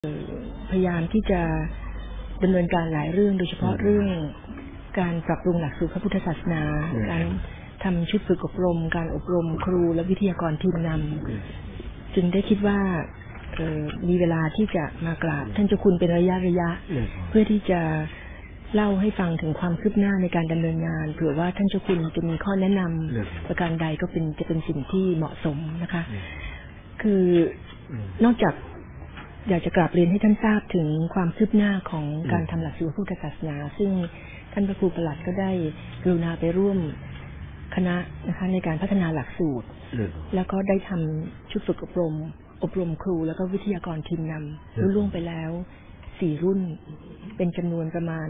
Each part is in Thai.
พยายามที่จะดำเนินการหลายเรื่องโดยเฉพาะเรื่องการปรับปรุงหลักสูตรพระพุทธศาสนาการทำชุดฝึกอบรมการอบรมครูและวิทยากรทีมนำจึงได้คิดว่ามีเวลาที่จะมากราบท่านเจ้าคุณเป็นระยะเพื่อที่จะเล่าให้ฟังถึงความคืบหน้าในการดำเนินงานเผื่อว่าท่านเจ้าคุณจะมีข้อแนะนำประการใดก็จะเป็นสิ่งที่เหมาะสมนะคะคือนอกจากอยากจะกราบเรียนให้ท่านทราบถึงความคืบหน้าของการทำหลักสูตรพุทธศาสนาซึ่งท่านพระครูประหลัดก็ได้กรุณาไปร่วมคณะนะคะในการพัฒนาหลักสูตรแล้วก็ได้ทำชุดฝึกอบรมครูแล้วก็วิทยากรทีมนำล่วงไปแล้ว4 รุ่นเป็นจำนวนประมาณ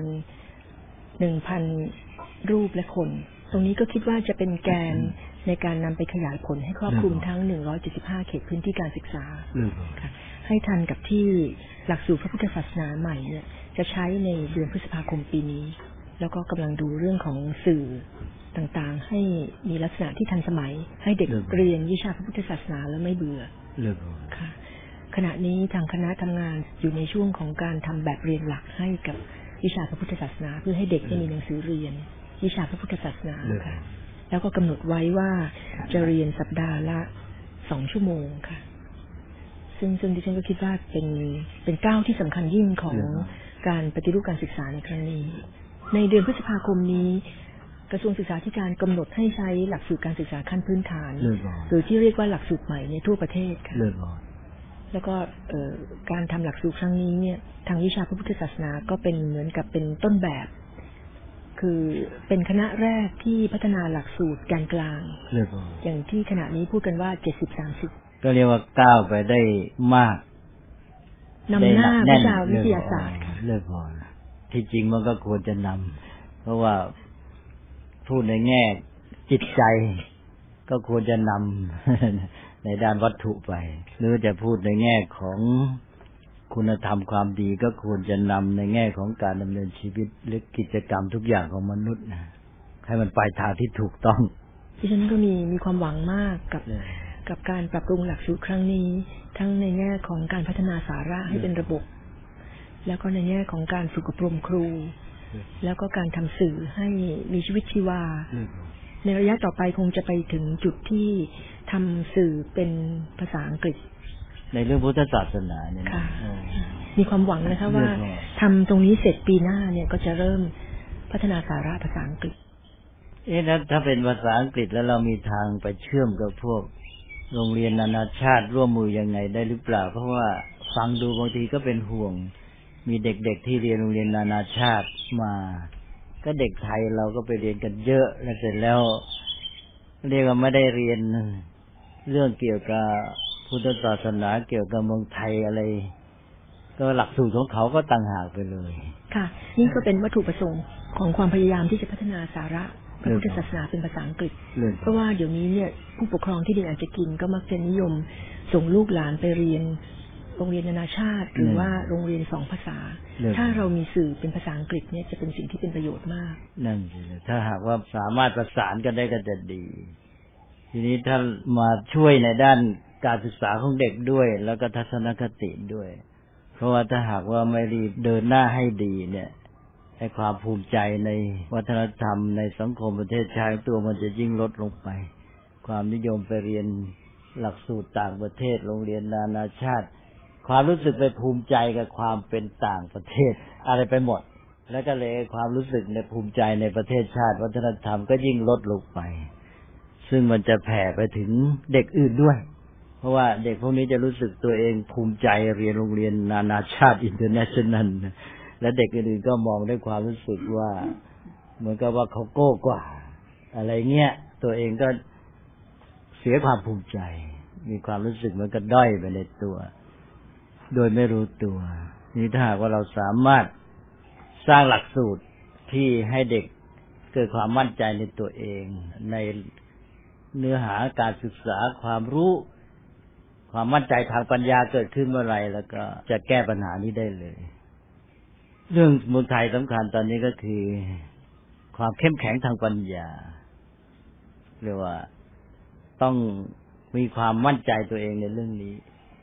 1,000 รูปและคนตรงนี้ก็คิดว่าจะเป็นแกนในการนำไปขยายผลให้ครอบคลุมทั้ง175เขตพื้นที่การศึกษาให้ทันกับที่หลักสูตรพระพุทธศาสนาใหม่เนี่ยจะใช้ในเดือนพฤษภาคมปีนี้แล้วก็กำลังดูเรื่องของสื่อต่างๆให้มีลักษณะที่ทันสมัยให้เด็กเรียนวิชาพระพุทธศาสนาแล้วไม่เบื่อค่ะขณะนี้ทางคณะทำงานอยู่ในช่วงของการทำแบบเรียนหลักให้กับวิชาพระพุทธศาสนาเพื่อให้เด็กได้มีหนังสือเรียนวิชาพระพุทธศาสนาค่ะแล้วก็กำหนดไว้ว่าจะเรียนสัปดาห์ละ2 ชั่วโมงค่ะซึ่งดิฉันก็คิดว่าเป็นก้าวที่สำคัญยิ่งของการปฏิรูปการศึกษาในครั้งนี้ในเดือนพฤษภาคมนี้กระทรวงศึกษาธิการกำหนดให้ใช้หลักสูตรการศึกษาขั้นพื้นฐานหรือที่เรียกว่าหลักสูตรใหม่ในทั่วประเทศค่ะแล้วก็การทำหลักสูตรครั้งนี้เนี่ยทางวิชาพระพุทธศาสนาก็เป็นเหมือนกับเป็นต้นแบบคือเป็นคณะแรกที่พัฒนาหลักสูตรแกนกลางอย่างที่ขณะนี้พูดกันว่า70-30ก็เรียกว่าก้าวไปได้มากนำหน้าวิชาวิทยาศาสตร์ค่ะเลิกพอที่จริงมันก็ควรจะนำเพราะว่าพูดในแง่จิตใจก็ควรจะนำในด้านวัตถุไปหรือจะพูดในแง่ของคุณธรรมความดีก็ควรจะนำในแง่ของการดำเนินชีวิตหรือกิจกรรมทุกอย่างของมนุษย์นะให้มันไปทางที่ถูกต้องดิฉันก็มีความหวังมากกับการปรับปรุงหลักสูตรครั้งนี้ทั้งในแง่ของการพัฒนาสาระให้เป็นระบบแล้วก็ในแง่ของการฝึกอบรมครูแล้วก็การทำสื่อให้มีชีวิตชีวาในระยะต่อไปคงจะไปถึงจุดที่ทำสื่อเป็นภาษาอังกฤษในเรื่องพุทธศาสนาเนี่ยมีความหวังนะคะว่าทำตรงนี้เสร็จปีหน้าเนี่ยก็จะเริ่มพัฒนาสาระภาษาอังกฤษถ้าเป็นภาษาอังกฤษแล้วเรามีทางไปเชื่อมกับพวกโรงเรียนนานาชาติร่วมมือยังไงได้หรือเปล่าเพราะว่าฟังดูบางทีก็เป็นห่วงมีเด็กๆที่เรียนโรงเรียนนานาชาติมาก็เด็กไทยเราก็ไปเรียนกันเยอะแล้วเสร็จแล้วเรียกว่าไม่ได้เรียนเรื่องเกี่ยวกับพุทธศาสนาเกี่ยวกับเมืองไทยอะไรก็หลักสูตรของเขาก็ต่างหากไปเลยค่ะนี่ก็เป็นวัตถุประสงค์ของความพยายามที่จะพัฒนาสาระพระพุทธศาสนาเป็นภาษาอังกฤษเพราะว่าเดี๋ยวนี้เนี่ยผู้ปกครองที่เรียนอาจจะกินก็มักจะนิยมส่งลูกหลานไปเรียนโรงเรียนนานาชาติหรือว่าโรงเรียน2 ภาษาถ้าเรามีสื่อเป็นภาษาอังกฤษเนี่ยจะเป็นสิ่งที่เป็นประโยชน์มากนั่นสิถ้าหากว่าสามารถประสานกันได้ก็จะดีทีนี้ถ้ามาช่วยในด้านการศึกษาของเด็กด้วยแล้วก็ทัศนคติด้วยเพราะว่าถ้าหากว่าไม่รีบเดินหน้าให้ดีเนี่ยให้ความภูมิใจในวัฒนธรรมในสังคมประเทศชาติตัวมันจะยิ่งลดลงไปความนิยมไปเรียนหลักสูตรต่างประเทศโรงเรียนนานาชาติความรู้สึกไปภูมิใจกับความเป็นต่างประเทศอะไรไปหมดแล้วก็เลยความรู้สึกในภูมิใจในประเทศชาติวัฒนธรรมก็ยิ่งลดลงไปซึ่งมันจะแผ่ไปถึงเด็กอื่นด้วยเพราะว่าเด็กพวกนี้จะรู้สึกตัวเองภูมิใจเรียนโรงเรียนนานาชาติอินเตอร์เนชั่นแนลและเด็กอื่นๆก็มองด้วยความรู้สึกว่าเหมือนกับว่าเขาโก้กว่าอะไรเงี้ยตัวเองก็เสียความภูมิใจมีความรู้สึกเหมือนกับด้อยไปในตัวโดยไม่รู้ตัวนี่ถ้าหากว่าเราสามารถสร้างหลักสูตรที่ให้เด็กเกิดความมั่นใจในตัวเองในเนื้อหาการศึกษาความรู้ความมั่นใจทางปัญญาเกิดขึ้นเมื่อไหร่แล้วก็จะแก้ปัญหานี้ได้เลยเรื่องเมืองไทยสำคัญตอนนี้ก็คือความเข้มแข็งทางปัญญาเรียกว่าต้องมีความมั่นใจตัวเองในเรื่องนี้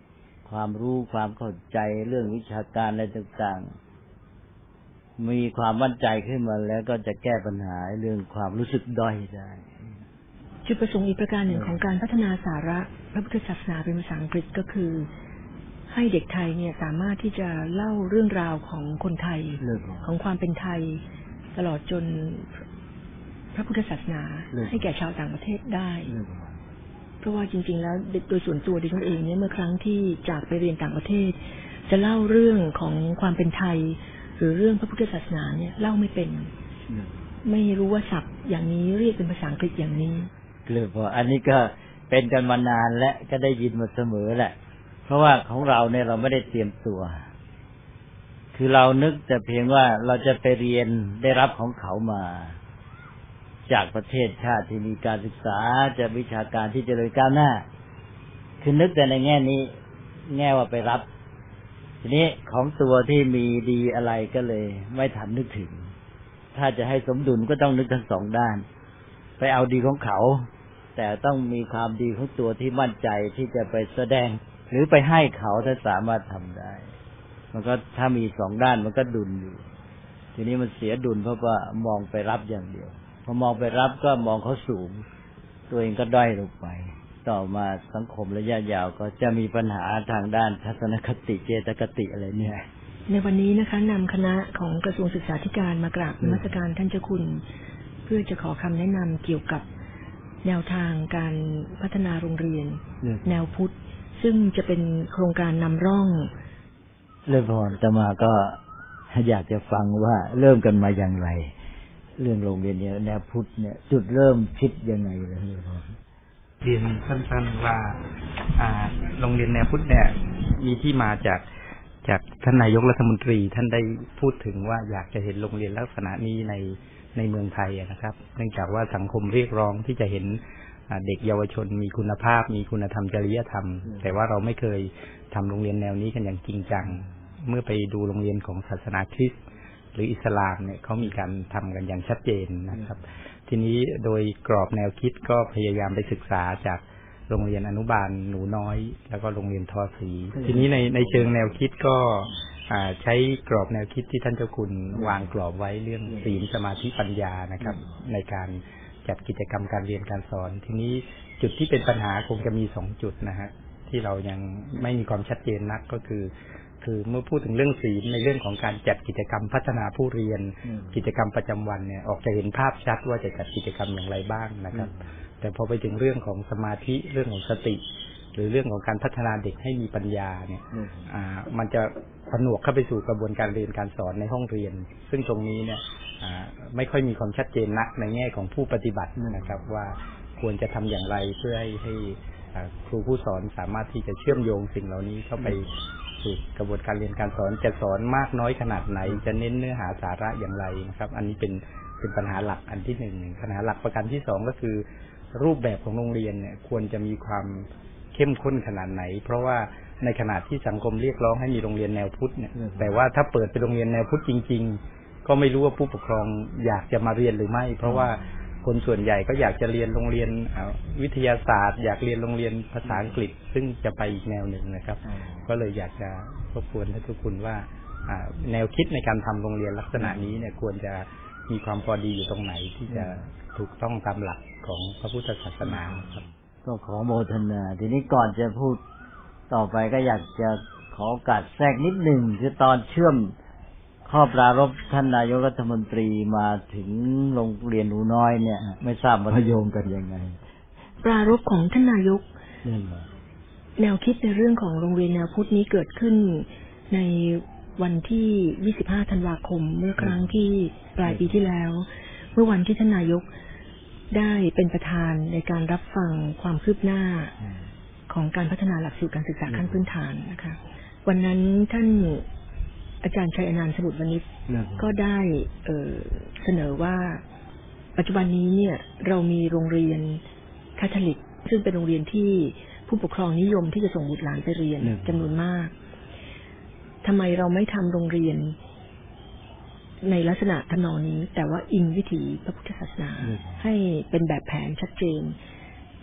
ความรู้ความเข้าใจเรื่องวิชาการอะไรต่างๆมีความมั่นใจขึ้นมาแล้วก็จะแก้ปัญหาเรื่องความรู้สึกด้อยได้จุดประสงค์อีกประการหนึ่งของการพัฒนาสาระพระพุทธศาสนาเป็นภาษาอังกฤษก็คือให้เด็กไทยเนี่ยสามารถที่จะเล่าเรื่องราวของคนไทยของความเป็นไทยตลอดจนพระพุทธศาสนาให้แก่ชาวต่างประเทศได้เพราะว่าจริงๆแล้วโดยส่วนตัวดิฉันเองเนี่ยเมื่อครั้งที่จากไปเรียนต่างประเทศจะเล่าเรื่องของความเป็นไทยหรือเรื่องพระพุทธศาสนาเนี่ยเล่าไม่เป็นไม่รู้ว่าศัพท์อย่างนี้เรียกเป็นภาษาอังกฤษอย่างนี้คือพออันนี้ก็เป็นกันมานานและก็ได้ยินมาเสมอแหละเพราะว่าของเราเนี่ยเราไม่ได้เตรียมตัวคือเรานึกแต่เพียงว่าเราจะไปเรียนได้รับของเขามาจากประเทศชาติที่มีการศึกษาจะวิชาการที่เจริญก้าวหน้าคือนึกแต่ในแง่นี้แง่ว่าไปรับทีนี้ของตัวที่มีดีอะไรก็เลยไม่ทันนึกถึงถ้าจะให้สมดุลก็ต้องนึกทั้งสองด้านไปเอาดีของเขาแต่ต้องมีความดีของตัวที่มั่นใจที่จะไปแสดงหรือไปให้เขาถ้าสามารถทำได้มันก็ถ้ามีสองด้านมันก็ดุลอยู่ทีนี้มันเสียดุลเพราะว่ามองไปรับอย่างเดียวพอมองไปรับก็มองเขาสูงตัวเองก็ด้อยลงไปต่อมาสังคมระยะยาวก็จะมีปัญหาทางด้านทัศนคติเจตคติอะไรเนี่ยในวันนี้นะคะนำคณะของกระทรวงศึกษาธิการมากราบนมัสการท่านเจ้าคุณเพื่อจะขอคำแนะนำเกี่ยวกับแนวทางการพัฒนาโรงเรียนแนวพุทธซึ่งจะเป็นโครงการนำร่องเริ่มพรจะมาก็อยากจะฟังว่าเริ่มกันมาอย่างไรเรื่องโรงเรียนเนี่ยแนวพุทธเนี่ยจุดเริ่มคิดยังไงเลยเรียนสั้นๆว่าโรงเรียนแนวพุทธเนี่ยมีที่มาจากท่านนายกรัฐมนตรีท่านได้พูดถึงว่าอยากจะเห็นโรงเรียนลักษณะนี้ในเมืองไทยนะครับเนื่องจากว่าสังคมเรียกร้องที่จะเห็นเด็กเยาวชนมีคุณภาพมีคุณธรรมจริยธรรมแต่ว่าเราไม่เคยทำโรงเรียนแนวนี้กันอย่างจริงจังเมื่อไปดูโรงเรียนของศาสนาคริสต์หรืออิสลามเนี่ยเขามีการทำกันอย่างชัดเจนนะครับทีนี้โดยกรอบแนวคิดก็พยายามไปศึกษาจากโรงเรียนอนุบาลหนูน้อยแล้วก็โรงเรียนทอศรีทีนี้ในเชิงแนวคิดก็ใช้กรอบแนวคิดที่ท่านเจ้าคุณวางกรอบไว้เรื่องศีลสมาธิปัญญานะครับในการจัดกิจกรรมการเรียนการสอนทีนี้จุดที่เป็นปัญหาคงจะมี2จุดนะฮะที่เรายังไม่มีความชัดเจนนักก็คือเมื่อพูดถึงเรื่องศีลในเรื่องของการจัดกิจกรรมพัฒนาผู้เรียนกิจกรรมประจำวันเนี่ยออกจะเห็นภาพชัดว่าจะจัดกิจกรรมอย่างไรบ้างนะครับแต่พอไปถึงเรื่องของสมาธิเรื่องของสติหรือเรื่องของการพัฒนาเด็กให้มีปัญญาเนี่ยมันจะผนวกเข้าไปสู่กระบวนการเรียนการสอนในห้องเรียนซึ่งตรงนี้เนี่ยไม่ค่อยมีความชัดเจนนักในแง่ของผู้ปฏิบัตินะครับว่าควรจะทำอย่างไรเพื่อให้ครูผู้สอนสามารถที่จะเชื่อมโยงสิ่งเหล่านี้เข้าไปสู่กระบวนการเรียนการสอนจะสอนมากน้อยขนาดไหนจะเน้นเนื้อหาสาระอย่างไรนะครับอันนี้เป็นปัญหาหลักอันที่1ปัญหาหลักประการที่2ก็คือรูปแบบของโรงเรียนเนี่ยควรจะมีความเข้มข้นขนาดไหนเพราะว่าในขณะที่สังคมเรียกร้องให้มีโรงเรียนแนวพุทธเนี่ยแต่ว่าถ้าเปิดเป็นโรงเรียนแนวพุทธจริงๆก็ไม่รู้ว่าผู้ปกครองอยากจะมาเรียนหรือไม่เพราะว่าคนส่วนใหญ่ก็อยากจะเรียนโรงเรียนวิทยาศาสตร์อยากเรียนโรงเรียนภาษาอังกฤษซึ่งจะไปอีกแนวหนึ่งนะครับก็เลยอยากจะรบกวนท่านทุกคนว่าแนวคิดในการทำโรงเรียนลักษณะนี้เนี่ยควรจะมีความพอดีอยู่ตรงไหนที่จะถูกต้องตามหลักของพระพุทธศาสนาครับก็ขอโมทนาทีนี้ก่อนจะพูดต่อไปก็อยากจะขอโอกาสแทรกนิดหนึ่งคือตอนเชื่อมข้อปรารภท่านนายกรัฐมนตรีมาถึงโรงเรียนหนูน้อยเนี่ยไม่ทราบว่าโยงกันยังไงปรารภของท่านนายกแนวคิดในเรื่องของโรงเรียนแนวพุทธนี้เกิดขึ้นในวันที่25ธันวาคมเมื่อครั้งที่ปลายปีที่แล้วเมื่อวันที่ท่านนายกได้เป็นประธานในการรับฟังความคืบหน้าของการพัฒนาหลักสูตรการศึกษาขั้นพื้นฐานนะคะวันนั้นท่านอาจารย์ชัยอนันต์สมุทรวณิชก็ได้เสนอว่าปัจจุบันนี้เนี่ยเรามีโรงเรียนคาทอลิกซึ่งเป็นโรงเรียนที่ผู้ปกครองนิยมที่จะส่งบุตรหลานไปเรียนจำนวนมากทำไมเราไม่ทำโรงเรียนในลักษณะทำนองนี้แต่ว่าอิงวิถีพระพุทธศาสนาให้เป็นแบบแผนชัดเจน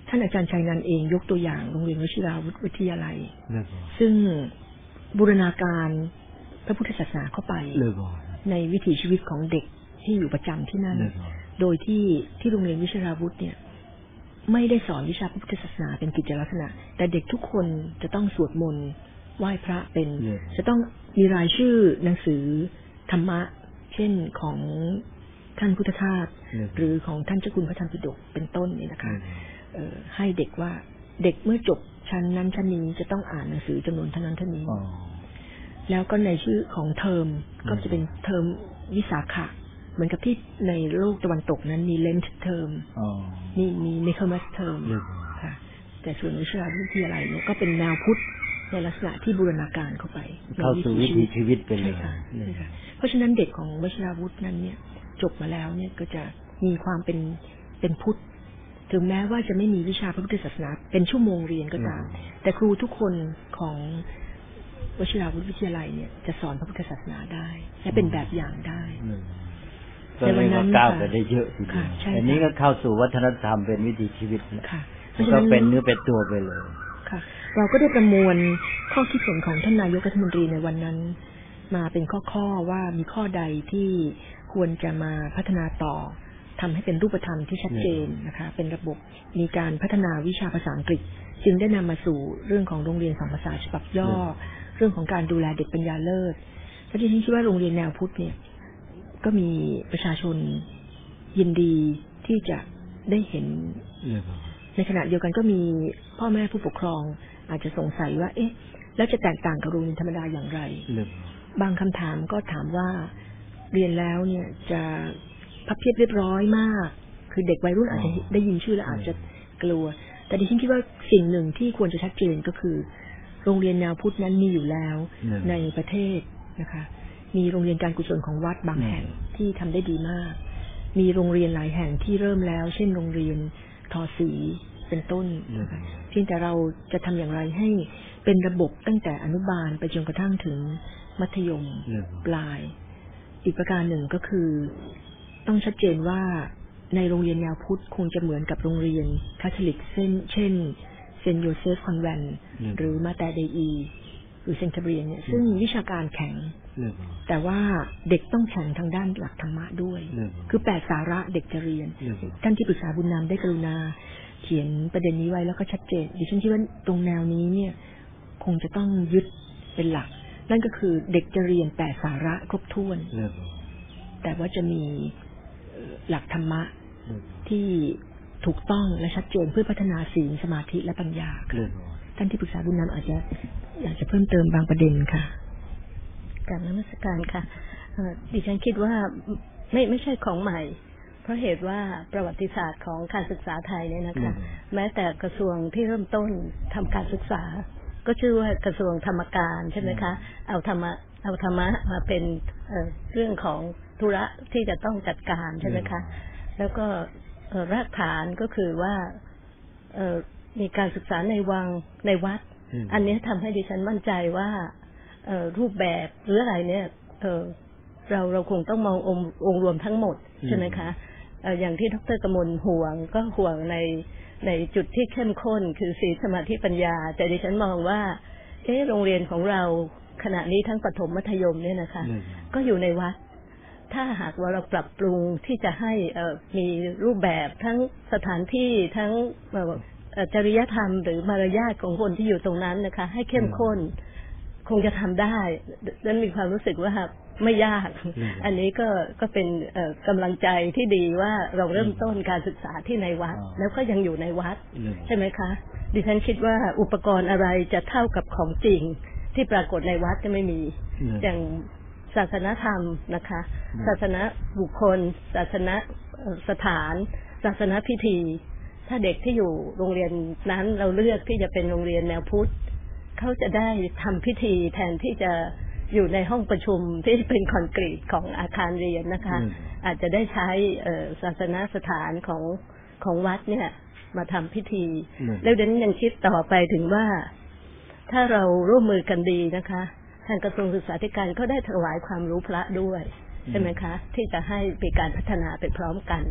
ท่านอาจารย์ชัยนันท์เองยกตัวอย่างโรงเรียนวชิราวุธวิทยาลัยซึ่งบูรณาการพระพุทธศาสนาเข้าไปในวิถีชีวิตของเด็กที่อยู่ประจำที่นั่นโดยที่โรงเรียนวชิราวุธเนี่ยไม่ได้สอนวิชาพระพุทธศาสนาเป็นกิจลักษณะแต่เด็กทุกคนจะต้องสวดมนต์ไหว้พระเป็นจะต้องมีรายชื่อหนังสือธรรมะเช่นของท่านพุทธทาสหรือของท่านเจ้าคุณพระธรรมปิฎกเป็นต้นนี่นะคะให้เด็กว่าเด็กเมื่อจบชั้นนั้นชั้นนี้จะต้องอ่านหนังสือจำนวนเท่านั้นเท่านี้แล้วก็ในชื่อของเทอมก็จะเป็นเทอมวิสาขะเหมือนกับที่ในโลกตะวันตกนั้นมีเลนท์เทอมมีมิคามัสเทอมค่ะแต่ส่วนวิชาวิทยาลัยเนี่ยก็เป็นแนวพุทธในลักษณะที่บูรณาการเข้าไปเข้าสู่วิถีชีวิตเป็นเลยเพราะฉะนั้นเด็กของวชิราวุธนั้นเนี่ยจบมาแล้วเนี่ยก็จะมีความเป็นพุทธถึงแม้ว่าจะไม่มีวิชาพระพุทธศาสนาเป็นชั่วโมงเรียนก็ตามแต่ครูทุกคนของวชิราวุธวิทยาลัยเนี่ยจะสอนพระพุทธศาสนาได้และเป็นแบบอย่างได้แต่วันนั้นก้าวไปได้เยอะทีเดียวอันนี้ก็เข้าสู่วัฒนธรรมเป็นวิถีชีวิตก็เป็นเนื้อเป็นตัวไปเลยค่ะเราก็ได้ประมวลข้อคิดเห็นของท่านนายกรัฐมนตรีในวันนั้นมาเป็นข้อว่ามีข้อใดที่ควรจะมาพัฒนาต่อทำให้เป็นรูปธรรมที่ชัดเจนนะคะเป็นระบบมีการพัฒนาวิชาภาษาอังกฤษจึงได้นำมาสู่เรื่องของโรงเรียน2ภาษาฉบับย่อเรื่องของการดูแลเด็กปัญญาเลิศและที่ฉันคิดว่าโรงเรียนแนวพุทธเนี่ยก็มีประชาชนยินดีที่จะได้เห็นในขณะเดียวกันก็มีพ่อแม่ผู้ปกครองอาจจะสงสัยว่าเอ๊ะแล้วจะแตกต่างกับโรงเรียนธรรมดาอย่างไรบางคำถามก็ถามว่าเรียนแล้วเนี่ยจะพับเพียบเรียบร้อยมากคือเด็กวัยรุ่นอาจจะได้ยินชื่อแล้วอาจจะกลัวแต่ดิฉันคิดว่าสิ่งหนึ่งที่ควรจะชัดเจนก็คือโรงเรียนแนวพุทธนั้นมีอยู่แล้วในประเทศนะคะมีโรงเรียนการกุศลของวัดบางแห่งที่ทำได้ดีมากมีโรงเรียนหลายแห่งที่เริ่มแล้วเช่นโรงเรียนทอศรีเป็นต้นเพียงแต่เราจะทำอย่างไรให้เป็นระบบตั้งแต่อนุบาลไปจนกระทั่งถึงมัธยมปลายอีกประการหนึ่งก็คือต้องชัดเจนว่าในโรงเรียนแนวพุทธคงจะเหมือนกับโรงเรียนคาทอลิกเช่นเซนต์โยเซฟคอนแวนต์หรือมาแต่เดอีหรือเซนต์คาเบรียนเนี่ยซึ่งวิชาการแข็งแต่ว่าเด็กต้องแข็งทางด้านหลักธรรมะด้วยคือ8สาระเด็กจะเรียนท่านที่ปรึกษาบุญนำได้กรุณาเขียนประเด็นนี้ไว้แล้วก็ชัดเจนดิฉันคิดว่าตรงแนวนี้เนี่ยคงจะต้องยึดเป็นหลักนั่นก็คือเด็กจะเรียน8สาระครบถ้วนแต่ว่าจะมีหลักธรรมะที่ถูกต้องและชัดเจนเพื่อพัฒนาศีลสมาธิและปัญญาท่านที่ปรึกษาบุญนำอาจจะอยากจะเพิ่มเติมบางประเด็นค่ะกราบนมัสการค่ะดิฉันคิดว่าไม่ใช่ของใหม่เพราะเหตุว่าประวัติศาสตร์ของการศึกษาไทยเนี่ยนะคะแม้แต่กระทรวงที่เริ่มต้นทำการศึกษาก็ชื่อว่ากระทรวงธรรมการใช่ไหมคะเอาธรรมะมาเป็นเรื่องของธุระที่จะต้องจัดการใช่ไหมคะแล้วก็รากฐานก็คือว่ามีการศึกษาในวังในวัดอันนี้ทำให้ดิฉันมั่นใจว่ารูปแบบหรืออะไรเนี่ยเราคงต้องมององค์รวมทั้งหมดใช่ไหมคะอย่างที่ดร.กมลห่วงก็ห่วงในจุดที่เข้มข้นคือศีลสมาธิปัญญาแต่ดิฉันมองว่าโรงเรียนของเราขณะนี้ทั้งประถมมัธยมเนี่ยนะคะก็อยู่ในวัดถ้าหากว่าเราปรับปรุงที่จะให้มีรูปแบบทั้งสถานที่ทั้งจริยธรรมหรือมารยาทของคนที่อยู่ตรงนั้นนะคะให้เข้มข้นคงจะทำได้ดังนั้นมีความรู้สึกว่าไม่ยากอันนี้ก็เป็นกำลังใจที่ดีว่าเราเริ่มต้นการศึกษาที่ในวัดแล้วก็ยังอยู่ในวัดใช่ไหมคะดิฉันคิดว่าอุปกรณ์อะไรจะเท่ากับของจริงที่ปรากฏในวัดจะไม่มีอย่างศาสนธรรมนะคะศาสนาบุคคลศาสนาสถานศาสนาพิธีถ้าเด็กที่อยู่โรงเรียนนั้นเราเลือกที่จะเป็นโรงเรียนแนวพุทธเขาจะได้ทำพิธีแทนที่จะอยู่ในห้องประชุมที่เป็นคอนกรีตของอาคารเรียนนะคะอาจจะได้ใช้ศาสนสถานของวัดเนี่ยมาทำพิธีแล้วเดี๋ยวนี้ยังคิดต่อไปถึงว่าถ้าเราร่วมมือกันดีนะคะทางกระทรวงศึกษาธิการก็ได้ถวายความรู้พระด้วยใช่ไหมคะที่จะให้มีการพัฒนาไปพร้อมกัน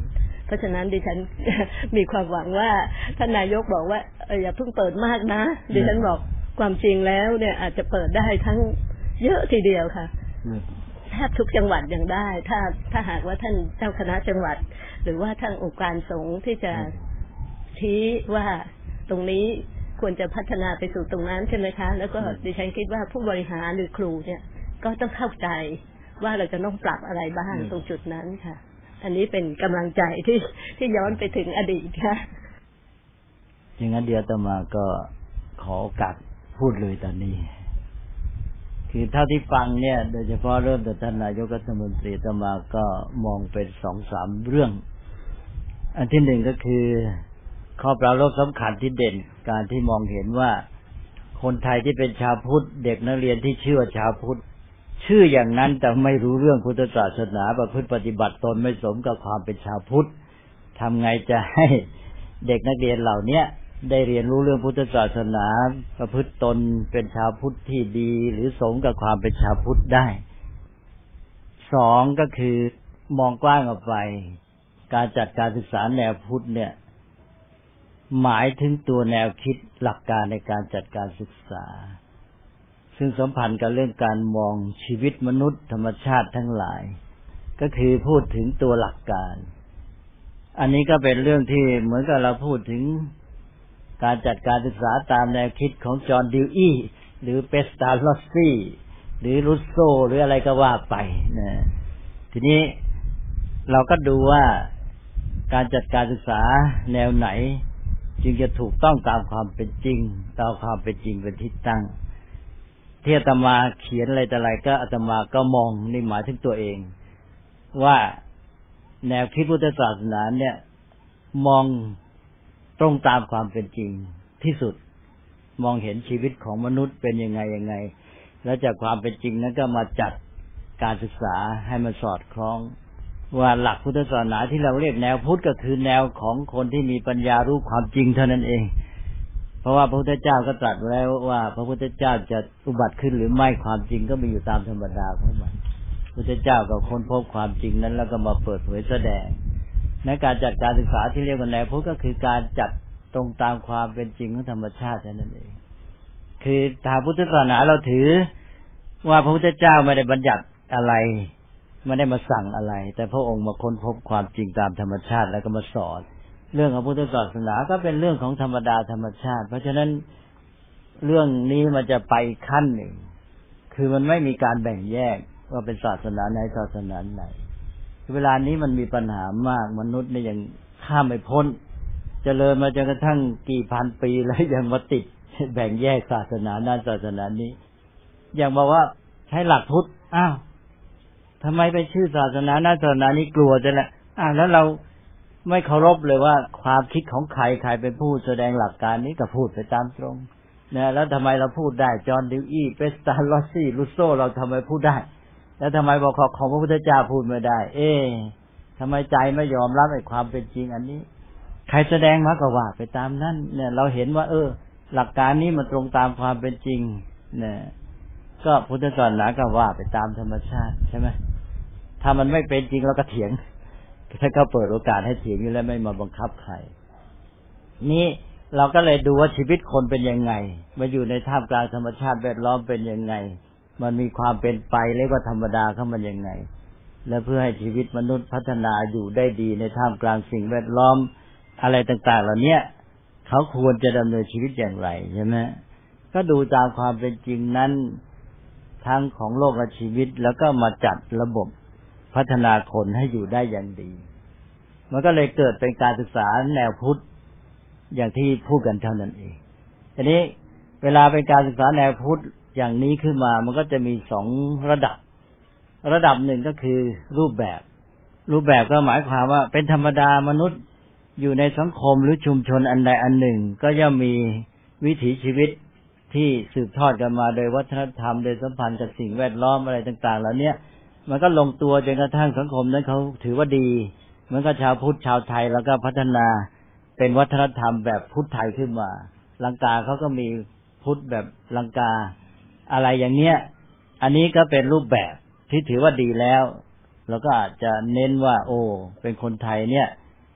เพราะฉะนั้นดิฉัน มีความหวังว่าท่านนายกบอกว่าอย่าเพิ่งเปิดมากนะดิฉันบอกความจริงแล้วเนี่ยอาจจะเปิดได้ทั้งเยอะทีเดียวค่ะแทบทุกจังหวัดยังได้ถ้าหากว่าท่านเจ้าคณะจังหวัดหรือว่าทางองค์การสงฆ์ที่จะชี้ว่าตรงนี้ควรจะพัฒนาไปสู่ตรงนั้นใช่ไหมคะแล้วก็ดิฉันคิดว่าผู้บริหารหรือครูเนี่ยก็ต้องเข้าใจว่าเราจะต้องปรับอะไรบ้างตรงจุดนั้นค่ะอันนี้เป็นกำลังใจที่ย้อนไปถึงอดีตค่ะอย่างนั้นเดี๋ยวอาตมาก็ขอโอกาสพูดเลยตอนนี้คือเท่าที่ฟังเนี่ยโดยเฉพาะเริ่มจากท่านนายกรัฐมนตรีอาตมาก็มองเป็น 2-3 เรื่องอันที่หนึ่งก็คือข้อปรารภสำคัญที่เด่นการที่มองเห็นว่าคนไทยที่เป็นชาวพุทธเด็กนักเรียนที่ชื่อว่าชาวพุทธชื่ออย่างนั้นแต่ไม่รู้เรื่องพุทธศาสนาประพฤติปฏิบัติตนไม่สมกับความเป็นชาวพุทธทำไงจะให้เด็กนักเรียนเหล่านี้ได้เรียนรู้เรื่องพุทธศาสนาประพฤติตนเป็นชาวพุทธที่ดีหรือสมกับความเป็นชาวพุทธได้สองก็คือมองกว้างออกไปการจัดการศึกษาแนวพุทธเนี่ยหมายถึงตัวแนวคิดหลักการในการจัดการศึกษาซึ่งสัมพันธ์กับเรื่องการมองชีวิตมนุษย์ธรรมชาติทั้งหลายก็คือพูดถึงตัวหลักการอันนี้ก็เป็นเรื่องที่เหมือนกับเราพูดถึงการจัดการศึกษาตามแนวคิดของจอห์นดิวอีหรือเปสตาลอสซีหรือรุสโซหรืออะไรก็ว่าไปนะทีนี้เราก็ดูว่าการจัดการศึกษาแนวไหนจึงจะถูกต้องตามความเป็นจริงตามความเป็นจริงเป็นที่ตั้งที่อาตมาเขียนอะไรแต่อะไรก็อาตมาก็มองนี่หมายถึงตัวเองว่าแนวคิดพุทธศาสนาเนี่ยมองตรงตามความเป็นจริงที่สุดมองเห็นชีวิตของมนุษย์เป็นยังไงแล้วจากความเป็นจริงนั้นก็มาจัดการศึกษาให้มันสอดคล้องว่าหลักพุทธศาสนาที่เราเรียกแนวพุทธก็คือแนวของคนที่มีปัญญารู้ความจริงเท่านั้นเองเพราะว่าพระพุทธเจ้าก็ตรัสแล้วว่าพระพุทธเจ้าจะอุบัติขึ้นหรือไม่ความจริงก็มีอยู่ตามธรรมดาของมันพระพุทธเจ้าก็ค้นพบความจริงนั้นแล้วก็มาเปิดเผยแสดงในการจัดการศึกษาที่เรียกว่าแนวพุทธก็คือการจัดตรงตามความเป็นจริงของธรรมชาตินั่นเองคือทางพุทธศาสนาเราถือว่าพระพุทธเจ้าไม่ได้บัญญัติอะไรไม่ได้มาสั่งอะไรแต่พระองค์มาค้นพบความจริงตามธรรมชาติแล้วก็มาสอนเรื่องของพุทธศาสนาก็เป็นเรื่องของธรรมดาธรรมชาติเพราะฉะนั้นเรื่องนี้มันจะไปขั้นหนึ่งคือมันไม่มีการแบ่งแยกว่าเป็นศาสนาไหนศาสนาไหนเวลานี้มันมีปัญหามากมนุษย์เนี่ยยังข้ามไม่พ้นเจริญมาจนกระทั่งกี่พันปีแล้วยังมาติดแบ่งแยกศาสนานั้นศาสนานี้อย่างบอกว่าใช้หลักพุทธอ้าวทำไมไปชื่อศาสนานั้นศาสนานี้กลัวจะแหละแล้วเราไม่เคารพเลยว่าความคิดของใครเป็นผู้แสดงหลักการนี้ก็พูดไปตามตรงนะแล้วทำไมเราพูดได้จอห์นดิวอีเปสตาลอสซีรุสโซเราทำไมพูดได้แล้วทำไมบอกของพระพุทธเจ้าพูดไม่ได้ทำไมใจไม่ยอมรับไอ้ความเป็นจริงอันนี้ใครแสดงมาก็ว่าไปตามนั้นเนี่ยเราเห็นว่าหลักการนี้มันตรงตามความเป็นจริงเนี่ยก็พุทธศาสนาก็ว่าไปตามธรรมชาติใช่ไหมถ้ามันไม่เป็นจริงเราก็เถียงถ้าเขาเปิดโอกาสให้เถียงอยู่แล้วไม่มาบังคับใครนี่เราก็เลยดูว่าชีวิตคนเป็นยังไงมาอยู่ในท่ามกลางธรรมชาติแวดล้อมเป็นยังไงมันมีความเป็นไปเรียกว่าธรรมดาของมันยังไงและเพื่อให้ชีวิตมนุษย์พัฒนาอยู่ได้ดีในท่ามกลางสิ่งแวดล้อมอะไรต่างๆเหล่านี้เขาควรจะดำเนินชีวิตอย่างไรใช่ไหมก็ดูตามความเป็นจริงนั้นทั้งของโลกและชีวิตแล้วก็มาจัดระบบพัฒนาคนให้อยู่ได้อย่างดีมันก็เลยเกิดเป็นการศึกษาแนวพุทธอย่างที่พูดกันเท่านั้นเองทีนี้เวลาเป็นการศึกษาแนวพุทธอย่างนี้ขึ้นมามันก็จะมี2ระดับหนึ่งก็คือรูปแบบก็หมายความว่าเป็นธรรมดามนุษย์อยู่ในสังคมหรือชุมชนอันใดอันหนึ่งก็ย่อมมีวิถีชีวิตที่สืบทอดกันมาโดยวัฒนธรรมโดยสัมพันธ์กับสิ่งแวดล้อมอะไรต่างๆเหล่านี้มันก็ลงตัวจนกระทั่งสังคมนั้นเขาถือว่าดีเหมือนกับชาวพุทธชาวไทยแล้วก็พัฒนาเป็นวัฒนธรรมแบบพุทธไทยขึ้นมาลังกาเขาก็มีพุทธแบบลังกาอะไรอย่างเนี้ยอันนี้ก็เป็นรูปแบบที่ถือว่าดีแล้วแล้วก็อาจจะเน้นว่าเป็นคนไทยเนี่ย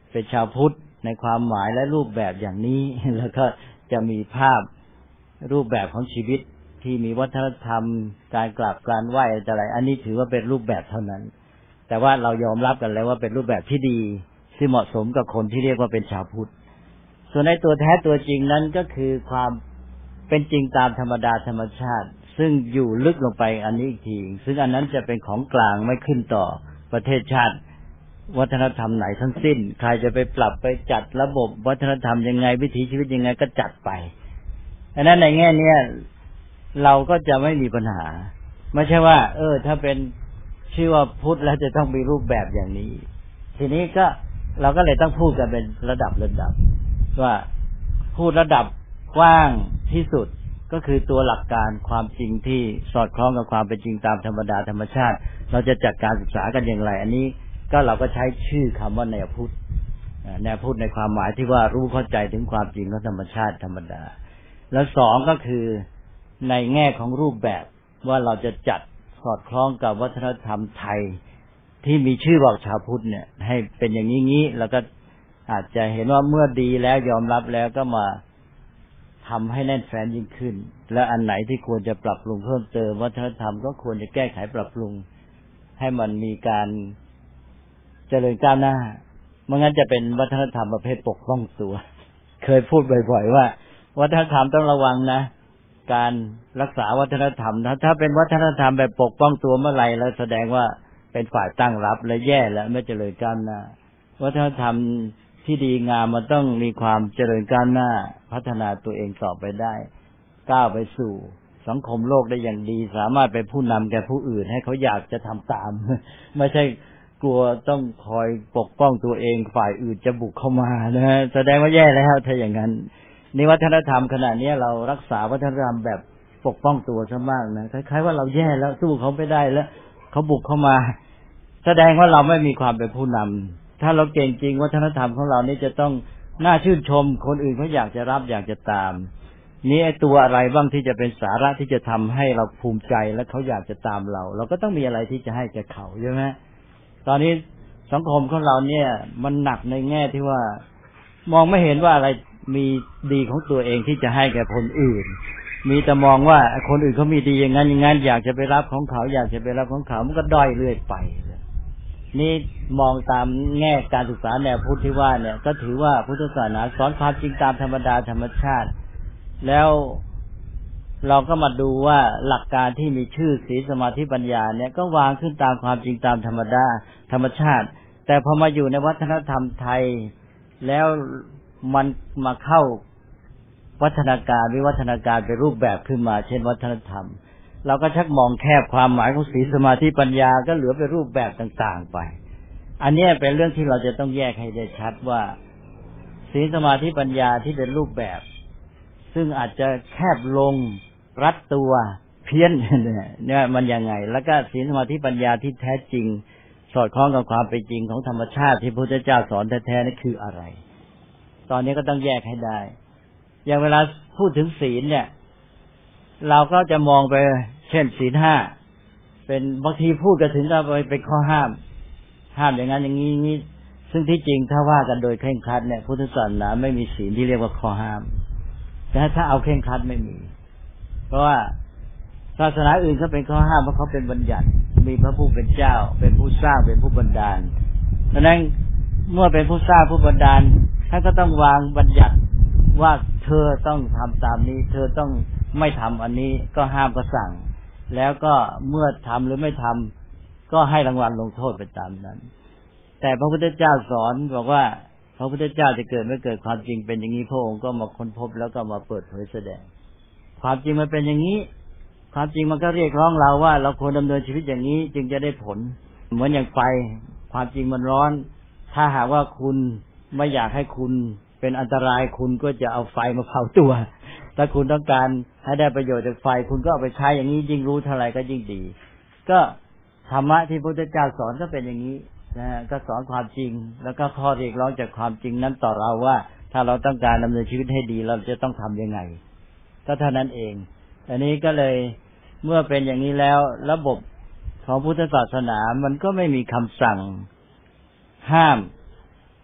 เป็นชาวพุทธในความหมายและรูปแบบอย่างนี้แล้วก็จะมีภาพรูปแบบของชีวิตที่มีวัฒนธรรมการกราบการไหว้อะไรอันนี้ถือว่าเป็นรูปแบบเท่านั้นแต่ว่าเรายอมรับกันแล้วว่าเป็นรูปแบบที่ดีที่เหมาะสมกับคนที่เรียกว่าเป็นชาวพุทธส่วนในตัวแท้ตัวจริงนั้นก็คือความเป็นจริงตามธรรมดาธรรมชาติซึ่งอยู่ลึกลงไปอันนี้อีกทีซึ่งอันนั้นจะเป็นของกลางไม่ขึ้นต่อประเทศชาติวัฒนธรรมไหนทั้งสิ้นใครจะไปปรับไปจัดระบบวัฒนธรรมยังไงวิถีชีวิตยังไงก็จัดไปอันนั้นในแง่นี้เราก็จะไม่มีปัญหาไม่ใช่ว่าถ้าเป็นชื่อว่าพุทธแล้วจะต้องมีรูปแบบอย่างนี้ทีนี้ก็เราก็เลยต้องพูดกันเป็นระดับว่าพูดระดับกว้างที่สุดก็คือตัวหลักการความจริงที่สอดคล้องกับความเป็นจริงตามธรรมดาธรรมชาติเราจะจัดการศึกษากันอย่างไรอันนี้ก็เราก็ใช้ชื่อคำว่าแนวพุทธในความหมายที่ว่ารู้เข้าใจถึงความจริงของธรรมชาติธรรมดาแล้วสองก็คือในแง่ของรูปแบบว่าเราจะจัดสอดคล้องกับวัฒนธรรมไทยที่มีชื่อบอกชาวพุทธเนี่ยให้เป็นอย่างนี้แล้วก็อาจจะเห็นว่าเมื่อดีแล้วยอมรับแล้วก็มาทำให้แน่นแฟ้นยิ่งขึ้นและอันไหนที่ควรจะปรับปรุงเพิ่มเติมวัฒนธรรมก็ควรจะแก้ไขปรับปรุงให้มันมีการเจริญก้าวหน้าไม่งั้นจะเป็นวัฒนธรรมประเภทปกป้องตัวเคยพูดบ่อยๆว่าวัฒนธรรมต้องระวังนะการรักษาวัฒนธรรมถ้าเป็นวัฒนธรรมแบบปกป้องตัวเมื่อไหร่แล้วแสดงว่าเป็นฝ่ายตั้งรับและแย่แล้วไม่เจริญก้าวหน้าวัฒนธรรมที่ดีงามมันต้องมีความเจริญก้าวหน้าพัฒนาตัวเองต่อไปได้ก้าวไปสู่สังคมโลกได้อย่างดีสามารถเป็นผู้นำแก่ผู้อื่นให้เขาอยากจะทำตามไม่ใช่กลัวต้องคอยปกป้องตัวเองฝ่ายอื่นจะบุกเข้ามานะฮะแสดงว่าแย่แล้วถ้าอย่างนั้นในวัฒนธรรมขณะนี้เรารักษาวัฒนธรรมแบบปกป้องตัวซะมากนะคล้ายๆว่าเราแย่แล้วสู้เขาไม่ได้แล้วเขาบุกเข้ามาแสดงว่าเราไม่มีความเป็นผู้นำถ้าเราเก่งจริงวัฒนธรรมของเรานี่จะต้องน่าชื่นชมคนอื่นเขาอยากจะรับอยากจะตามนี่ไอ้ตัวอะไรบ้างที่จะเป็นสาระที่จะทำให้เราภูมิใจและเขาอยากจะตามเราก็ต้องมีอะไรที่จะให้แก่เขาใช่ไหมตอนนี้สังคมของเราเนี่ยมันหนักในแง่ที่ว่ามองไม่เห็นว่าอะไรมีดีของตัวเองที่จะให้แก่คนอื่นมีแต่มองว่าคนอื่นเขามีดีอย่างนั้นอยากจะไปรับของเขาอยากจะไปรับของเขามันก็ด้อยเรื่อยไปนี่มองตามแง่การศึกษาแนวพุทธที่ว่าเนี่ยก็ถือว่าพุทธศาสนาสอนความจริงตามธรรมดาธรรมชาติแล้วเราก็มาดูว่าหลักการที่มีชื่อศีลสมาธิปัญญาเนี่ยก็วางขึ้นตามความจริงตามธรรมดาธรรมชาติแต่พอมาอยู่ในวัฒนธรรมไทยแล้วมันมาเข้าวัฒนาการวิวัฒนาการเป็นรูปแบบขึ้นมาเช่นวัฒนธรรมเราก็ชักมองแคบความหมายของศีลสมาธิปัญญาก็เหลือเป็นรูปแบบต่างๆไปอันนี้เป็นเรื่องที่เราจะต้องแยกให้ได้ชัดว่าศีลสมาธิปัญญาที่เป็นรูปแบบซึ่งอาจจะแคบลงรัดตัวเพี้ยนเนี่ยมันยังไงแล้วก็ศีลสมาธิปัญญาที่แท้จริงสอดคล้องกับความเป็นจริงของธรรมชาติที่พระพุทธเจ้าสอนแท้ๆนั่นคืออะไรตอนนี้ก็ต้องแยกให้ได้อย่างเวลาพูดถึงศีลเนี่ยเราก็จะมองไปเช่นศีลห้าเป็นบางทีพูดกันถึงก็ไปเป็นข้อห้ามอย่างนั้นอย่างนี้ซึ่งที่จริงถ้าว่ากันโดยเคร่งครัดเนี่ยพุทธศาสนาไม่มีศีลที่เรียกว่าข้อห้ามแต่ถ้าเอาเคร่งครัดไม่มีเพราะว่าศาสนาอื่นเขาเป็นข้อห้ามเพราะเขาเป็นบัญญัติมีพระผู้เป็นเจ้าเป็นผู้สร้างเป็นผู้บันดาลดังนั้นเมื่อเป็นผู้สร้างผู้บันดาลท่านก็ต้องวางบัญญัติว่าเธอต้องทำตามนี้เธอต้องไม่ทำอันนี้ก็ห้ามก็สั่งแล้วก็เมื่อทำหรือไม่ทำก็ให้รางวัลลงโทษไปตามนั้นแต่พระพุทธเจ้าสอนบอกว่าพระพุทธเจ้าจะเกิดไม่เกิดความจริงเป็นอย่างนี้พระองค์ก็มาค้นพบแล้วก็มาเปิดเผยแสดงความจริงมันเป็นอย่างนี้ความจริงมันก็เรียกร้องเราว่าเราควรดำเนินชีวิตอย่างนี้จึงจะได้ผลเหมือนอย่างไฟความจริงมันร้อนถ้าหากว่าคุณไม่อยากให้คุณเป็นอันตรายคุณก็จะเอาไฟมาเผาตัวถ้าคุณต้องการให้ได้ประโยชน์จากไฟคุณก็เอาไปใช้อย่างนี้ยิ่งรู้เท่าไหร่ก็ยิ่งดีก็ธรรมะที่พระพุทธเจ้าสอนก็เป็นอย่างนี้นะก็สอนความจริงแล้วก็ข้อเรียกร้องจากความจริงนั้นต่อเราว่าถ้าเราต้องการดำเนินชีวิตให้ดีเราจะต้องทำยังไงก็เท่านั้นเองอันนี้ก็เลยเมื่อเป็นอย่างนี้แล้วระบบของพุทธศาสนามันก็ไม่มีคำสั่งห้าม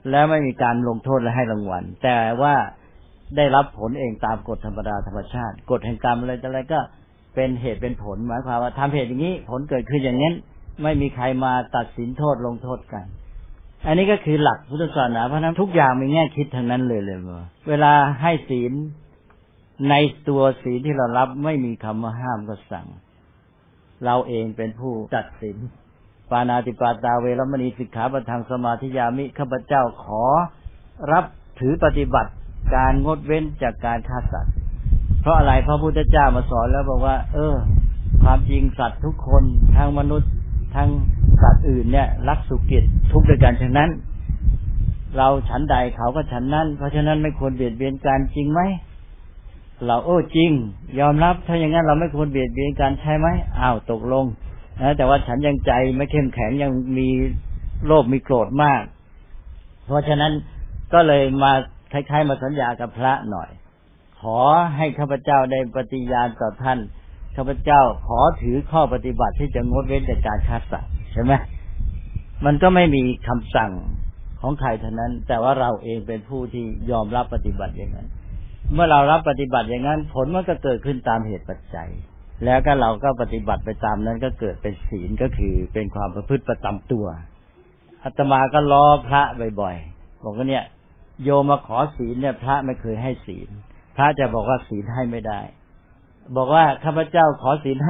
แล้วไม่มีการลงโทษและให้รางวัลแต่ว่าได้รับผลเองตามกฎธรรมดาธรรมชาติกฎแห่งกรรมอะไรก็เป็นเหตุเป็นผลหมายความว่าทำเหตุอย่างนี้ผลเกิดขึ้นอย่างนั้นไม่มีใครมาตัดสินโทษลงโทษกันอันนี้ก็คือหลักพุทธศาสนาเพราะนั้นทุกอย่างมีแง่คิดทั้งนั้นเลยเวลาให้ศีลในตัวศีลที่เรารับไม่มีคำว่าห้ามก็สั่งเราเองเป็นผู้ตัดสินปาณาติปาตาเวรมณีสิกขาปะทังสมาธิยามิข้าพเจ้าขอรับถือปฏิบัติการงดเว้นจากการฆ่าสัตว์เพราะอะไรพระพุทธเจ้ามาสอนแล้วบอกว่าความจริงสัตว์ทุกคนทั้งมนุษย์ทั้งสัตว์อื่นเนี่ยรักสุกิจทุกข์ด้วยกันฉะนั้นเราฉันใดเขาก็ฉันนั้นเพราะฉะนั้นไม่ควรเบียดเบียนกันจริงไหมเราจริงยอมรับถ้าอย่างนั้นเราไม่ควรเบียดเบียนกันใช่ไหมตกลงนะแต่ว่าฉันยังใจไม่เข้มแข็งยังมีโลภมีโกรธมากเพราะฉะนั้นก็เลยมาคล้ายๆมาสัญญากับพระหน่อยขอให้ข้าพเจ้าได้ปฏิญาณต่อท่านข้าพเจ้าขอถือข้อปฏิบัติที่จะงดเว้นจากการฆ่าสัตว์ใช่ไหมมันก็ไม่มีคำสั่งของใครเท่านั้นแต่ว่าเราเองเป็นผู้ที่ยอมรับปฏิบัติอย่างนั้นเมื่อเรารับปฏิบัติอย่างนั้นผลมันก็เกิดขึ้นตามเหตุปัจจัยแล้วก็เราก็ปฏิบัติไปตามนั้นก็เกิดเป็นศีลก็คือเป็นความประพฤติประจำตัวอาตมาก็ล้อพระบ่อยๆบอกว่าเนี่ยโยมมาขอศีลเนี่ยพระไม่เคยให้ศีลพระจะบอกว่าศีลให้ไม่ได้บอกว่าข้าพเจ้าขอศีล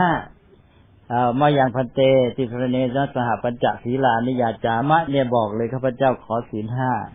5มาอย่างพันเตติสรเนนะสหปัญจศีลานิยาจามะเนี่ยบอกเลยข้าพเจ้าขอศีล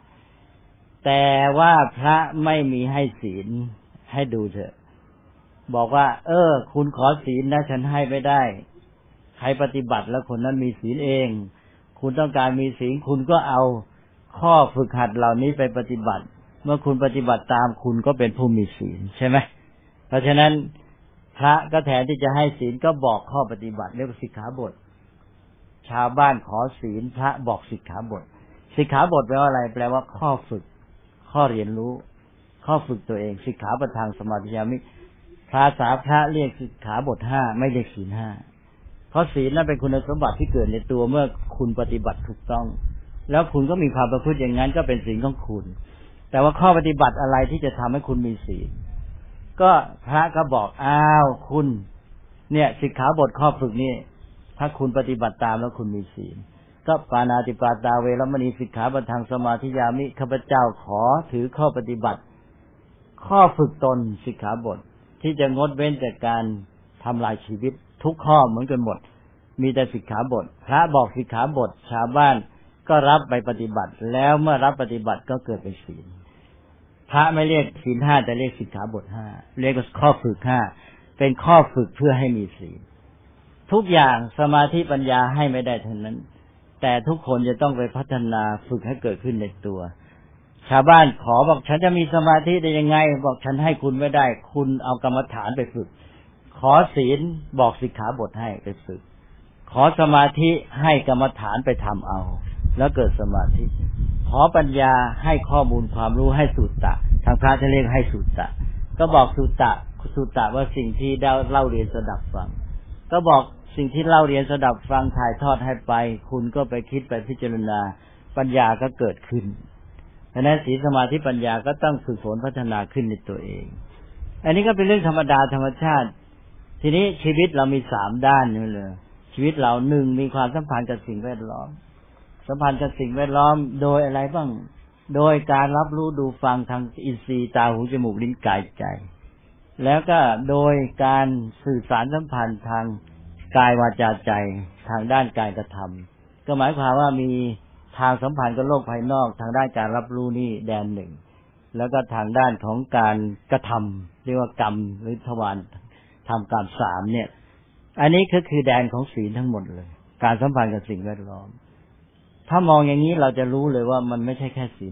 5แต่ว่าพระไม่มีให้ศีลให้ดูเถอะบอกว่าคุณขอศีลนะฉันให้ไม่ได้ใครปฏิบัติแล้วคนนั้นมีศีลเองคุณต้องการมีศีลคุณก็เอาข้อฝึกหัดเหล่านี้ไปปฏิบัติเมื่อคุณปฏิบัติตามคุณก็เป็นผู้มีศีลใช่ไหมเพราะฉะนั้นพระก็แทนที่จะให้ศีลก็บอกข้อปฏิบัติเรียกว่าสิกขาบทชาวบ้านขอศีลพระบอกสิกขาบทสิกขาบทแปลว่าอะไรแปลว่าข้อฝึกข้อเรียนรู้ข้อฝึกตัวเองสิกขาปะทังสมาธิยามิภาษาพระเรียกสิกขาบท5ไม่เรียกศีล5เพราะศีลนั้นเป็นคุณสมบัติที่เกิดในตัวเมื่อคุณปฏิบัติถูกต้องแล้วคุณก็มีความประพฤติอย่างนั้นก็เป็นศีลของคุณแต่ว่าข้อปฏิบัติอะไรที่จะทำให้คุณมีศีลก็พระก็บอกคุณเนี่ยสิกขาบทข้อฝึกนี่ถ้าคุณปฏิบัติตามแล้วคุณมีศีลก็ปาณาติปาตาเวรมณีสิกขาปะทังสมาธิยามิข้าพเจ้าขอถือข้อปฏิบัติข้อฝึกตนสิกขาบทที่จะงดเว้นจากการทำลายชีวิตทุกข้อเหมือนกันหมดมีแต่สิกขาบทพระบอกสิกขาบทชาวบ้านก็รับไปปฏิบัติแล้วเมื่อรับปฏิบัติก็เกิดเป็นศีลพระไม่เรียกศีล5แต่เรียกสิกขาบท5เรียกว่าข้อฝึก5เป็นข้อฝึกเพื่อให้มีศีลทุกอย่างสมาธิปัญญาให้ไม่ได้ทั้งนั้นแต่ทุกคนจะต้องไปพัฒนาฝึกให้เกิดขึ้นในตัวชาวบ้านขอบอกฉันจะมีสมาธิได้ยังไงบอกฉันให้คุณไม่ได้คุณเอากรรมฐานไปฝึกขอศีลบอกสิกขาบทให้ไปฝึกขอสมาธิให้กรรมฐานไปทำเอาแล้วเกิดสมาธิขอปัญญาให้ข้อมูลความรู้ให้สุตตะทางพระจะเรียกให้สุตตะก็บอกสุตตะว่าสิ่งที่ได้เล่าเรียนสดับฟังก็บอกสิ่งที่เล่าเรียนสดับฟังถ่ายทอดให้ไปคุณก็ไปคิดไปพิจารณาปัญญาก็เกิดขึ้นดังนั้นศีลสมาธิปัญญาก็ต้องฝึกฝนพัฒนาขึ้นในตัวเองอันนี้ก็เป็นเรื่องธรรมดาธรรมชาติทีนี้ชีวิตเรามี3ด้านนี่เลยชีวิตเรา1มีความสัมพันธ์กับสิ่งแวดล้อมสัมพันธ์กับสิ่งแวดล้อมโดยอะไรบ้างโดยการรับรู้ดูฟังทางอินทรีย์ตาหูจมูกลิ้นกายใจแล้วก็โดยการสื่อสารสัมพันธ์ทางกายวาจาใจทางด้านกายกระทำก็หมายความว่ามีทางสัมพันธ์กับโลกภายนอกทางด้านการรับรู้นี่แดน1แล้วก็ทางด้านของการกระทำเรียกว่ากรรมหรือทวารทำการ3เนี่ยอันนี้ก็คือแดนของศีลทั้งหมดเลยการสัมพันธ์กับสิ่งแวดล้อมถ้ามองอย่างนี้เราจะรู้เลยว่ามันไม่ใช่แค่ศีล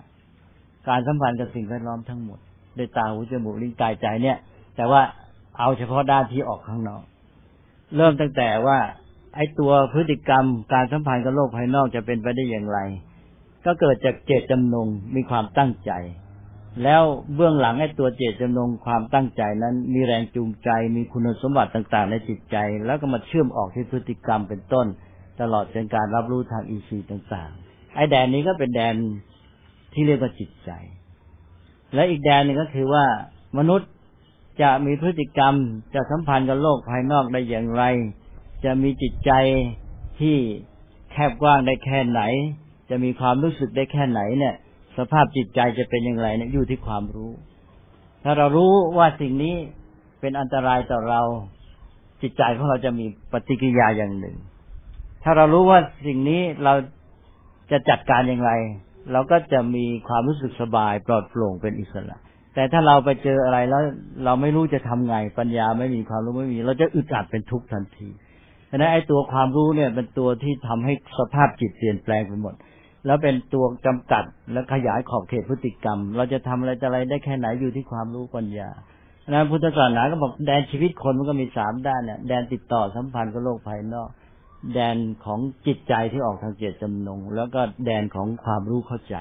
5การสัมพันธ์กับสิ่งแวดล้อมทั้งหมดด้วยตาหูจมูกลิ้นกายใจเนี่ยแต่ว่าเอาเฉพาะด้านที่ออกข้างนอกเริ่มตั้งแต่ว่าไอ้ตัวพฤติกรรมการสัมพันธ์กับโลกภายนอกจะเป็นไปได้อย่างไรก็เกิดจากเจตจำนงมีความตั้งใจแล้วเบื้องหลังไอ้ตัวเจตจำนงความตั้งใจนั้นมีแรงจูงใจมีคุณสมบัติต่างๆในจิตใจแล้วก็มาเชื่อมออกที่พฤติกรรมเป็นต้นตลอดจนการรับรู้ทางอินทรีย์ต่างๆไอ้แดนนี้ก็เป็นแดนที่เรียกว่าจิตใจและอีกแดนหนึ่งก็คือว่ามนุษย์จะมีพฤติกรรมจะสัมพันธ์กับโลกภายนอกได้อย่างไรจะมีจิตใจที่แคบกว้างได้แค่ไหนจะมีความรู้สึกได้แค่ไหนเนี่ยสภาพจิตใจจะเป็นอย่างไรเนี่ยอยู่ที่ความรู้ถ้าเรารู้ว่าสิ่งนี้เป็นอันตรายต่อเราจิตใจของเราจะมีปฏิกิริยาอย่างหนึ่งถ้าเรารู้ว่าสิ่งนี้เราจะจัดการอย่างไรเราก็จะมีความรู้สึกสบายปลอดโปร่งเป็นอิสระแต่ถ้าเราไปเจออะไรแล้วเราไม่รู้จะทำไงปัญญาไม่มีความรู้ไม่มีเราจะอึดอัดเป็นทุกข์ทันทีฉะนั้นไอ้ตัวความรู้เนี่ยเป็นตัวที่ทำให้สภาพจิตเปลี่ยนแปลงไปหมดแล้วเป็นตัวจำกัดและขยายขอบเขตพฤติกรรมเราจะทำอะไรแต่อะไรได้แค่ไหนอยู่ที่ความรู้ปัญญานะพุทธศาสนาก็บอกแดนชีวิตคนมันก็มี3ด้านเนี่ยแดนติดต่อสัมพันธ์กับโลกภายนอกแดนของจิตใจที่ออกทางเจตจำนงแล้วก็แดนของความรู้เข้าใจ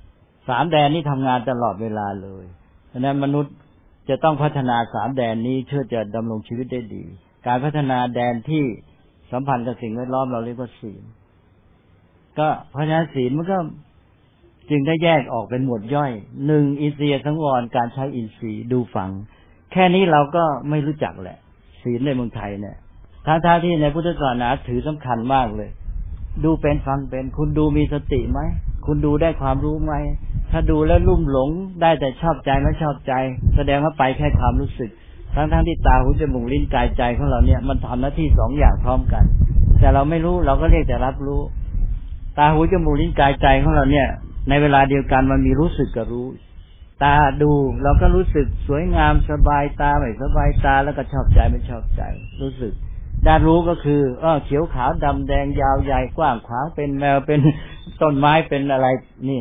3แดนนี้ทำงานตลอดเวลาเลยฉะนั้นมนุษย์จะต้องพัฒนา3แดนนี้เพื่อจะดำรงชีวิตได้ดีการพัฒนาแดนที่สัมพันธ์กับสิ่งแวดล้อมเราเรียกว่าศีลก็เพราะฉะนั้นศีลมันก็จึงได้แยกออกเป็นหมวดย่อย1อินทรียสังวรการใช้อินทรีย์ดูฟังแค่นี้เราก็ไม่รู้จักแหละศีลในเมืองไทยเนี่ยทั้งที่ในพุทธศาสนาถือสำคัญมากเลยดูเป็นฟังเป็นคุณดูมีสติไหมคุณดูได้ความรู้ไหมถ้าดูแล้วลุ่มหลงได้แต่ชอบใจไม่ชอบใจแสดงว่าไปแค่ความรู้สึกทั้งที่ตาหูจมูกลิ้นกายใจของเราเนี่ยมันทำหน้าที่2อย่างพร้อมกันแต่เราไม่รู้เราก็เรียกแต่รับรู้ตาหูจมูกลิ้นกายใจของเราเนี่ยในเวลาเดียวกันมันมีรู้สึกกับรู้ตาดูเราก็รู้สึกสวยงามสบายตาไม่สบายตาแล้วก็ชอบใจไม่ชอบใจรู้สึกด้านรู้ก็คือเขียวขาวดำแดงยาวใหญ่กว้างขวางเป็นแมวเป็นต้นไม้เป็นอะไรนี่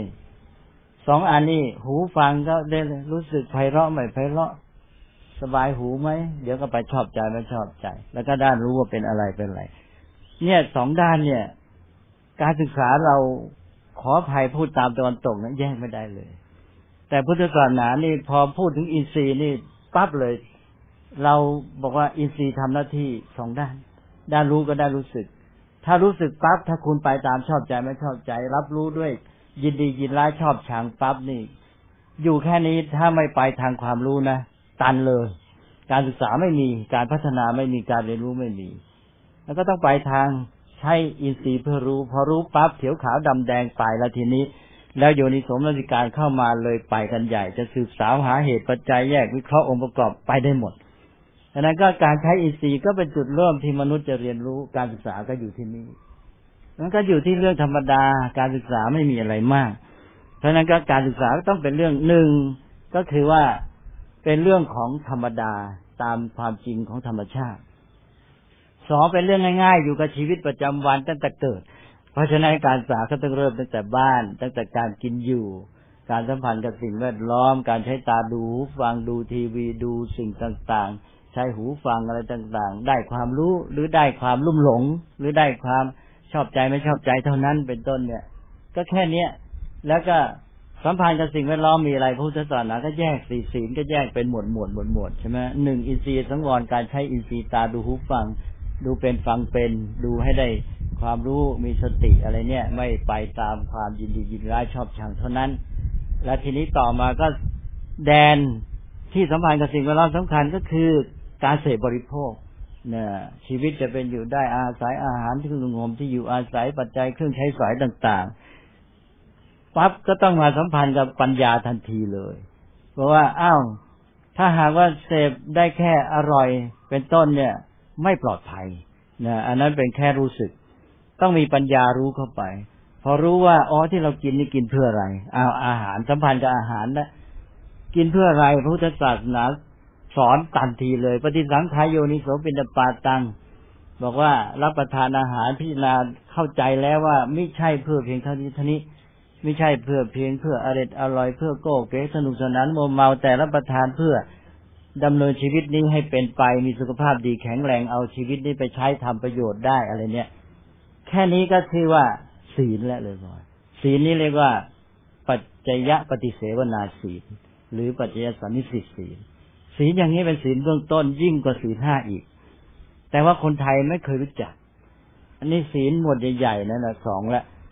2อันนี้หูฟังก็ได้รู้สึกไพเราะไม่ไพเราะสบายหูไหมเดี๋ยวก็ไปชอบใจไม่ชอบใจแล้วก็ด้านรู้ว่าเป็นอะไรเป็นอะไรเนี่ย2ด้านเนี่ยการศึกษาเราขออภัยพูดตามตะวันตกนั้นแยกไม่ได้เลยแต่พุทธศาสนานี่พอพูดถึงอินทรีย์นี่ปั๊บเลยเราบอกว่าอินทรีย์ทำหน้าที่2ด้านด้านรู้ก็ได้รู้สึกถ้ารู้สึกปั๊บถ้าคุณไปตามชอบใจไม่ชอบใจรับรู้ด้วยยินดียินร้ายชอบชังปั๊บนี่อยู่แค่นี้ถ้าไม่ไปทางความรู้นะตันเลยการศึกษาไม่มีการพัฒนาไม่มีการเรียนรู้ไม่มีแล้วก็ต้องไปทางใช้อินทรีย์เพื่อรู้พอรู้ปั๊บเขียวขาวดำแดงไปแล้วทีนี้แล้วโยนิโสมนสิการเข้ามาเลยไปกันใหญ่จะสืบสาวหาเหตุปัจจัยแยกวิเคราะห์องค์ประกอบไปได้หมดฉะนั้นก็การใช้อินทรีย์ก็เป็นจุดเริ่มที่มนุษย์จะเรียนรู้การศึกษาก็อยู่ที่นี่มันก็อยู่ที่เรื่องธรรมดาการศึกษาไม่มีอะไรมากเพราะฉะนั้นก็การศึกษาก็ต้องเป็นเรื่อง1ก็คือว่าเป็นเรื่องของธรรมดาตามความจริงของธรรมชาติ2เป็นเรื่องง่ายๆอยู่กับชีวิตประจำวันตั้งแต่เกิดเพราะฉะนั้นการศึกษาก็ต้องเริ่มตั้งแต่บ้านตั้งแต่การกินอยู่การสัมพันธ์กับสิ่งแวดล้อมการใช้ตาดูหูฟังดูทีวีดูสิ่งต่างๆใช้หูฟังอะไรต่างๆได้ความรู้หรือได้ความลุ่มหลงหรือได้ความชอบใจไม่ชอบใจเท่านั้นเป็นต้นเนี่ยก็แค่เนี้ยแล้วก็สัมพันธ์กับสิ่งแวดล้อมมีอะไรพุทธศาสนาก็แยกศีลก็แยกเป็นหมวดใช่ไหม1อินทรีย์สังวรการใช้อินทรีย์ตาดูหูฟังดูเป็นฟังเป็นดูให้ได้ความรู้มีสติอะไรเนี่ยไม่ไปตามความยินดียินร้ายชอบชังเท่านั้นและทีนี้ต่อมาก็แดนที่สัมพันธ์กับสิ่งแวดล้อมสำคัญก็คือการเสพบริโภคเนี่ยชีวิตจะเป็นอยู่ได้อาศัยอาหารที่นุ่งห่มที่อยู่อาศัยปัจจัยเครื่องใช้สอยต่างๆปั๊บก็ต้องมาสัมพันธ์กับปัญญาทันทีเลยเพราะว่าถ้าหากว่าเสพได้แค่อร่อยเป็นต้นเนี่ยไม่ปลอดภัยนะอันนั้นเป็นแค่รู้สึกต้องมีปัญญารู้เข้าไปพอรู้ว่าที่เรากินนี่กินเพื่ออะไรอาหารสัมพันธ์กับอาหารนะกินเพื่ออะไรพระพุทธศาสนาสอนทันทีเลยปฏิสังขารโยนิโสปิณปาตังบอกว่ารับประทานอาหารพิจารณาเข้าใจแล้วว่าไม่ใช่เพื่อเพียงเท่านี้ไม่ใช่เพื่อเพียงเพื่ออร่อยเพื่อโก้เก๋สนุกสนานโมเมาแต่รับประทานเพื่อดำเนินชีวิตนี้ให้เป็นไปมีสุขภาพดีแข็งแรงเอาชีวิตนี้ไปใช้ทำประโยชน์ได้อะไรเนี่ยแค่นี้ก็คือว่าศีลแล้วเลยบ่อยศีลนี้เรียกว่าปัจจยปฏิเสวนาศีลหรือปัจจยสันนิสิตศีลศีลอย่างนี้เป็นศีลเบื้องต้นยิ่งกว่าศีล5อีกแต่ว่าคนไทยไม่เคยรู้จักอันนี้ศีลหมวดใหญ่ๆนั่นแหละ2ละ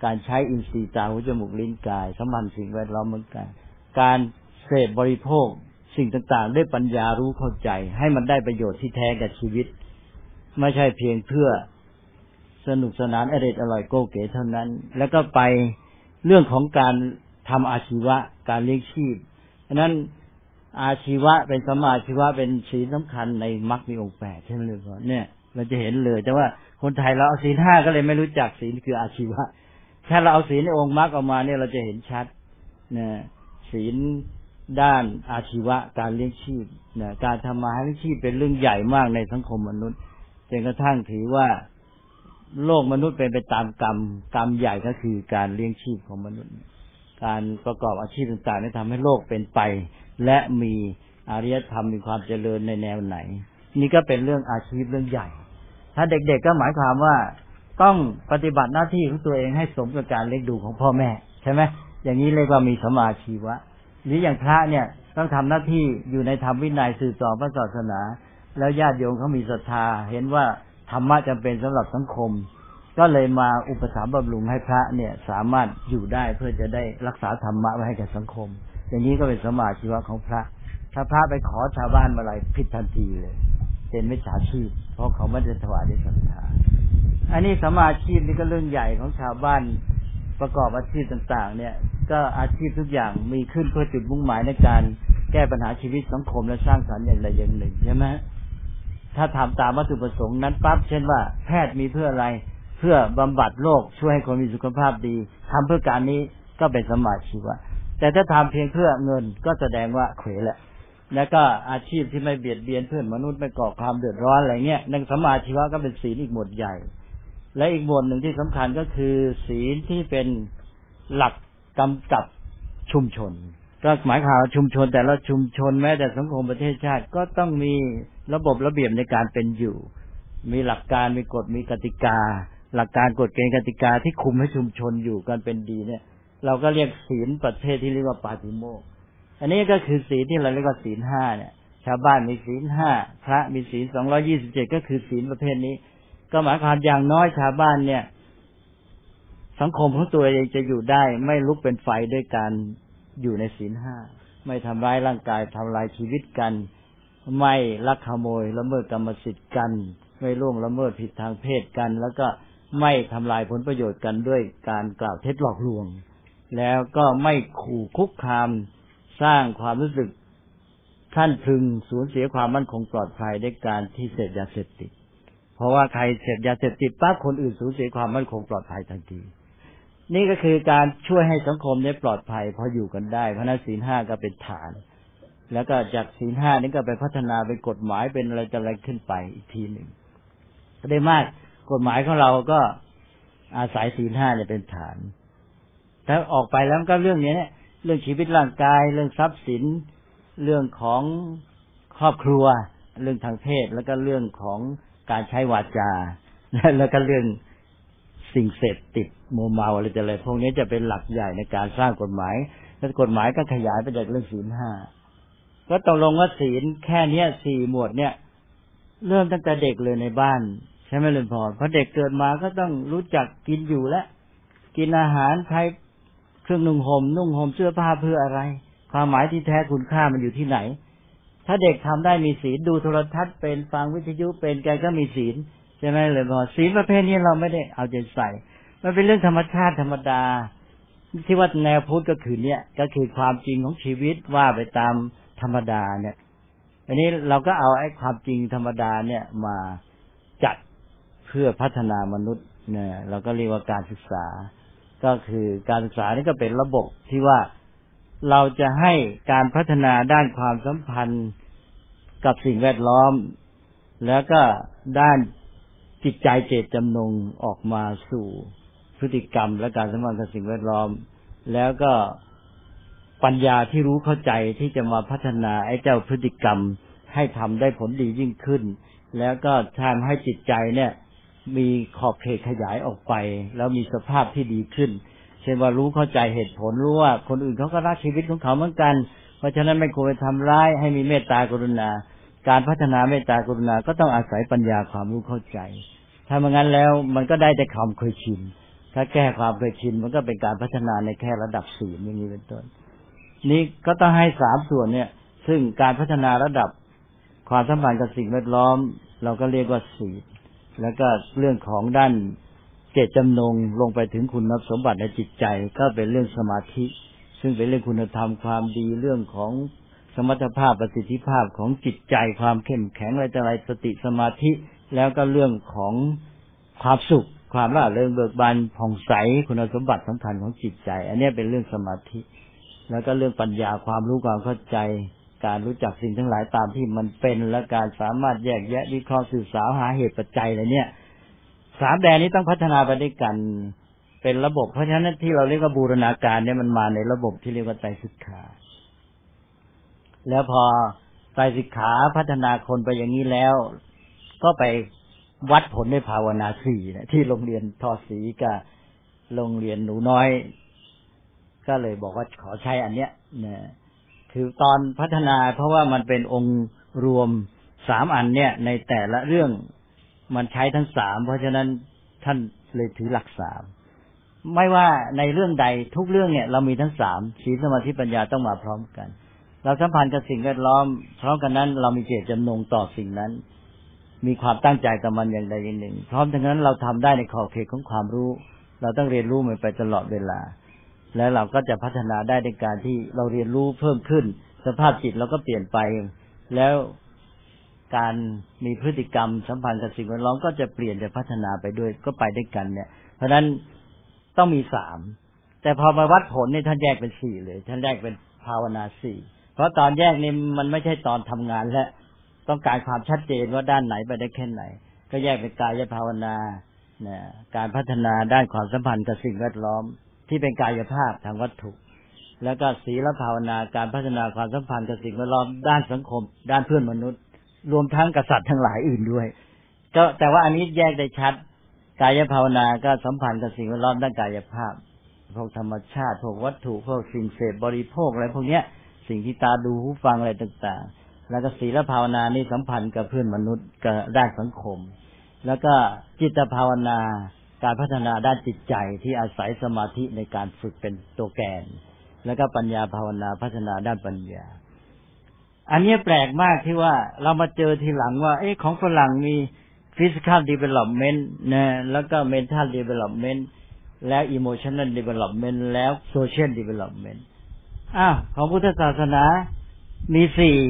การใช้อินทรีย์ตาหูจมูกลิ้นกายสัมพันธ์สิ่งแวดล้อมเหมือนกันการเสพบริโภคสิ่งต่างๆด้วยปัญญารู้เข้าใจให้มันได้ประโยชน์ที่แท้แก่ชีวิตไม่ใช่เพียงเพื่อสนุกสนานอร่อยโก้เก๋เท่านั้นแล้วก็ไปเรื่องของการทำอาชีวะการเลี้ยงชีพฉะนั้นอาชีวะเป็นสัมมาอาชีวะเป็นศีลสำคัญในมรรคมีองค์8ใช่ไหมลูกเนี่ยเราจะเห็นเลยแต่ว่าคนไทยเราเอาศีล5ก็เลยไม่รู้จักศีลคืออาชีวะถ้าเราเอาศีลในองค์มรรคออกมาเนี่ยเราจะเห็นชัดนะศีลด้านอาชีวะการเลี้ยงชีพนะการทำมาหาเลี้ยงชีพเป็นเรื่องใหญ่มากในสังคมมนุษย์จนกระทั่งถือว่าโลกมนุษย์เป็นไปตามกรรมใหญ่ก็คือการเลี้ยงชีพของมนุษย์การประกอบอาชีพต่างๆนี่ทำให้โลกเป็นไปและมีอารยธรรมมีความเจริญในแนวไหนนี่ก็เป็นเรื่องอาชีพเรื่องใหญ่ถ้าเด็กๆก็หมายความว่าต้องปฏิบัติหน้าที่ของตัวเองให้สมกับการเลี้ยงดูของพ่อแม่ใช่ไหมอย่างนี้เรียกว่ามีสัมมาอาชีวะหรืออย่างพระเนี่ยต้องทำหน้าที่อยู่ในธรรมวินัยสืบต่อพระศาสนาแล้วญาติโยมเขามีศรัทธาเห็นว่าธรรมะจำเป็นสำหรับสังคมก็เลยมาอุปถัมภ์บำรุงให้พระเนี่ยสามารถอยู่ได้เพื่อจะได้รักษาธรรมะไว้ให้แก่สังคมอย่างนี้ก็เป็นสัมมาอาชีวะของพระถ้าพระไปขอชาวบ้านมาอะไรผิดทันทีเลยเป็นมิจฉาชีพเพราะเขาไม่ได้ถวายด้วยศรัทธาอันนี้สัมมาอาชีพนี่ก็เรื่องใหญ่ของชาวบ้านประกอบอาชีพต่างๆเนี่ยก็อาชีพทุกอย่างมีขึ้นเพื่อจุดมุ่งหมายในการแก้ปัญหาชีวิตสังคมและสร้างสรรค์อย่างใดอย่างหนึ่งใช่ไหมถ้าทำตามวัตถุประสงค์นั้นปั๊บเช่นว่าแพทย์มีเพื่ออะไรเพื่อบำบัดโรคช่วยให้คนมีสุขภาพดีทำเพื่อการนี้ก็เป็นสัมมาอาชีวะแต่ถ้าทำเพียงเพื่อเงินก็แสดงว่าเขวแหละแล้วก็อาชีพที่ไม่เบียดเบียนเพื่อนมนุษย์ไม่ก่อความเดือดร้อนอะไรเงี้ยนั่นสัมมาอาชีวะก็เป็นศีลอีกหมวดใหญ่และอีกหมวดหนึ่งที่สำคัญก็คือศีลที่เป็นหลักกำกับชุมชนก็หมายความชุมชนแต่ละชุมชนแม้แต่สังคมประเทศชาติก็ต้องมีระบบระเบียบในการเป็นอยู่มีหลักการมีกฎมีกติกาหลักการกฎเกณฑ์กติกาที่คุมให้ชุมชนอยู่กันเป็นดีเนี่ยเราก็เรียกศีลประเภทที่เรียกว่าปาติโมกข์อันนี้ก็คือศีลที่เราเรียกว่าศีล5เนี่ยชาวบ้านมีศีล5พระมีศีล227ก็คือศีลประเภทนี้ก็หมายความอย่างน้อยชาวบ้านเนี่ยสังคมของตัวเองจะอยู่ได้ไม่ลุกเป็นไฟด้วยการอยู่ในศีล5ไม่ทำร้ายร่างกายทำลายชีวิตกันไม่ลักขโมยละเมิดกรรมสิทธิ์กันไม่ล่วงละเมิดผิดทางเพศกันแล้วก็ไม่ทำลายผลประโยชน์กันด้วยการกล่าวเท็จหลอกลวงแล้วก็ไม่ขู่คุกคามสร้างความรู้สึกท่านพึงสูญเสียความมั่นคงปลอดภัยด้วยการที่เสพยาเสพติดเพราะว่าใครเสพยาเสพติดปั๊บคนอื่นสูญเสียความมั่นคงปลอดภัยทันทีนี่ก็คือการช่วยให้สังคมนี้ปลอดภัยพออยู่กันได้เพราะนั้นศีล5ก็เป็นฐานแล้วก็จากศีล5นี้ก็ไปพัฒนาเป็นกฎหมายเป็นอะไรต่ออะไรขึ้นไปอีกทีหนึ่งได้มากกฎหมายของเราก็อาศัยศีล5เนี่ยเป็นฐานถ้าออกไปแล้วก็เรื่องนี้เนี่ยเรื่องชีวิตร่างกายเรื่องทรัพย์สินเรื่องของครอบครัวเรื่องทางเพศแล้วก็เรื่องของการใช้วาจาแล้วก็เรื่องสิ่งเสพติดมัวเมาอะไรพวกนี้จะเป็นหลักใหญ่ในการสร้างกฎหมายและกฎหมายก็ขยายไปจากเรื่องศีล5ก็ตกลงว่าศีลแค่นี้4หมวดเนี่ยเริ่มตั้งแต่เด็กเลยในบ้านใช่ไหมลุงพรเพราะเด็กเกิดมาก็ต้องรู้จักกินอยู่และกินอาหารใช้เครื่องนุ่งห่มเสื้อผ้าเพื่ออะไรความหมายที่แท้คุณค่ามันอยู่ที่ไหนถ้าเด็กทำได้มีศีลดูโทรทัศน์เป็นฟังวิทยุเป็นแกก็มีศีลใช่ไหมเลยพอศีลประเภทนี้เราไม่ได้เอาใจใส่มันเป็นเรื่องธรรมชาติธรรมดาที่ว่าแนวพุทธก็คือเนี่ยก็คือความจริงของชีวิตว่าไปตามธรรมดาเนี่ยอันนี้เราก็เอาไอ้ความจริงธรรมดาเนี่ยมาจัดเพื่อพัฒนามนุษย์เนี่ยเราก็เรียกว่าการศึกษาก็คือการศึกษานี่ก็เป็นระบบที่ว่าเราจะให้การพัฒนาด้านความสัมพันธ์กับสิ่งแวดล้อมแล้วก็ด้านจิตใจเจตจำนงออกมาสู่พฤติกรรมและการสัมพันธ์กับสิ่งแวดล้อมแล้วก็ปัญญาที่รู้เข้าใจที่จะมาพัฒนาไอ้เจ้าพฤติกรรมให้ทำได้ผลดียิ่งขึ้นแล้วก็ทำให้จิตใจเนี่ยมีขอบเขตขยายออกไปแล้วมีสภาพที่ดีขึ้นเช่นว่ารู้เข้าใจเหตุผลรู้ว่าคนอื่นเขาก็รักชีวิตของเขาเหมือนกันเพราะฉะนั้นไม่ควรไปทำร้ายให้มีเมตตากรุณาการพัฒนาเมตตากรุณาก็ต้องอาศัยปัญญาความรู้เข้าใจถ้าไม่งั้นแล้วมันก็ได้แต่ความเคยชินถ้าแก้ความเคยชินมันก็เป็นการพัฒนาในแค่ระดับศีลอย่างนี้เป็นต้นนี้ก็ต้องให้3ส่วนเนี่ยซึ่งการพัฒนาระดับความสัมพันธ์กับสิ่งแวดล้อมเราก็เรียกว่าศีลแล้วก็เรื่องของด้านเจตจำนงลงไปถึงคุณสมบัติในจิตใจก็เป็นเรื่องสมาธิซึ่งเป็นเรื่องคุณธรรมความดีเรื่องของสมรรถภาพประสิทธิภาพของจิตใจความเข้มแข็งอะไรต่ออะไรสติสมาธิแล้วก็เรื่องของความสุขความร่าเริงเบิกบานผ่องใสคุณสมบัติสำคัญของจิตใจอันนี้เป็นเรื่องสมาธิแล้วก็เรื่องปัญญาความรู้ความเข้าใจการรู้จักสิ่งทั้งหลายตามที่มันเป็นและการสามารถแยกแยะวิเคราะห์สื่อสารหาเหตุปัจจัยอะไรเนี่ย3แดนนี้ต้องพัฒนาไปด้วยกันเป็นระบบเพราะฉะนั้นที่เราเรียกว่าบูรณาการเนี่ยมันมาในระบบที่เรียกว่าไตรสิกขาแล้วพอไตรสิกขาพัฒนาคนไปอย่างนี้แล้วก็ไปวัดผลในภาวนา4นะที่โรงเรียนทอศรีกับโรงเรียนหนูน้อยก็เลยบอกว่าขอใช้อันเนี้ยนะคือตอนพัฒนาเพราะว่ามันเป็นองค์รวม3อันเนี่ยในแต่ละเรื่องมันใช้ทั้ง3เพราะฉะนั้นท่านเลยถือหลัก3ไม่ว่าในเรื่องใดทุกเรื่องเนี่ยเรามีทั้ง3ศีลสมาธิปัญญาต้องมาพร้อมกันเราสัมพันธ์กับสิ่งแวดล้อมพร้อมกันนั้นเรามีเจตจำนงต่อสิ่งนั้นมีความตั้งใจกับมันอย่างใดอย่างหนึ่งพร้อมทั้งนั้นเราทำได้ในขอบเขตของความรู้เราต้องเรียนรู้มันไปตลอดเวลาแล้วเราก็จะพัฒนาได้ในการที่เราเรียนรู้เพิ่มขึ้นสภาพจิตเราก็เปลี่ยนไปแล้วการมีพฤติกรรมสัมพันธ์กับสิ่งแวดล้อมก็จะเปลี่ยนจะพัฒนาไปด้วยก็ไปด้วยกันเนี่ยเพราะฉะนั้นต้องมี3แต่พอมาวัดผลเนี่ยท่านแยกเป็น4เลยท่านแยกเป็นภาวนา4เพราะตอนแยกนี่มันไม่ใช่ตอนทำงานและต้องการความชัดเจนว่าด้านไหนไปได้แค่ไหนก็แยกเป็นกายภาวนาการพัฒนาด้านความสัมพันธ์กับสิ่งแวดล้อมที่เป็นกายภาพทางวัตถุแล้วก็ศีลภาวนาการพัฒนาความสัมพันธ์กับสิ่งแวดล้อมด้านสังคมด้านเพื่อนมนุษย์รวมทั้งกษัตริย์ทั้งหลายอื่นด้วยก็แต่ว่าอันนี้แยกได้ชัดกายภาวนาก็สัมพันธ์กับสิ่งแวดล้อมด้านกายภาพพวกธรรมชาติพวกวัตถุพวกสิ่งเสพบริโภคอะไรพวกเนี้ยสิ่งที่ตาดูหูฟังอะไรต่างๆแล้วก็ศีลภาวนานี่สัมพันธ์กับเพื่อนมนุษย์กับด้านสังคมแล้วก็จิตภาวนาการพัฒนาด้านจิตใจที่อาศัยสมาธิในการฝึกเป็นตัวแกนแล้วก็ปัญญาภาวนาพัฒนาด้านปัญญาอันนี้แปลกมากที่ว่าเรามาเจอทีหลังว่าของฝรั่งมี physical development นะแล้วก็ mental development แล้ว emotional development แล้ว social development ของพุทธศาสนามี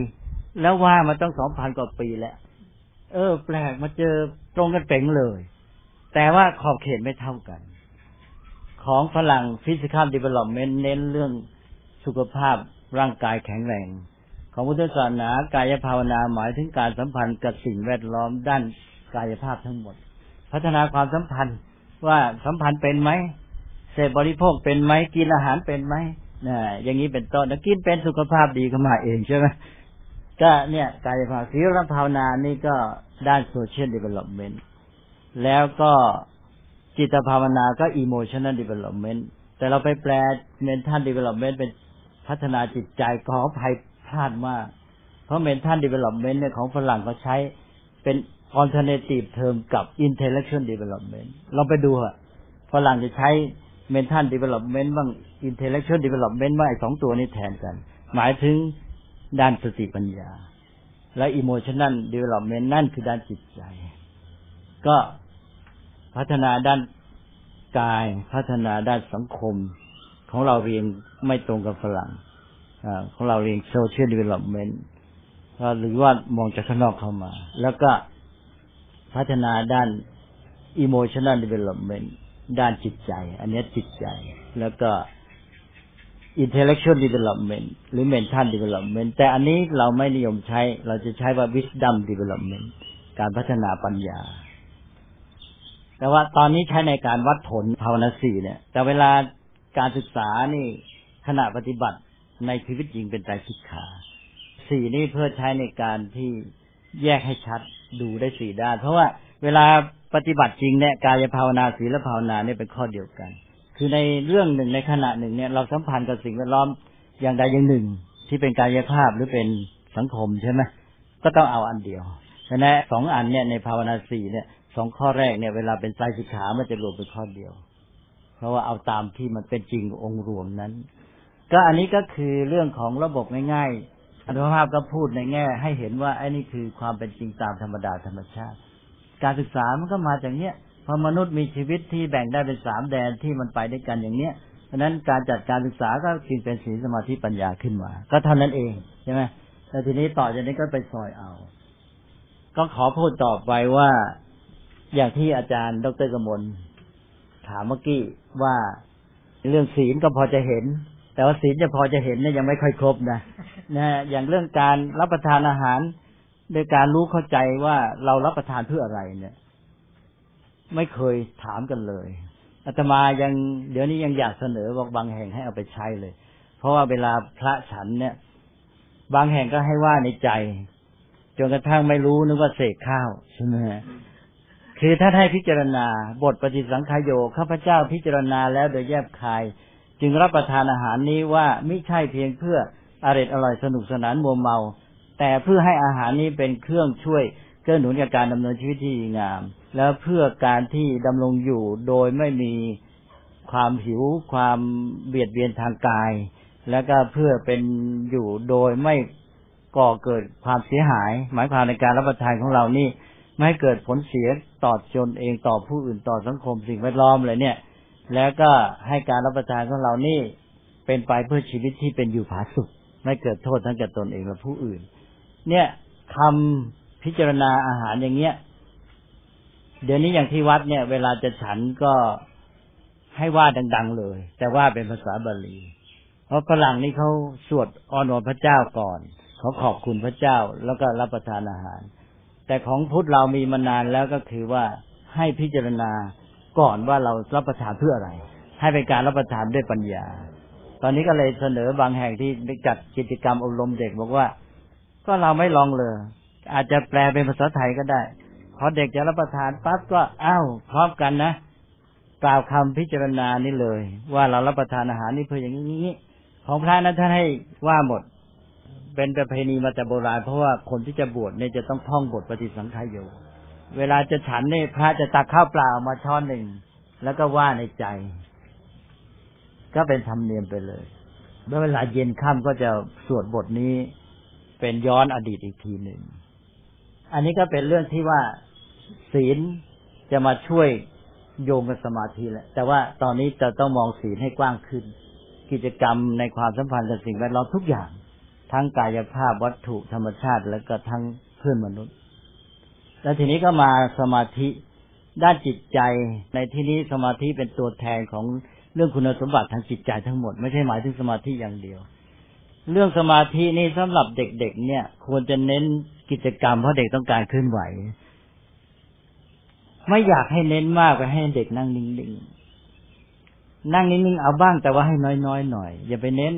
4แล้วว่ามาต้อง 2,000 กว่าปีแล้วแปลกมาเจอตรงกันเป๋งเลยแต่ว่าขอบเขตไม่เท่ากันของฝรั่ง physical development เน้นเรื่องสุขภาพร่างกายแข็งแรงของพุทธศาสนากายภาวนาหมายถึงการสัมพันธ์กับสิ่งแวดล้อมด้านกายภาพทั้งหมดพัฒนาความสัมพันธ์ว่าสัมพันธ์เป็นไหมเสพบริโภคเป็นไหมกินอาหารเป็นไหมอย่างนี้เป็นต้นกินเป็นสุขภาพดีเข้ามาเองใช่ไหมก็เนี่ยกายภาพศีลภาวนานี่ก็ด้าน social development แล้วก็จิตภาวนาก็ emotional development แต่เราไปแปล mental development เป็นพัฒนาจิตใจขออภัยพลาดมากเพราะ mental development เนี่ยของฝรั่งเขาใช้เป็น alternative term กับ intellectual development เราไปดูฝรั่งจะใช้ mental development บ้าง intellectual development บ้าง2ตัวนี้แทนกันหมายถึงด้านสติปัญญาและ emotional development นั่นคือด้านจิตใจก็พัฒนาด้านกายพัฒนาด้านสังคมของเราเรียนไม่ตรงกับฝรั่งของเราเรียน social development หรือว่ามองจากข้างนอกเข้ามาแล้วก็พัฒนาด้าน emotional development ด้านจิตใจอันนี้จิตใจแล้วก็ intellectual development หรือ mental development แต่อันนี้เราไม่นิยมใช้เราจะใช้ว่า wisdom development การพัฒนาปัญญาแต่ว่าตอนนี้ใช้ในการวัดผลภาวนา4เนี่ยแต่เวลาการศึกษานี่ขณะปฏิบัติในชีวิตจริงเป็นไตรสิกขา4นี่เพื่อใช้ในการที่แยกให้ชัดดูได้4ด้านเพราะว่าเวลาปฏิบัติจริงเนี่ยกายภาวนาศีลภาวนาเนี่ยเป็นข้อเดียวกันคือในเรื่องหนึ่งในขณะหนึ่งเนี่ยเราสัมพันธ์กับสิ่งแวดล้อมอย่างใดอย่างหนึ่งที่เป็นกายภาพหรือเป็นสังคมใช่ไหมก็ต้องเอาอันเดียวฉะนั้น2อันเนี่ยในภาวนา4เนี่ย2ข้อแรกเนี่ยเวลาเป็นไตรสิกขามันจะรวมเป็นข้อเดียวเพราะว่าเอาตามที่มันเป็นจริงองค์รวมนั้นก็อันนี้ก็คือเรื่องของระบบง่ายๆอาตมาภาพก็พูดในแง่ให้เห็นว่าไอ้นี่คือความเป็นจริงตามธรรมดาธรรมชาติการศึกษามันก็มาจากเนี้ยพอมนุษย์มีชีวิตที่แบ่งได้เป็น3แดนที่มันไปด้วยกันอย่างเนี้ยเพราะนั้นการจัดการศึกษาก็จึงเป็นศีลสมาธิปัญญาขึ้นมาก็เท่านั้นเองใช่ไหมแล้วทีนี้ต่อจากนี้ก็ไปซอยเอาก็ขอพูดต่อไปว่าอย่างที่อาจารย์ดร.กมลถามเมื่อกี้ว่าเรื่องศีลก็พอจะเห็นแต่ว่าศีลจะพอจะเห็นเนี่ยยังไม่ค่อยครบนะอย่างเรื่องการรับประทานอาหารโดยการรู้เข้าใจว่าเรารับประทานเพื่ออะไรเนี่ยไม่เคยถามกันเลยอาตมายังเดี๋ยวนี้ยังอยากเสนอบอกบางแห่งให้เอาไปใช้เลยเพราะว่าเวลาพระฉันเนี่ยบางแห่งก็ให้ว่าในใจจนกระทั่งไม่รู้นึกว่าเสกข้าวใช่ไหมคือถ้าให้พิจารณาบทปฏิสังขายโยข้าพเจ้าพิจารณาแล้วโดยแยบคายจึงรับประทานอาหารนี้ว่าไม่ใช่เพียงเพื่ออร่อยสนุกสนานมัวเมาแต่เพื่อให้อาหารนี้เป็นเครื่องช่วยเกื้อหนุนกับการดำเนินชีวิตที่ดีงามแล้วเพื่อการที่ดำรงอยู่โดยไม่มีความหิวความเบียดเบียนทางกายแล้วก็เพื่อเป็นอยู่โดยไม่ก่อเกิดความเสียหายหมายความในการรับประทานของเรานี่ไม่ให้เกิดผลเสียต่อตนเองต่อผู้อื่นต่อสังคมสิ่งแวดล้อมเลยเนี่ยแล้วก็ให้การรับประทานของเรานี่เป็นไปเพื่อชีวิตที่เป็นอยู่ผาสุกไม่เกิดโทษทั้งแก่ตนเองและผู้อื่นเนี่ยคำพิจารณาอาหารอย่างเงี้ยเดี๋ยวนี้อย่างที่วัดเนี่ยเวลาจะฉันก็ให้ว่าดังๆเลยแต่ว่าเป็นภาษาบาลีเพราะฝรั่งนี่เขาสวดอ้อนวอนพระเจ้าก่อนเขาขอบคุณพระเจ้าแล้วก็รับประทานอาหารแต่ของพุทธเรามีมานานแล้วก็คือว่าให้พิจารณาก่อนว่าเรารับประทานเพื่ออะไรให้เป็นการรับประทานด้วยปัญญาตอนนี้ก็เลยเสนอบางแห่งที่ได้จัดกิจกรรมอบรมเด็กบอกว่าก็เราไม่ลองเลยอาจจะแปลเป็นภาษาไทยก็ได้พอเด็กจะรับประทานปั๊บก็พร้อมกันนะกล่าวคำพิจารณานี่เลยว่าเรารับประทานอาหารนี่เพื่ออย่างนี้ของพระนั้นท่านให้ว่าหมดเป็นประเพณีมาแต่โบราณเพราะว่าคนที่จะบวชเนี่ยจะต้องท่องบทปฏิสังขายโยเวลาจะฉันเนี่ยพระจะตักข้าวเปล่ามาช้อนหนึ่งแล้วก็ว่าในใจก็เป็นธรรมเนียมไปเลยเมื่อเวลาเย็นค่ำก็จะสวดบทนี้เป็นย้อนอดีตอีกทีหนึ่งอันนี้ก็เป็นเรื่องที่ว่าศีลจะมาช่วยโยงกับสมาธิแหละแต่ว่าตอนนี้จะต้องมองศีลให้กว้างขึ้นกิจกรรมในความสัมพันธ์กับสิ่งแวดล้อมทุกอย่างทั้งกายภาพวัตถุธรรมชาติแล้วก็ทั้งเพื่อนมนุษย์แล้วทีนี้ก็มาสมาธิด้านจิตใจในที่นี้สมาธิเป็นตัวแทนของเรื่องคุณสมบัติทางจิตใจทั้งหมดไม่ใช่หมายถึงสมาธิอย่างเดียวเรื่องสมาธินี่สำหรับเด็กๆเนี่ยควรจะเน้นกิจกรรมเพราะเด็กต้องการเคลื่อนไหวไม่อยากให้เน้นมากไปให้เด็กนั่งนิ่งๆนั่งนิ่งๆเอาบ้างแต่ว่าให้น้อยๆหน่อยอย่าไปเน้น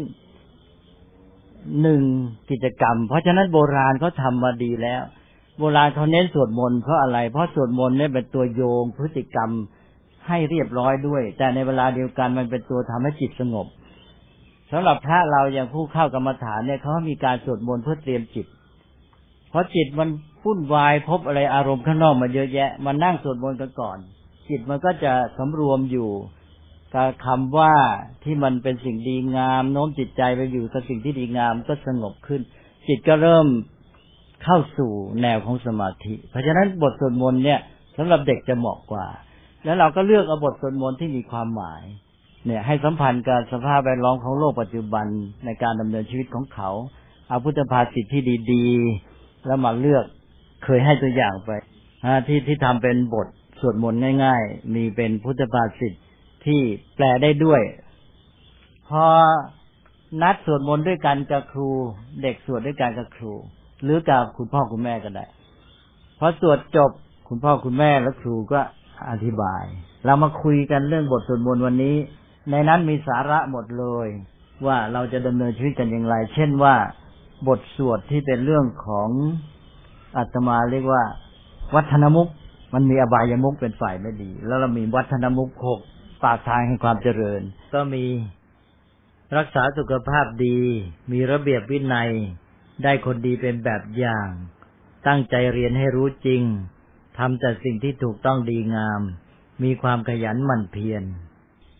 กิจกรรมเพราะฉะนั้นโบราณเขาทำมาดีแล้วโบราณเขาเน้นสวดมนต์เพราะอะไรเพราะสวดมนต์เนี่ยเป็นตัวโยงพฤติกรรมให้เรียบร้อยด้วยแต่ในเวลาเดียวกันมันเป็นตัวทำให้จิตสงบสำหรับพระเราอย่างผู้เข้ากรรมฐานเนี่ยเขามีการสวดมนต์เพื่อเตรียมจิตเพราะจิตมันวุ่นวายพบอะไรอารมณ์ข้างนอกมาเยอะแยะมานั่งสวดมนต์กันก่อนจิตมันก็จะสำรวมอยู่กับคำว่าที่มันเป็นสิ่งดีงามโน้มจิตใจไปอยู่กับสิ่งที่ดีงามก็สงบขึ้นจิตก็เริ่มเข้าสู่แนวของสมาธิเพราะฉะนั้นบทสวดมนต์เนี่ยสำหรับเด็กจะเหมาะกว่าแล้วเราก็เลือกเอาบทสวดมนต์ที่มีความหมายเนี่ยให้สัมพันธ์กับสภาพแวดล้อมของโลกปัจจุบันในการดำเนินชีวิตของเขาเอาพุทธภาษิตที่ดีๆแล้วมาเลือกเคยให้ตัวอย่างไปที่ทำเป็นบทสวดมนต์ง่ายๆมีเป็นพุทธภาษิตที่แปลได้ด้วยพอนัดสวดมนต์ด้วยกันกับครูเด็กสวดด้วยกันกับครูหรือกับคุณพ่อคุณแม่ก็ได้พอสวดจบคุณพ่อคุณแม่และครูก็อธิบายเรามาคุยกันเรื่องบทสวดมนต์วันนี้ในนั้นมีสาระหมดเลยว่าเราจะดำเนินชีวิตกันอย่างไรเช่นว่าบทสวดที่เป็นเรื่องของอาตมาเรียกว่าวัฒนมุขมันมีอบายมุขเป็นฝ่ายไม่ดีแล้วเรามีวัฒนมุข6ปากทางแห่งความเจริญก็มีรักษาสุขภาพดีมีระเบียบวินัยได้คนดีเป็นแบบอย่างตั้งใจเรียนให้รู้จริงทำแต่สิ่งที่ถูกต้องดีงามมีความขยันหมั่นเพียร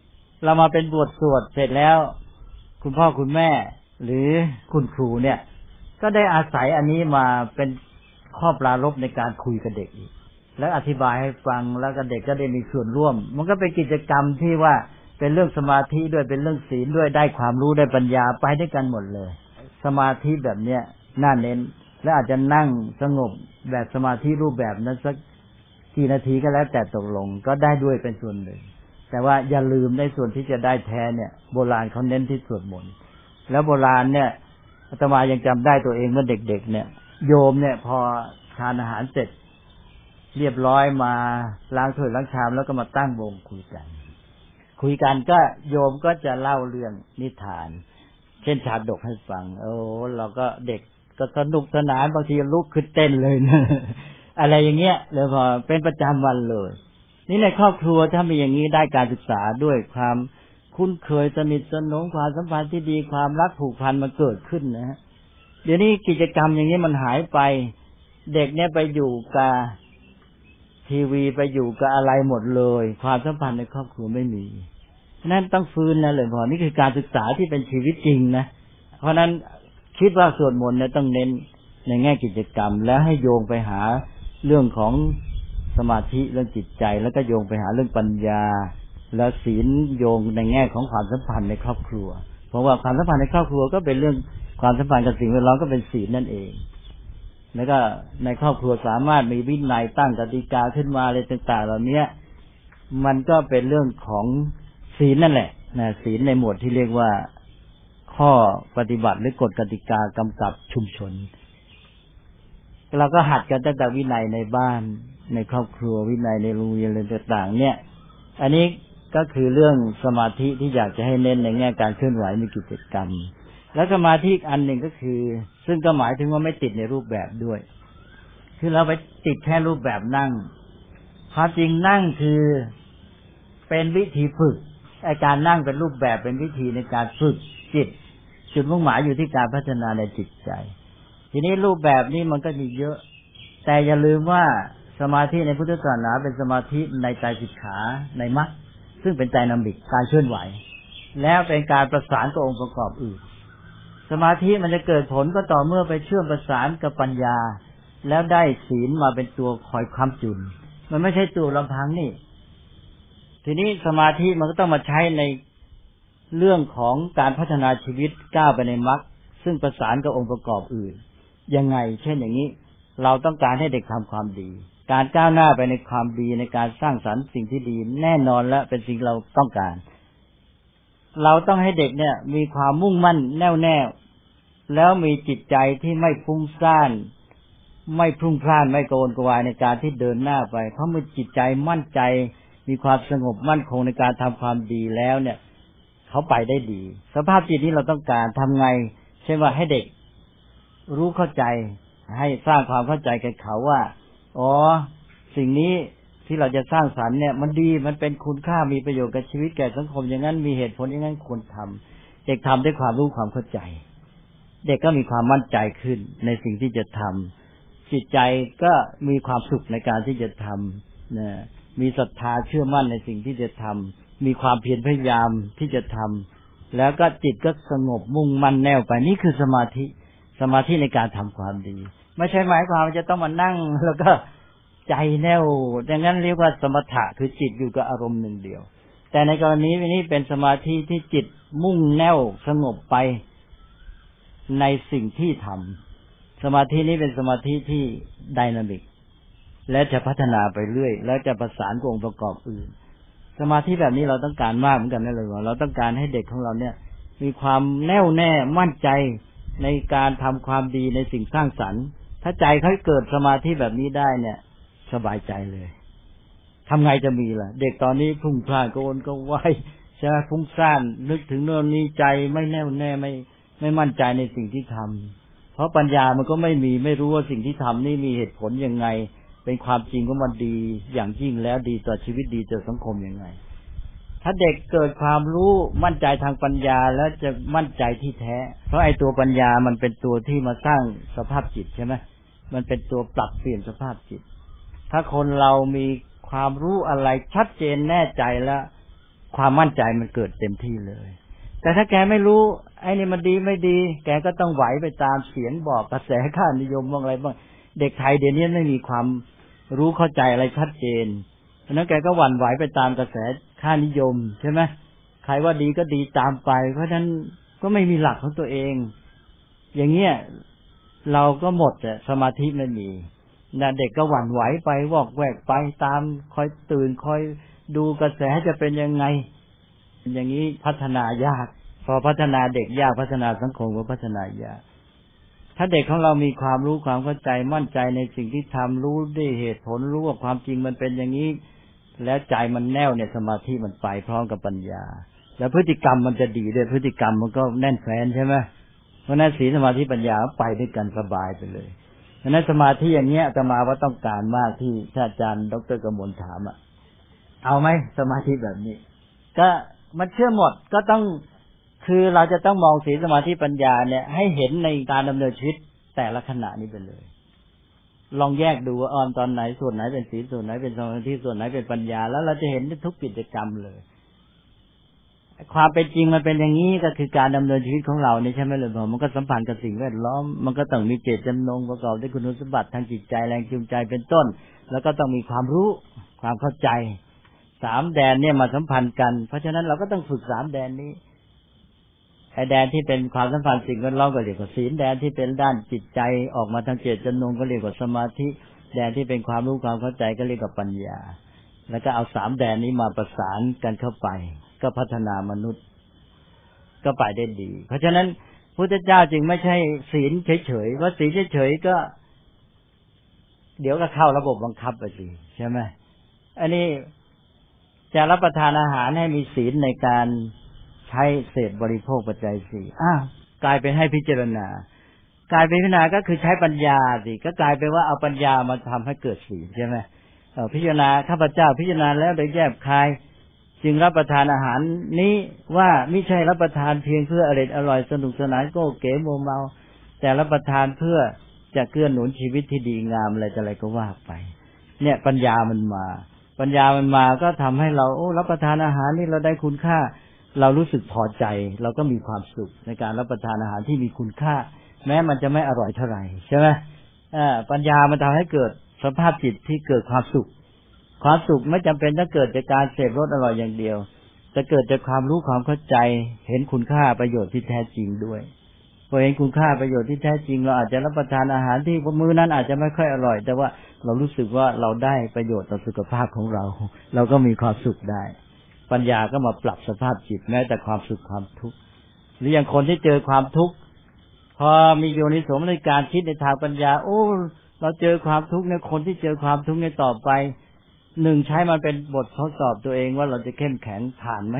เรามาเป็นบทสวดเสร็จแล้วคุณพ่อคุณแม่หรือคุณครูเนี่ยก็ได้อาศัยอันนี้มาเป็นข้อปรารภในการคุยกับเด็กอีกแล้วอธิบายให้ฟังแล้วก็เด็กก็ได้มีส่วนร่วมมันก็เป็นกิจกรรมที่ว่าเป็นเรื่องสมาธิด้วยเป็นเรื่องศีลด้วยได้ความรู้ได้ปัญญาไปด้วยกันหมดเลยสมาธิแบบเนี้ยน่าเน้นและอาจจะนั่งสงบแบบสมาธิรูปแบบนั้นสักกี่นาทีก็แล้วแต่ตกลงก็ได้ด้วยเป็นส่วนหนึ่งแต่ว่าอย่าลืมในส่วนที่จะได้แท้เนี่ยโบราณเขาเน้นที่สวดมนต์แล้วโบราณเนี่ยอาตมายังจำได้ตัวเองเมื่อเด็กๆเนี่ยโยมเนี่ยพอทานอาหารเสร็จเรียบร้อยมาล้างถ้วยล้างชามแล้วก็มาตั้งวงคุยกันก็โยมก็จะเล่าเรื่องนิทานเช่นชาดกให้ฟังเราก็เด็กก็สนุกสนานบางทีลุกขึ้นเต้นเลยนะอะไรอย่างเงี้ยแล้วพอเป็นประจำวันเลยนี่ในครอบครัวถ้ามีอย่างนี้ได้การศึกษาด้วยความคุ้นเคยสนิทสนมความสัมพันธ์ที่ดีความรักผูกพันมันเกิดขึ้นนะฮะเดี๋ยวนี้กิจกรรมอย่างนี้มันหายไปเด็กเนี่ยไปอยู่กับทีวีไปอยู่กับอะไรหมดเลยความสัมพันธ์ในครอบครัวไม่มีนั่นต้องฟื้นนะเลยพอนี่คือการศึกษาที่เป็นชีวิตจริงนะเพราะนั้นคิดว่าสวดมนต์เนี่ยต้องเน้นในแง่กิจกรรมแล้วให้โยงไปหาเรื่องของสมาธิเรื่องจิตใจแล้วก็โยงไปหาเรื่องปัญญาแล้วศีลโยงในแง่ของความสัมพันธ์ในครอบครัวเพราะว่าความสัมพันธ์ในครอบครัวก็เป็นเรื่องความสัมพันธ์กับสิ่งแวดล้อมก็เป็นศีลนั่นเองแล้วก็ในครอบครัวสามารถมีวินัยตั้งกติกาขึ้นมาอะไรต่างๆเหล่านี้มันก็เป็นเรื่องของศีลนั่นแหละนะศีลในหมวดที่เรียกว่าข้อปฏิบัติหรือกฎกติกากำกับชุมชนเราก็หัดกันตั้งแต่วินัยในบ้านในครอบครัววินัยในโรงเรียนอะไรต่างๆเนี่ยอันนี้ก็คือเรื่องสมาธิที่อยากจะให้เน้นในแง่การเคลื่อนไหวมีกิจกรรมแล้วสมาธิอันหนึ่งก็คือซึ่งก็หมายถึงว่าไม่ติดในรูปแบบด้วยคือเราไปติดแค่รูปแบบนั่งความจริงนั่งคือเป็นวิธีฝึกการนั่งเป็นรูปแบบเป็นวิธีในการฝึกจิตจุดมุ่งหมายอยู่ที่การพัฒนาในจิตใจทีนี้รูปแบบนี้มันก็มีเยอะแต่อย่าลืมว่าสมาธิในพุทธศาสนาเป็นสมาธิในใจสิกขาในมรรคซึ่งเป็นไดนามิกการเคลื่อนไหวแล้วเป็นการประสานกับองค์ประกอบอื่นสมาธิมันจะเกิดผลก็ต่อเมื่อไปเชื่อมประสานกับปัญญาแล้วได้ศีลมาเป็นตัวคอยค้ำจุนมันไม่ใช่ตัวลำพังนี่ทีนี้สมาธิมันก็ต้องมาใช้ในเรื่องของการพัฒนาชีวิตก้าวไปในมรรคซึ่งประสานกับองค์ประกอบอื่นยังไงเช่นอย่างนี้เราต้องการให้เด็กทำความดีการก้าวหน้าไปในความดีในการสร้างสรรค์สิ่งที่ดีแน่นอนและเป็นสิ่งเราต้องการเราต้องให้เด็กเนี่ยมีความมุ่งมั่นแน่วแน่แล้วมีจิตใจที่ไม่ฟุ้งซ่านไม่พลุ่งพล่านไม่โกนกวายในการที่เดินหน้าไปเพราะเมื่อจิตใจมั่นใจมีความสงบมั่นคงในการทำความดีแล้วเนี่ยเขาไปได้ดีสภาพจิตนี้เราต้องการทำไงเช่นว่าให้เด็กรู้เข้าใจให้สร้างความเข้าใจแก่เขาว่าสิ่งนี้ที่เราจะสร้างสรรค์เนี่ยมันดีมันเป็นคุณค่ามีประโยชน์กับชีวิตแก่สังคมอย่างนั้นมีเหตุผลอย่างนั้นควรทำเด็กทำด้วยความรู้ความเข้าใจเด็กก็มีความมั่นใจขึ้นในสิ่งที่จะทำจิตใจก็มีความสุขในการที่จะทำนะมีศรัทธาเชื่อมั่นในสิ่งที่จะทำมีความเพียรพยายามที่จะทำแล้วก็จิตก็สงบมุ่งมั่นแน่วไปนี่คือสมาธิในการทำความดีไม่ใช่หมายความว่าจะต้องมานั่งแล้วก็ใจแน่วดังนั้นเรียกว่าสมถะคือจิตอยู่กับอารมณ์หนึ่งเดียวแต่ในกรณีนี้เป็นสมาธิที่จิตมุ่งแน่วสงบไปในสิ่งที่ทำสมาธินี้เป็นสมาธิที่ไดนามิกและจะพัฒนาไปเรื่อยแล้วจะประสานกับองค์ประกอบอื่นสมาธิแบบนี้เราต้องการมากเหมือนกันนะเลยเราต้องการให้เด็กของเราเนี่ยมีความแน่วแน่มั่นใจในการทำความดีในสิ่งสร้างสรรค์ถ้าใจเขาเกิดสมาธิแบบนี้ได้เนี่ยสบายใจเลยทำไงจะมีล่ะเด็กตอนนี้พุ่งพลาดโกนก็ไหวใช่ไหมฟุ้งซ่านนึกถึงโน่นนี่ใจไม่แน่วแน่ไม่มั่นใจในสิ่งที่ทำเพราะปัญญามันก็ไม่รู้ว่าสิ่งที่ทำนี่มีเหตุผลยังไงเป็นความจริงก็มันดีอย่างยิ่งแล้วดีต่อชีวิตดีต่อสังคมยังไงถ้าเด็กเกิดความรู้มั่นใจทางปัญญาแล้วจะมั่นใจที่แท้เพราะไอ้ตัวปัญญามันเป็นตัวที่มาสร้างสภาพจิตใช่ไหมมันเป็นตัวปรับเปลี่ยนสภาพจิตถ้าคนเรามีความรู้อะไรชัดเจนแน่ใจแล้วความมั่นใจมันเกิดเต็มที่เลยแต่ถ้าแกไม่รู้ไอ้นี่มันดีไม่ดีแกก็ต้องไหวไปตามเสียงบอกกระแสค่านิยมบ้างอะไรบ้างเด็กไทยเดี๋ยวนี้ไม่มีความรู้เข้าใจอะไรชัดเจนเพราะนั้นแกก็หวั่นไหวไปตามกระแสค่านิยมใช่ไหมใครว่าดีก็ดีตามไปเพราะฉะนั้นก็ไม่มีหลักของตัวเองอย่างเงี้ยเราก็หมดสมาธิไม่มีนะเด็กก็หวั่นไหวไปวอกแวกไปตามคอยตื่นคอยดูกระแสจะเป็นยังไงอย่างนี้พัฒนายากพอพัฒนาเด็กยากพัฒนาสังคมก็พัฒนายากถ้าเด็กของเรามีความรู้ความเข้าใจมั่นใจในสิ่งที่ทำรู้ด้วยเหตุผลรู้ว่าความจริงมันเป็นอย่างนี้แล้วใจมันแน่วเนี่ยสมาธิมันไปพร้อมกับปัญญาแล้วพฤติกรรมมันจะดีด้วยพฤติกรรมมันก็แน่นแฟ้นใช่ไหมเพราะนั้นศีลสมาธิปัญญาไปด้วยกันสบายไปเลยเพราะนั้นสมาธิอย่างเงี้ยอาตมาว่าต้องการมากที่อาจารย์ดร.กมลถามเอาไหมสมาธิแบบนี้ก็มันเชื่อหมดก็ต้องคือเราจะต้องมองศีลสมาธิปัญญาเนี่ยให้เห็นในการดำเนินชีวิตแต่ละขณะนี้ไปเลยลองแยกดูว่าตอนไหนส่วนไหนเป็นศีลส่วนไหนเป็นสมาธิส่วนไหนเป็นปัญญาแล้วเราจะเห็นทุกกิจกรรมเลยความเป็นจริงมันเป็นอย่างนี้ก็คือการดำเนินชีวิตของเราเนี่ยใช่ไหมเลยมันก็สัมพันธ์กับสิ่งแวดล้อมมันก็ต้องมีเจตจำนงประกอบด้วยคุณสมบัติทางจิตใจแรงจูงใจเป็นต้นแล้วก็ต้องมีความรู้ความเข้าใจ3 แดนเนี่ยมาสัมพันธ์กันเพราะฉะนั้นเราก็ต้องฝึก3 แดนนี้ไอ้แดนที่เป็นความสัมพันธ์สิ่งแวดล้อมก็เรียกว่าศีลแดนที่เป็นด้านจิตใจออกมาทางเจตจำนงก็เรียกว่าสมาธิแดนที่เป็นความรู้ความเข้าใจก็เรียกว่าปัญญาแล้วก็เอา3 แดนนี้มาประสานกันเข้าไปก็พัฒนามนุษย์ก็ไปได้ดีเพราะฉะนั้นพุทธเจ้าจึงไม่ใช่ศีลเฉยๆว่าศีลเฉยๆก็เดี๋ยวก็เข้าระบบบังคับไปสิใช่ไหมอันนี้จะรับประทานอาหารให้มีศีลในการใช้เสพบริโภคปัจจัย4กลายเป็นให้พิจารณากลายเป็นพิจารณาก็คือใช้ปัญญาสิก็กลายเป็นว่าเอาปัญญามาทำให้เกิดศีลใช่ไหมพิจารณาข้าพเจ้าพิจารณาแล้วโดยแยบคายจึงรับประทานอาหารนี้ว่าไม่ใช่รับประทานเพียงเพื่ออร่อยสนุกสนานโก้เก๋โมเมาแต่รับประทานเพื่อจะเกื้อหนุนชีวิตที่ดีงามอะไรก็ว่าไปเนี่ยปัญญามันมาก็ทำให้เรารับประทานอาหารนี่เราได้คุณค่าเรารู้สึกพอใจเราก็มีความสุขในการรับประทานอาหารที่มีคุณค่าแม้มันจะไม่อร่อยเท่าไหร่ใช่ไหมปัญญามันทำให้เกิดสภาพจิตที่เกิดความสุขไม่จำเป็นต้องเกิดจากการเสพรสอร่อยอย่างเดียวจะเกิดจากความรู้ความเข้าใจเห็นคุณค่าประโยชน์ที่แท้จริงด้วยพอเห็นคุณค่าประโยชน์ที่แท้จริงเราอาจจะรับประทานอาหารที่มื้อนั้นอาจจะไม่ค่อยอร่อยแต่ว่าเรารู้สึกว่าเราได้ประโยชน์ต่อสุขภาพของเราก็มีความสุขได้ปัญญาก็มาปรับสภาพจิตแม้แต่ความสุขความทุกข์หรืออย่างคนที่เจอความทุกข์พอมีโยนิโสมนสิการคิดในทางปัญญาเราเจอความทุกข์ในคนที่เจอความทุกข์ในต่อไป1ใช้มันเป็นบททดสอบตัวเองว่าเราจะเข้มแข็งผ่านไหม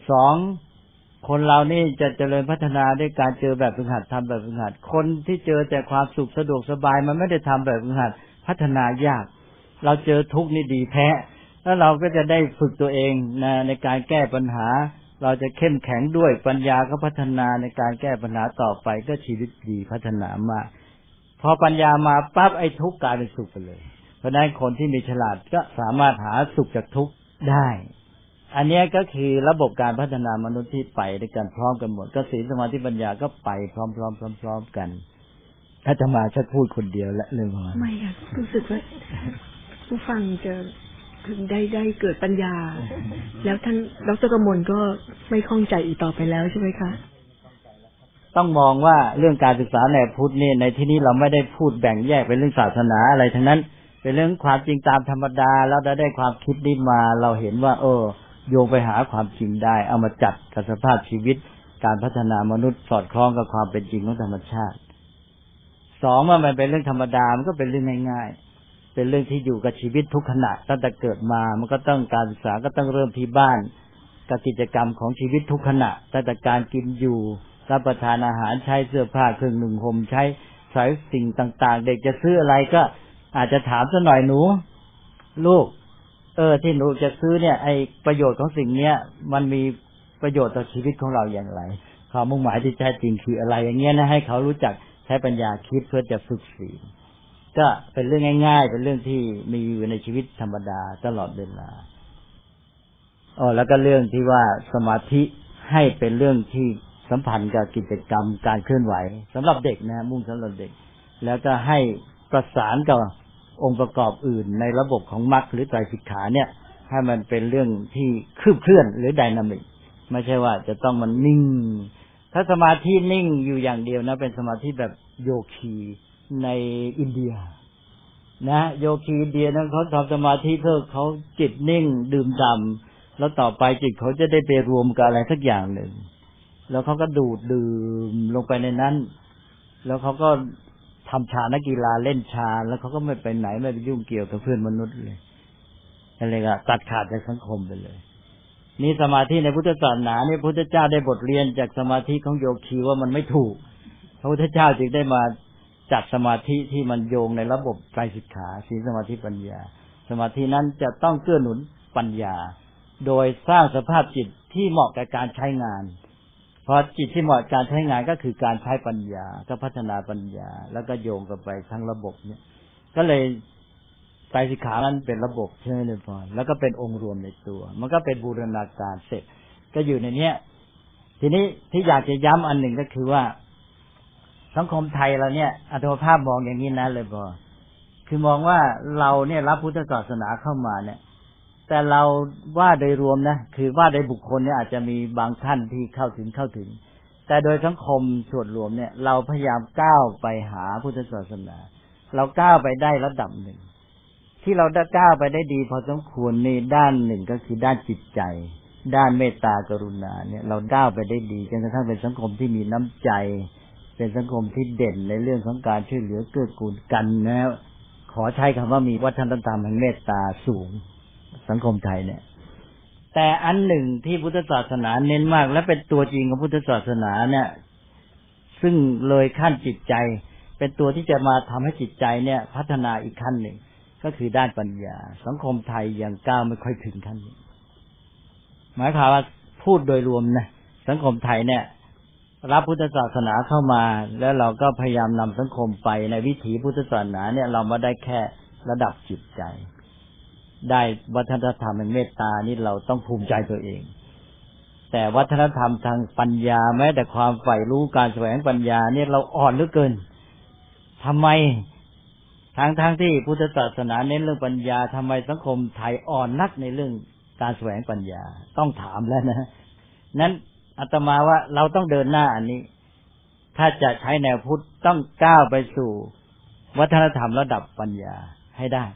2คนเรานี่จะเจริญพัฒนาด้วยการเจอแบบฝึกหัดทำแบบฝึกหัดคนที่เจอแต่ความสุขสะดวกสบายมันไม่ได้ทำแบบฝึกหัดพัฒนายากเราเจอทุกข์นี่ดีแท้แล้วเราก็จะได้ฝึกตัวเองในการแก้ปัญหาเราจะเข้มแข็งด้วยปัญญาก็พัฒนาในการแก้ปัญหาต่อไปก็ชีวิตดีพัฒนามากพอปัญญามาปั๊บไอ้ทุกข์กลายเป็นสุขไปเลยเพราะฉะนั้นคนที่มีฉลาดก็สามารถหาสุขจากทุกข์ได้อันนี้ก็คือระบบการพัฒนามนุษย์ที่ไปด้วยกันพร้อมกันหมดก็ศีลสมาธิปัญญาก็ไปพร้อมกันถ้าจะมาชักพูดคนเดียวและเรื่องไม่ค่ะรู้สึกว่าผู้ฟังจะถึงได้เกิดปัญญาแล้วท่านดร.กมลก็ไม่ข้องใจอีกต่อไปแล้วใช่ไหมคะต้องมองว่าเรื่องการศึกษาแนวพุทธนี่ในที่นี้เราไม่ได้พูดแบ่งแยกเป็นเรื่องศาสนาอะไรทั้งนั้นเป็นเรื่องความจริงตามธรรมดาแล้วได้ความคิดนี้มาเราเห็นว่าโยงไปหาความจริงได้เอามาจัดกับสภาพชีวิตการพัฒนามนุษย์สอดคล้องกับความเป็นจริงของธรรมชาติ2ว่ามันเป็นเรื่องธรรมดามันก็เป็นเรื่องง่ายๆเป็นเรื่องที่อยู่กับชีวิตทุกขณะตั้งแต่เกิดมามันก็ต้องการศึกษาก็ต้องเริ่มที่บ้านกับกิจกรรมของชีวิตทุกขณะตั้งแต่การกินอยู่รับประทานอาหารใช้เสื้อผ้าเครื่องนุ่งห่มใช้สายสิ่งต่างๆเด็กจะซื้ออะไรก็อาจจะถามซะหน่อยหนูลูกที่หนูจะซื้อเนี่ยไอประโยชน์ของสิ่งเนี้ยมันมีประโยชน์ต่อชีวิตของเราอย่างไรความมุ่งหมายที่แท้จริงคืออะไรอย่างเงี้ยนะให้เขารู้จักใช้ปัญญาคิดเพื่อจะฝึกศีลก็เป็นเรื่องง่ายๆเป็นเรื่องที่มีอยู่ในชีวิตธรรมดาตลอดเวลาแล้วก็เรื่องที่ว่าสมาธิให้เป็นเรื่องที่สัมพันธ์กับกิจกรรมการเคลื่อนไหวสำหรับเด็กนะมุ่งสำหรับเด็กแล้วก็ให้ประสานกับองค์ประกอบอื่นในระบบของมรรคหรือไตรสิกขาเนี่ยให้มันเป็นเรื่องที่คืบเคลื่อนหรือไดนามิกไม่ใช่ว่าจะต้องมันนิ่งถ้าสมาธินิ่งอยู่อย่างเดียวนะเป็นสมาธิแบบโยคีในอินเดียนะโยคีอินเดียนั้นเขาทำสมาธิเพื่อเขาจิตนิ่งดื่มด่ำแล้วต่อไปจิตเขาจะได้ไปรวมกับอะไรสักอย่างหนึ่งแล้วเขาก็ดูดดื่มลงไปในนั้นแล้วเขาก็ทำฌานนักกีฬาเล่นฌานแล้วเขาก็ไม่ไปไหนไม่ไปยุ่งเกี่ยวกับเพื่อนมนุษย์เลยอะไรก็ตัดขาดจากสังคมไปเลยนี่สมาธิในพุทธศาสนาเนี่ยพระพุทธเจ้าได้บทเรียนจากสมาธิของโยคีว่ามันไม่ถูกพระพุทธเจ้าจึงได้มาจัดสมาธิที่มันโยงในระบบไตรสิกขาศีลสมาธิปัญญาสมาธินั้นจะต้องเกื้อหนุนปัญญาโดยสร้างสภาพจิตที่เหมาะกับการใช้งานเพราะจิตที่เหมาะการใช้งานก็คือการใช้ปัญญาก็พัฒนาปัญญาแล้วก็โยงกันไปทั้งระบบเนี่ยก็เลยไตรสิกขานั้นเป็นระบบใช่ไหมเลยพอแล้วก็เป็นองค์รวมในตัวมันก็เป็นบูรณาการเสร็จก็อยู่ในเนี้ยทีนี้ที่อยากจะย้ำอันหนึ่งก็คือว่าสังคมไทยเราเนี่ยอาตมาภาพมองอย่างนี้นะเลยพอคือมองว่าเราเนี่ยรับพุทธศาสนาเข้ามาเนี่ยแต่เราว่าโดยรวมนะคือว่าโดยบุคคลเนี่ยอาจจะมีบางท่านที่เข้าถึงแต่โดยสังคมส่วนรวมเนี่ยเราพยายามก้าวไปหาพุทธศาสนาเราก้าวไปได้ระดับหนึ่งที่เราได้ก้าวไปได้ดีพอสมควรนี่ด้านหนึ่งก็คือด้านจิตใจด้านเมตตากรุณาเนี่ยเราก้าวไปได้ดีจนกระทั่งเป็นสังคมที่มีน้ำใจเป็นสังคมที่เด่นในเรื่องของการช่วยเหลือเกื้อกูลกันนะขอใช้คำว่ามีวัฒนธรรมแห่งเมตตาสูงสังคมไทยเนี่ยแต่อันหนึ่งที่พุทธศาสนาเน้นมากและเป็นตัวจริงของพุทธศาสนาเนี่ยซึ่งเลยขั้นจิตใจเป็นตัวที่จะมาทำให้จิตใจเนี่ยพัฒนาอีกขั้นหนึ่งก็คือด้านปัญญาสังคมไทยยังก้าวไม่ค่อยถึงขั้นนี้หมายความว่าพูดโดยรวมนะสังคมไทยเนี่ยรับพุทธศาสนาเข้ามาแล้วเราก็พยายามนำสังคมไปในวิถีพุทธศาสนาเนี่ยเรามาได้แค่ระดับจิตใจได้วัฒนธรรมแห่งเมตตานี่เราต้องภูมิใจตัวเองแต่วัฒนธรรมทางปัญญาแม้แต่ความใฝ่รู้การแสวงปัญญาเนี่ยเราอ่อนเหลือเกินทำไมทั้งที่พุทธศาสนาเน้นเรื่องปัญญาทำไมสังคมไทยอ่อนนักในเรื่องการแสวงปัญญาต้องถามแล้วนะนั้นอาตมาว่าเราต้องเดินหน้าอันนี้ถ้าจะใช้แนวพุทธต้องก้าวไปสู่วัฒนธรรมระดับปัญญาให้ได้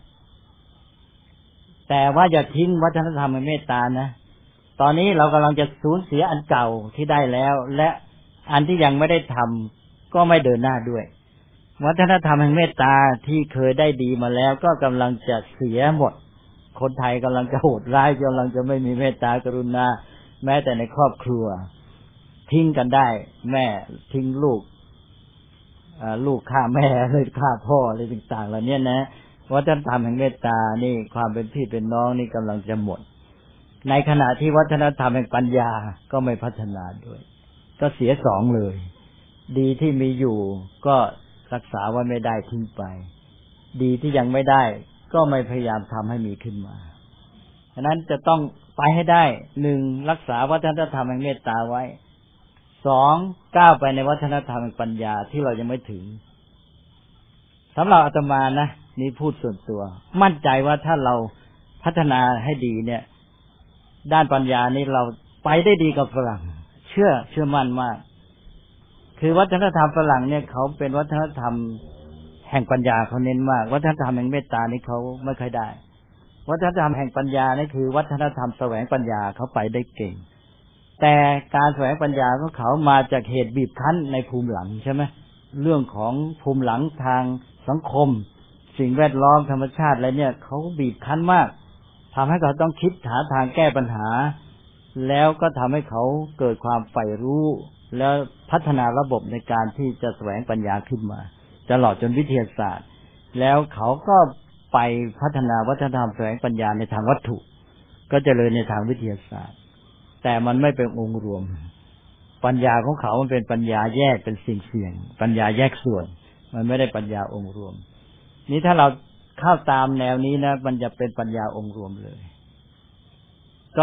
แต่ว่าอย่าทิ้งวัฒนธรรมเมตตานะตอนนี้เรากำลังจะสูญเสียอันเก่าที่ได้แล้วและอันที่ยังไม่ได้ทำก็ไม่เดินหน้าด้วยวัฒนธรรมแห่งเมตตาที่เคยได้ดีมาแล้วก็กำลังจะเสียหมดคนไทยกำลังจะโหดร้ายกำลังจะไม่มีเมตตากรุณาแม้แต่ในครอบครัวทิ้งกันได้แม่ทิ้งลูกฆ่าแม่เลยฆ่าพ่ออะไรต่างๆเหล่านี้นะวัฒนธรรมแห่งเมตตานี่ความเป็นพี่เป็นน้องนี่กำลังจะหมดในขณะที่วัฒนธรรมแห่งปัญญาก็ไม่พัฒนาด้วยก็เสียสองเลยดีที่มีอยู่ก็รักษาไว้ไม่ได้ทิ้งไปดีที่ยังไม่ได้ก็ไม่พยายามทำให้มีขึ้นมาฉะนั้นจะต้องไปให้ได้หนึ่งรักษาวัฒนธรรมแห่งเมตตาไว้สองก้าวไปในวัฒนธรรมแห่งปัญญาที่เรายังไม่ถึงสำหรับอาตมานะนี่พูดส่วนตัวมั่นใจว่าถ้าเราพัฒนาให้ดีเนี่ยด้านปัญญานี่เราไปได้ดีกับฝรั่งเชื่อมั่นมากคือวัฒนธรรมฝรั่งเนี่ยเขาเป็นวัฒนธรรมแห่งปัญญาเขาเน้นมากวัฒนธรรมแห่งเมตตานี่เขาไม่ค่อยได้วัฒนธรรมแห่งปัญญานี่คือวัฒนธรรมแสวงปัญญาเขาไปได้เก่งแต่การแสวงปัญญาของเขามาจากเหตุบีบคั้นในภูมิหลังใช่ไหมเรื่องของภูมิหลังทางสังคมสิ่งแวดล้อมธรรมชาติอะไรเนี่ยเขาบีบคั้นมากทำให้เขาต้องคิดหาทางแก้ปัญหาแล้วก็ทำให้เขาเกิดความใฝ่รู้แล้วพัฒนาระบบในการที่จะแสวงปัญญาขึ้นมาตลอดจนวิทยาศาสตร์แล้วเขาก็ไปพัฒนาวัฒนธรรมแสวงปัญญาในทางวัตถุก็เจริญในทางวิทยาศาสตร์แต่มันไม่เป็นองค์รวมปัญญาของเขามันเป็นปัญญาแยกเป็นสิ่งเสี่ยงปัญญาแยกส่วนมันไม่ได้ปัญญาองค์รวมนี่ถ้าเราเข้าตามแนวนี้นะมันจะเป็นปัญญาองค์รวมเลยก็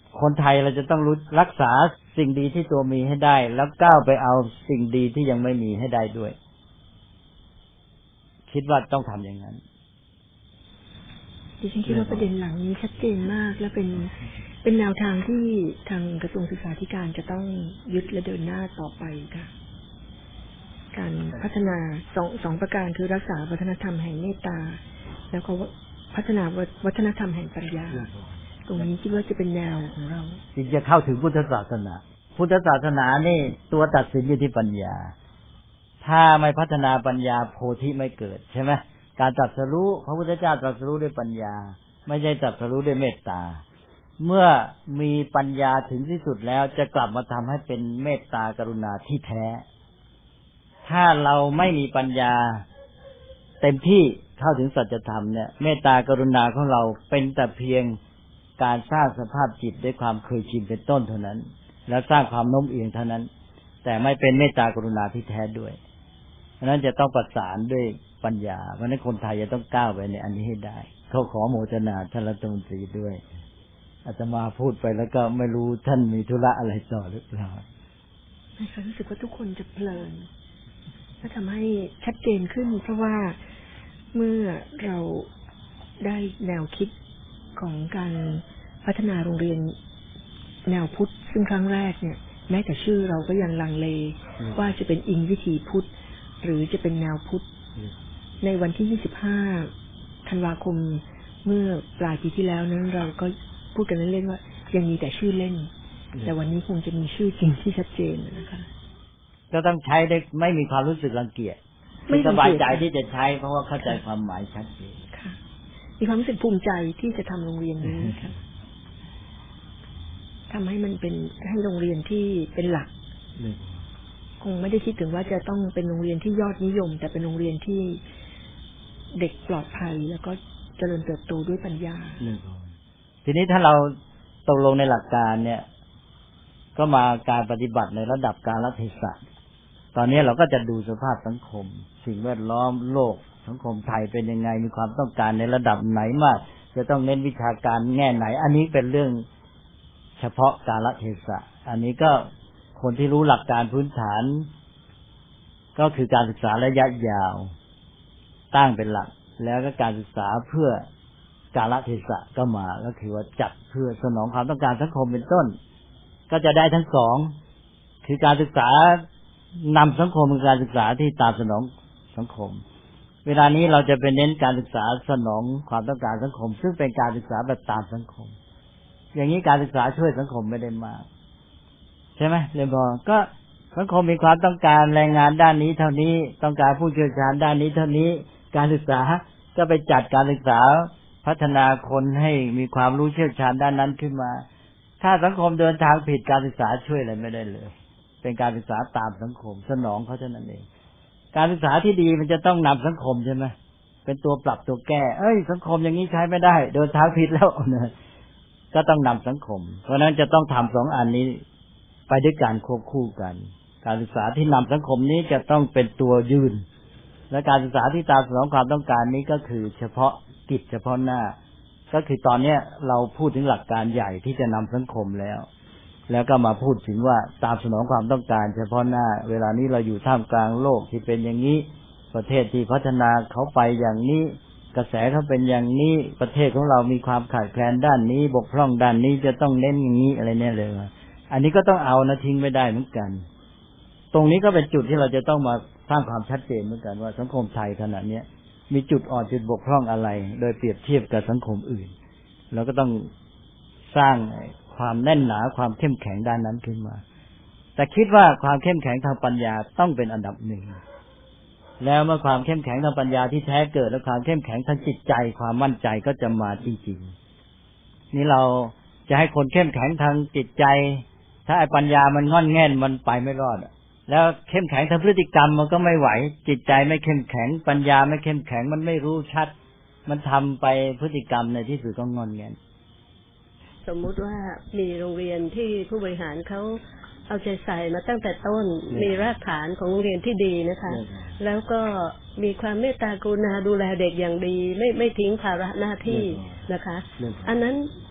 คนไทยเราจะต้องรู้รักษาสิ่งดีที่ตัวมีให้ได้แล้วก้าวไปเอาสิ่งดีที่ยังไม่มีให้ได้ด้วยคิดว่าต้องทำอย่างนั้นดิฉันคิดว่าประเด็นหลังนี้ชัดเจนมากและเป็นแนวทางที่ทางกระทรวงศึกษาธิการจะต้องยึดและเดินหน้าต่อไปค่ะการพัฒนาสองประการคือรักษาวัฒนธรรมแห่งเมตตาแล้วก็พัฒนาวัฒนธรรมแห่งปัญญาตรงนี้คิดว่าจะเป็นแนวของเราที่จะเข้าถึงพุทธศาสนาพุทธศาสนานี่ตัวตัดสินอยู่ที่ปัญญาถ้าไม่พัฒนาปัญญาโพธิไม่เกิดใช่ไหมการตรัสรู้พระพุทธเจ้าตรัสรู้ด้วยปัญญาไม่ใช่ตรัสรู้ด้วยเมตตาเมื่อมีปัญญาถึงที่สุดแล้วจะกลับมาทำให้เป็นเมตตากรุณาที่แท้ถ้าเราไม่มีปัญญาเต็มที่เข้าถึงสัจธรรมเนี่ยเมตตากรุณาของเราเป็นแต่เพียงการสร้างสภาพจิตด้วยความเคยชินเป็นต้นเท่านั้นแล้วสร้างความโน้มเอียงเท่านั้นแต่ไม่เป็นเมตตากรุณาที่แท้ด้วยเพราะนั้นจะต้องประสานด้วยปัญญาเพราะนั้นคนไทยจะต้องก้าวไปในอันนี้ให้ได้เขาขอโมทนาท่านรัฐมนตรีด้วยอาตมาพูดไปแล้วก็ไม่รู้ท่านมีธุระอะไรต่อหรือเปล่ารู้สึกว่าทุกคนจะเพลินและทำให้ชัดเจนขึ้นเพราะว่าเมื่อเราได้แนวคิดของการพัฒนาโรงเรียนแนวพุทธซึ่งครั้งแรกเนี่ยแม้แต่ชื่อเราก็ยังลังเลว่าจะเป็นอิงวิถีพุทธหรือจะเป็นแนวพุทธในวันที่25ธันวาคมเมื่อปลายปีที่แล้วนั้นเราก็พูดกันเล่นๆว่ายังมีแต่ชื่อเล่นแต่วันนี้คงจะมีชื่อจริงที่ชัดเจนนะคะก็ต้องใช้ได้ไม่มีความรู้สึกรังเกียจสบายใจที่จะใช้เพราะว่าเข้าใจความหมายชัดเจนค่ะมีความรู้สึกภูมิใจที่จะทำโรงเรียนนี้ค่ะทำให้มันเป็นให้โรงเรียนที่เป็นหลักคงไม่ได้คิดถึงว่าจะต้องเป็นโรงเรียนที่ยอดนิยมแต่เป็นโรงเรียนที่เด็กปลอดภัยแล้วก็เจริญเติบโตด้วยปัญญาทีนี้ถ้าเราตกลงในหลักการเนี่ยก็มาการปฏิบัติในระดับกาลเทศะตอนนี้เราก็จะดูสภาพสังคมสิ่งแวดล้อมโลกสังคมไทยเป็นยังไงมีความต้องการในระดับไหนมากจะต้องเน้นวิชาการแง่ไหนอันนี้เป็นเรื่องเฉพาะกาลเทศะอันนี้ก็คนที่รู้หลักการพื้นฐานก็คือการศึกษาระยะยาวตั้งเป็นหลักแล้วก็การศึกษาเพื่อกาลเทศะก็มาก็คือว่าจัดเพื่อสนองความต้องการสังคมเป็นต้นก็จะได้ทั้งสองคือการศึกษานำสังคมเป็นการศึกษาที่ตามสนองสังคมเวลานี้เราจะเป็นเน้นการศึกษาสนองความต้องการสังคมซึ่งเป็นการศึกษาแบบตามสังคมอย่างนี้การศึกษาช่วยสังคมไม่ได้มากใช่ไหมเรียนบอกก็สังคมมีความต้องการแรงงานด้านนี้เท่านี้ต้องการผู้เชี่ยวชาญด้านนี้เท่านี้การศึกษาก็ไปจัดการศึกษาพัฒนาคนให้มีความรู้เชี่ยวชาญด้านนั้นขึ้นมาถ้าสังคมเดินทางผิดการศึกษาช่วยอะไรไม่ได้เลยเป็นการศึกษาตามสังคมสนองเขาเท่านั้นเองการศึกษาที่ดีมันจะต้องนำสังคมใช่ไหมเป็นตัวปรับตัวแก้สังคมอย่างนี้ใช้ไม่ได้เดินทางผิดแล้วนะก็ต้องนำสังคมเพราะนั้นจะต้องทำสองอันนี้ไปด้วยกันควบคู่กันการศึกษาที่นำสังคมนี้จะต้องเป็นตัวยืนและการศึกษาที่ตามสนองความต้องการนี้ก็คือเฉพาะกิจเฉพาะหน้าก็คือตอนนี้เราพูดถึงหลักการใหญ่ที่จะนำสังคมแล้วก็มาพูดถึงว่าตามสนองความต้องการเฉพาะหน้าเวลานี้เราอยู่ท่ามกลางโลกที่เป็นอย่างนี้ประเทศที่พัฒนาเขาไปอย่างนี้กระแสเขาเป็นอย่างนี้ประเทศของเรามีความขาดแคลนด้านนี้บกพร่องด้านนี้จะต้องเน้นอย่างนี้อะไรเนี่ยเลยอันนี้ก็ต้องเอานะทิ้งไม่ได้เหมือนกันตรงนี้ก็เป็นจุดที่เราจะต้องมาสร้างความชัดเจนเหมือนกันว่าสังคมไทยขณะนี้มีจุดอ่อนจุดบกพร่องอะไรโดยเปรียบเทียบกับสังคมอื่นเราก็ต้องสร้างความแน่นหนาความเข้มแข็งด้านนั้นขึ้นมาแต่คิดว่าความเข้มแข็งทางปัญญาต้องเป็นอันดับหนึ่งแล้วเมื่อความเข้มแข็งทางปัญญาที่แท้เกิดแล้วความเข้มแข็งทางจิตใจความมั่นใจก็จะมาจริงๆนี่เราจะให้คนเข้มแข็งทางจิตใจถ้าไอ้ปัญญามันงอนแง่นมันไปไม่รอดแล้วเข้มแข็งทางพฤติกรรมมันก็ไม่ไหวจิตใจไม่เข้มแข็งปัญญาไม่เข้มแข็งมันไม่รู้ชัดมันทำไปพฤติกรรมในที่สุดก็งอนแง่นสมมุติว่ามีโรงเรียนที่ผู้บริหารเขาเอาใจใส่มาตั้งแต่ต้นมีรากฐานของโรงเรียนที่ดีนะคะแล้วก็มีความเมตตากรุณาดูแลเด็กอย่างดีไม่ทิ้งภาระหน้าที่นะคะอันนั้น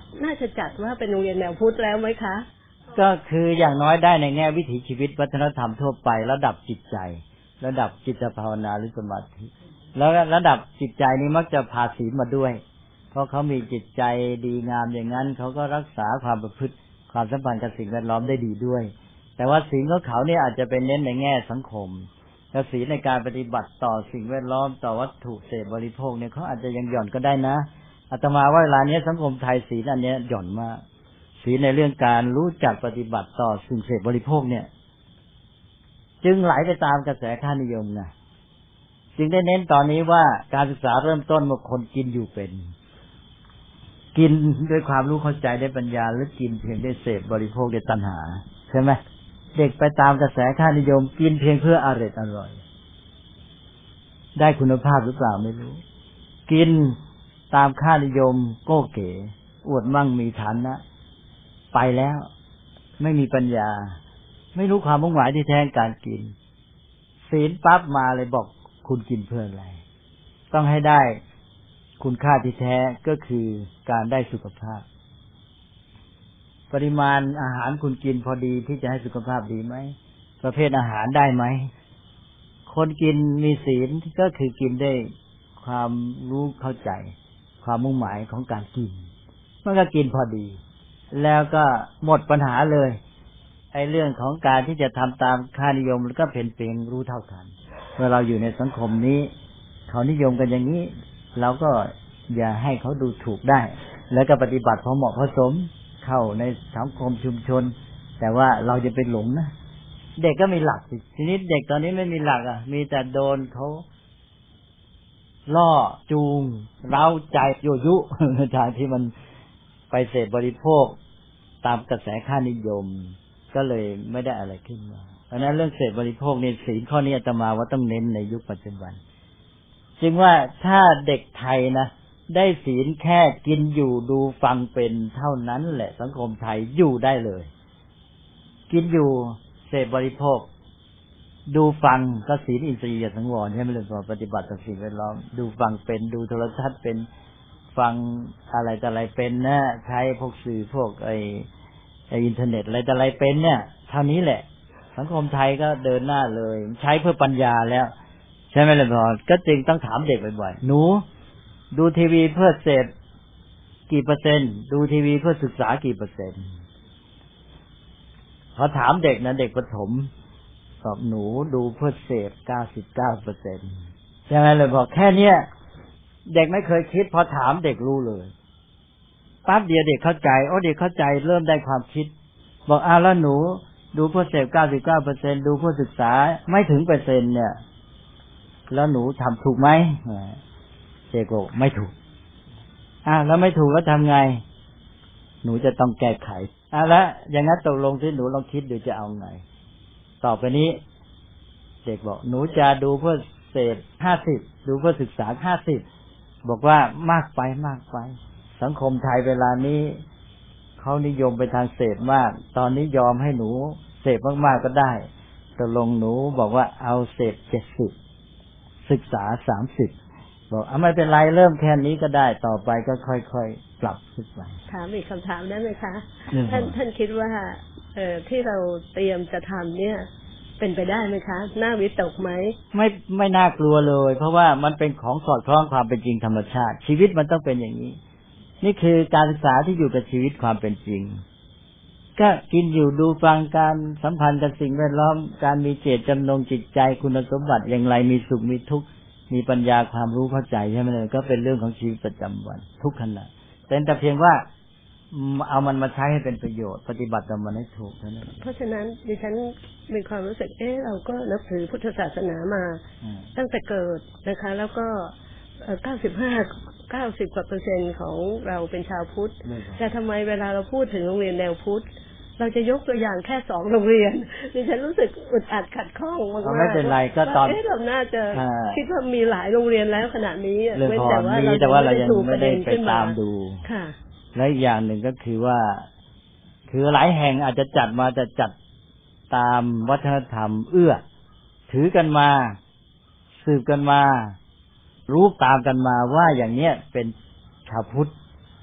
น่าจะจัดว่าเป็นโรงเรียนแนวพุทธแล้วไหมคะก็คืออย่างน้อยได้ในแง่วิถีชีวิตวัฒนธรรมทั่วไประดับจิตใจระดับจิตภาวนาหรือสมาธิแล้วระดับจิตใจนี้มักจะพาศีลมาด้วยเพราะเขามีจิตใจดีงามอย่างนั้นเขาก็รักษาความประพฤติความสัมพันธ์กับสิ่งแวดล้อมได้ดีด้วยแต่ว่าศีลของเขาเนี่ยอาจจะเป็นเน้นในแง่สังคมและศีลในการปฏิบัติต่อสิ่งแวดล้อมต่อวัตถุเสพบริโภคเนี่ยเขาอาจจะยังหย่อนก็ได้นะอาตมาว่าเวลานี้สังคมไทยศีลอันนี้หย่อนมากศีลในเรื่องการรู้จักปฏิบัติต่อสิ่งเสพบริโภคเนี่ยจึงไหลไปตามกระแสค่านิยมนะจึงได้เน้นตอนนี้ว่าการศึกษาเริ่มต้นเมื่อคนกินอยู่เป็นกินด้วยความรู้เข้าใจได้ปัญญาหรือกินเพียงได้เสพบริโภคด้วยตัณหาใช่ไหมเด็กไปตามกระแสค่านิยมกินเพียงเพื่ออร่อยได้คุณภาพหรือเปล่าไม่รู้กินตามค่านิยมโก้เก๋อวดมั่งมีฐานะไปแล้วไม่มีปัญญาไม่รู้ความมุ่งหมายที่แท้การกินศีลปั๊บมาเลยบอกคุณกินเพื่ออะไรต้องให้ได้คุณค่าที่แท้ก็คือการได้สุขภาพปริมาณอาหารคุณกินพอดีที่จะให้สุขภาพดีไหมประเภทอาหารได้ไหมคนกินมีศีลก็คือกินได้ความรู้เข้าใจความมุ่งหมายของการกินมันก็กินพอดีแล้วก็หมดปัญหาเลยไอ้เรื่องของการที่จะทำตามค่านิยมแล้วก็เพียงรู้เท่าทันเมื่อเราอยู่ในสังคมนี้เขานิยมกันอย่างนี้เราก็อย่าให้เขาดูถูกได้แล้วก็ปฏิบัติพอเหมาะพอสมเข้าในสังคมชุมชนแต่ว่าเราจะเป็นหลงนะเด็กก็มีหลักสิทีนี้เด็กตอนนี้ไม่มีหลักมีแต่โดนเขาล่อจูงเร้าใจยั่วยุทางที่มันไปเสพบริโภคตามกระแสค่านิยมก็เลยไม่ได้อะไรขึ้นมาเพราะนั้นเรื่องเสพบริโภคนี่ศีลข้อนี้อาตมาว่าต้องเน้นในยุคปัจจุบันจึงว่าถ้าเด็กไทยนะได้ศีลแค่กินอยู่ดูฟังเป็นเท่านั้นแหละสังคมไทยอยู่ได้เลยกินอยู่เสพบริโภคดูฟังก็ศีลอินทรีย์สังวรใช่ไหมล่ะพอปฏิบัติต่อสิ่งแวดล้อมดูฟังเป็นดูโทรทัศน์เป็นฟังอะไรแต่อะไรเป็นนะใช้พวกสื่อพวกไออินเทอร์เน็ตอะไรแต่อะไรเป็นเนี่ยเท่านี้แหละสังคมไทยก็เดินหน้าเลยใช้เพื่อปัญญาแล้วใช่ไหมล่ะพ่อก็จึงต้องถามเด็กบ่อยๆหนูดูทีวีเพื่อเสพกี่เปอร์เซ็นต์ดูทีวีเพื่อศึกษากี่เปอร์เซ็นต์พอถามเด็กนะเด็กประถมตอบหนูดูเพื่อเสพ 99% ใช่ไหมเลยบอกแค่เนี้ยเด็กไม่เคยคิดพอถามเด็กรู้เลยปั๊บเดียวเด็กเข้าใจเด็กเข้าใจเริ่มได้ความคิดบอกแล้วหนูดูเพื่อเสพ 99% ดูเพื่อศึกษาไม่ถึงเปอร์เซ็นต์เนี่ยแล้วหนูทำถูกไหมเด็กบอกไม่ถูกแล้วไม่ถูกแล้วทำไงหนูจะต้องแก้ไขแล้วอย่างนั้นตกลงที่หนูลองคิดดูจะเอาไงต่อไปนี้เด็กบอกหนูจะดูเพื่อเสพ50ดูเพื่อศึกษา50บอกว่ามากไปสังคมไทยเวลานี้เขานิยมไปทางเสพมากตอนนี้ยอมให้หนูเสพมากๆก็ได้ตกลงหนูบอกว่าเอาเสพ70ศึกษา30บอกไม่เป็นไรเริ่มแค่นี้ก็ได้ต่อไปก็ค่อยๆปรับขึ้นไปถามอีกคำถามได้ไหมคะท่านคิดว่าที่เราเตรียมจะทำเนี่ยเป็นไปได้ไหมคะน่าวิตกไหมไม่น่ากลัวเลยเพราะว่ามันเป็นของสอดคล้องความเป็นจริงธรรมชาติชีวิตมันต้องเป็นอย่างนี้นี่คือการศึกษาที่อยู่กับชีวิตความเป็นจริงก็กินอยู่ดูฟังการสัมพันธ์กับสิ่งแวดล้อมการมีเจตจำนงจิตใจคุณสมบัติอย่างไรมีสุขมีทุกข์มีปัญญาความรู้เข้าใจใช่ไหมเลยก็เป็นเรื่องของชีวิตประจำวันทุกขณะแต่เพียงว่าเอามันมาใช้ให้เป็นประโยชน์ปฏิบัติต่อมันให้ถูกเท่านั้นเพราะฉะนั้นดิฉันมีความรู้สึกเราก็นับถือพุทธศาสนามาตั้งแต่เกิดนะคะแล้วก็90 กว่า%ของเราเป็นชาวพุทธแต่ทำไมเวลาเราพูดถึงโรงเรียนแนวพุทธเราจะยกตัวอย่างแค่2โรงเรียนดิฉันรู้สึกอึดอัดขัดข้องมากๆไม่เป็นไรก็ตอนเราน่าจะคิดว่ามีหลายโรงเรียนแล้วขณะนี้แต่ว่าเรายังไม่ได้ไปตามดูค่ะและอีกอย่างหนึ่งก็คือว่าคือหลายแห่งอาจจะจัดมาจะจัดตามวัฒนธรรมถือกันมาสืบกันมารู้ตามกันมาว่าอย่างเนี้ยเป็นชาวพุทธ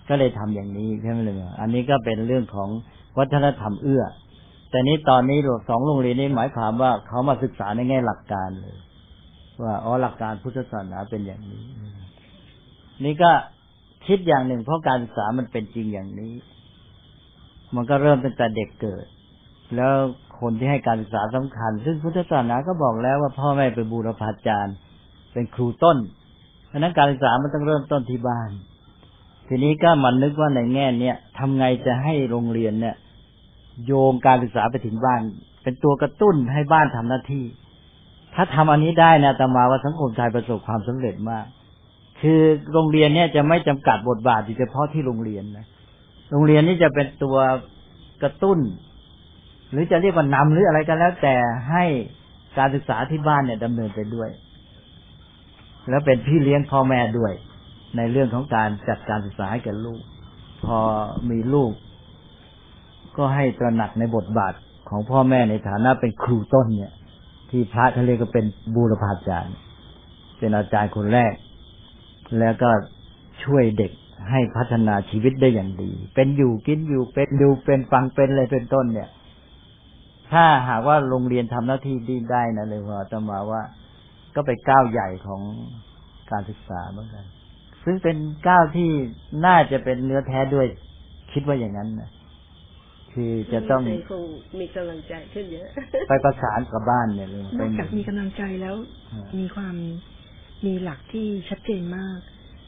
ก็เลยทำอย่างนี้ใช่ไหมเลยอันนี้ก็เป็นเรื่องของวัฒนธรรมเอื้อแต่นี้ตอนนี้2โรงเรียนนี้หมายความว่าเขามาศึกษาในแง่หลักการเลยว่าหลักการพุทธศาสนาเป็นอย่างนี้นี่ก็คิดอย่างหนึ่งเพราะการศึกษามันเป็นจริงอย่างนี้มันก็เริ่มตั้งแต่เด็กเกิดแล้วคนที่ให้การศึกษาสำคัญซึ่งพุทธศาสนาก็บอกแล้วว่าพ่อแม่เป็นบูรพาจารย์เป็นครูต้นเพราะนั้นการศึกษามันต้องเริ่มต้นที่บ้านทีนี้ก็มันนึกว่าในแง่เนี้ยทำไงจะให้โรงเรียนเนี่ยโยงการศึกษาไปถึงบ้านเป็นตัวกระตุ้นให้บ้านทำหน้าที่ถ้าทำอันนี้ได้นะอาตมาว่าสังคมไทยประสบความสำเร็จมากคือโรงเรียนเนี่ยจะไม่จำกัดบทบาทเฉพาะที่โรงเรียนนะโรงเรียนนี่จะเป็นตัวกระตุ้นหรือจะเรียกว่านำหรืออะไรก็แล้วแต่ให้การศึกษาที่บ้านเนี่ยดำเนินไปด้วยแล้วเป็นพี่เลี้ยงพ่อแม่ด้วยในเรื่องของการจัดการศึกษาให้แก่ลูกพอมีลูกก็ให้ตระหนักในบทบาทของพ่อแม่ในฐานะเป็นครูต้นเนี่ยที่พระท่านเรียกก็เป็นบูรพาจารย์เป็นอาจารย์คนแรกแล้วก็ช่วยเด็กให้พัฒนาชีวิตได้อย่างดีเป็นอยู่กินอยู่เป็นดูเป็นฟังเป็นอะไรเป็นต้นเนี่ยถ้าหากว่าโรงเรียนทำหน้าที่ดีได้นะเลยว่าอาตมาว่าก็ไปก้าวใหญ่ของการศึกษาเหมือนกันซึ่งเป็นก้าวที่น่าจะเป็นเนื้อแท้ด้วยคิดว่าอย่างนั้นนะคือจะต้องคงมีกำลังใจขึ้นเยอะไปประสานกับบ้านเนี่ยเลยนอกจากมีกำลังใจแล้วมีหลักที่ชัดเจนมาก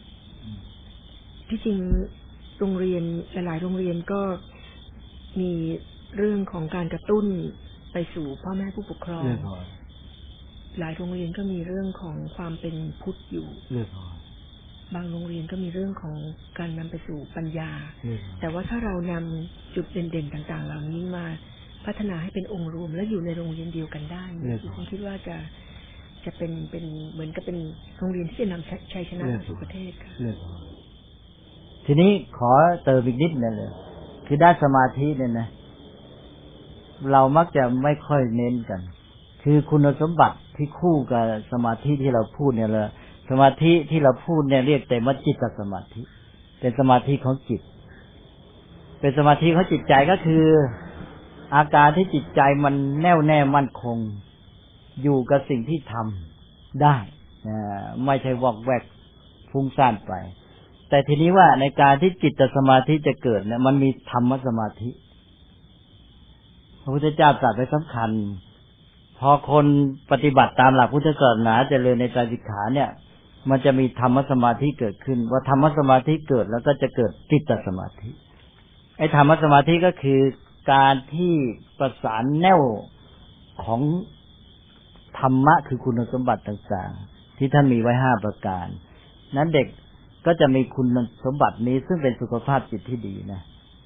ที่จริงโรงเรียนหลายๆโรงเรียนก็มีเรื่องของการกระตุ้นไปสู่พ่อแม่ผู้ปกครองหลายโรงเรียนก็มีเรื่องของความเป็นพุทธอยู่บางโรงเรียนก็มีเรื่องของการนำไปสู่ปัญญาแต่ว่าถ้าเรานำจุดเด่นๆต่างๆเหล่านี้มาพัฒนาให้เป็นองค์รวมและอยู่ในโรงเรียนเดียวกันได้ผมคิดว่าจะเป็นเหมือนกับเป็นโรงเรียนที่จะนำชัยชนะสู่ประเทศค่ะทีนี้ขอเติมอีกนิดนึงเลยคือด้านสมาธิเนี่ยนะเรามักจะไม่ค่อยเน้นกันคือคุณสมบัติที่คู่กับสมาธิที่เราพูดเนี่ยละสมาธิที่เราพูดเนี่ยเรียกแต่ว่าจิตสมาธิเป็นสมาธิของจิตเป็นสมาธิของจิตใจก็คืออาการที่จิตใจมันแน่วแน่มั่นคงอยู่กับสิ่งที่ทำได้ไม่ใช่วอกแวกฟุ้งซ่านไปแต่ทีนี้ว่าในการที่จิตสมาธิจะเกิดเนี่ยมันมีธรรมสมาธิพระพุทธเจ้าตรัสไว้สำคัญพอคนปฏิบัติตามหลักพุทธศาสนาเจริญในไตรสิกขาเนี่ยมันจะมีธรรมสมาธิเกิดขึ้นว่าธรรมสมาธิเกิดแล้วก็จะเกิดจิตสมาธิไอ้ธรรมสมาธิก็คือการที่ประสานแนวของธรรมะคือคุณสมบัติต่างๆที่ท่านมีไว้5ประการนั้นเด็กก็จะมีคุณสมบัตินี้ซึ่งเป็นสุขภาพจิตที่ดีนะ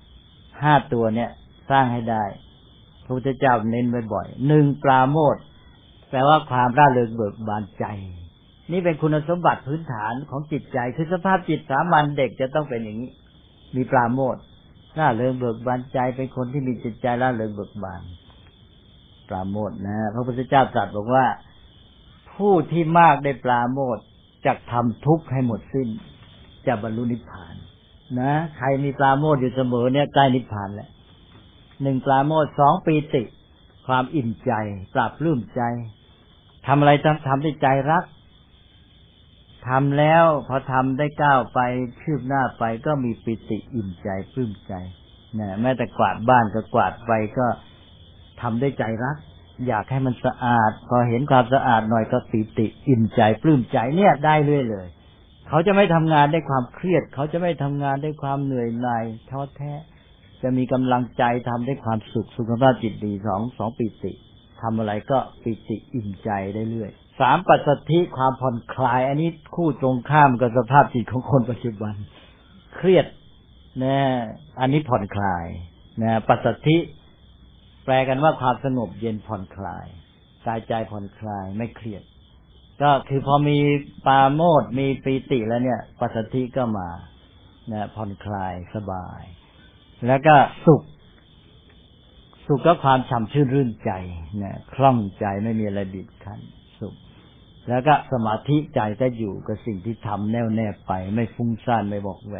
5ตัวเนี่ยสร้างให้ได้พระพุทธเจ้าเน้นไว้บ่อย1ปราโมทย์แปลว่าความร่าเริงเบิกบานใจนี่เป็นคุณสมบัติพื้นฐานของจิตใจคือสภาพจิตสามัญเด็กจะต้องเป็นอย่างนี้มีปราโมทย์ร่าเริงเบิกบานใจเป็นคนที่มีจิตใจร่าเริงเบิกบานปราโมทย์นะพระพุทธเจ้าตรัสบอกว่าผู้ที่มากได้ปราโมทย์จักทำทุกข์ให้หมดสิ้นจะบรรลุนิพพานนะใครมีปราโมทย์อยู่เสมอเนี่ยใกล้นิพพานแล้ว1ปราโมทย์2ปีติความอิ่มใจปราบปลื้มใจทำอะไรทำด้วยใจรักทำแล้วพอทำได้ก้าวไปคืบหน้าไปก็มีปิติอิ่มใจปลื้มใจนะแม้แต่กวาดบ้านก็กวาดไปก็ทำด้วยใจรักอยากให้มันสะอาดพอเห็นความสะอาดหน่อยก็ปิติอิ่มใจปลื้มใจเนี่ยได้เรื่อยเลยเขาจะไม่ทำงานด้วยความเครียดเขาจะไม่ทำงานด้วยความเหนื่อยหน่ายท้อแท้จะมีกำลังใจทำด้วยความสุขภาพจิตดี2ปิติทำอะไรก็ปิติอิ่มใจได้เรื่อย3ปัสสัทธิความผ่อนคลายอันนี้คู่ตรงข้ามกับสภาพจิตของคนปัจจุบันเครียดนะอันนี้ผ่อนคลายนะปัสสัทธิแปลกันว่าความสงบเย็นผ่อนคลายกายใจผ่อนคลายไม่เครียดก็คือพอมีปราโมทย์มีปีติแล้วเนี่ยปัสสัทธิก็มานะผ่อนคลายสบายแล้วก็สุขก็ความฉ่ำชื่นรื่นใจนะคล่องใจไม่มีอะไรบีบคั้นสุขแล้วก็สมาธิใจก็อยู่กับสิ่งที่ทำแน่วแน่ไปไม่ฟุ้งซ่านไม่บอกแวก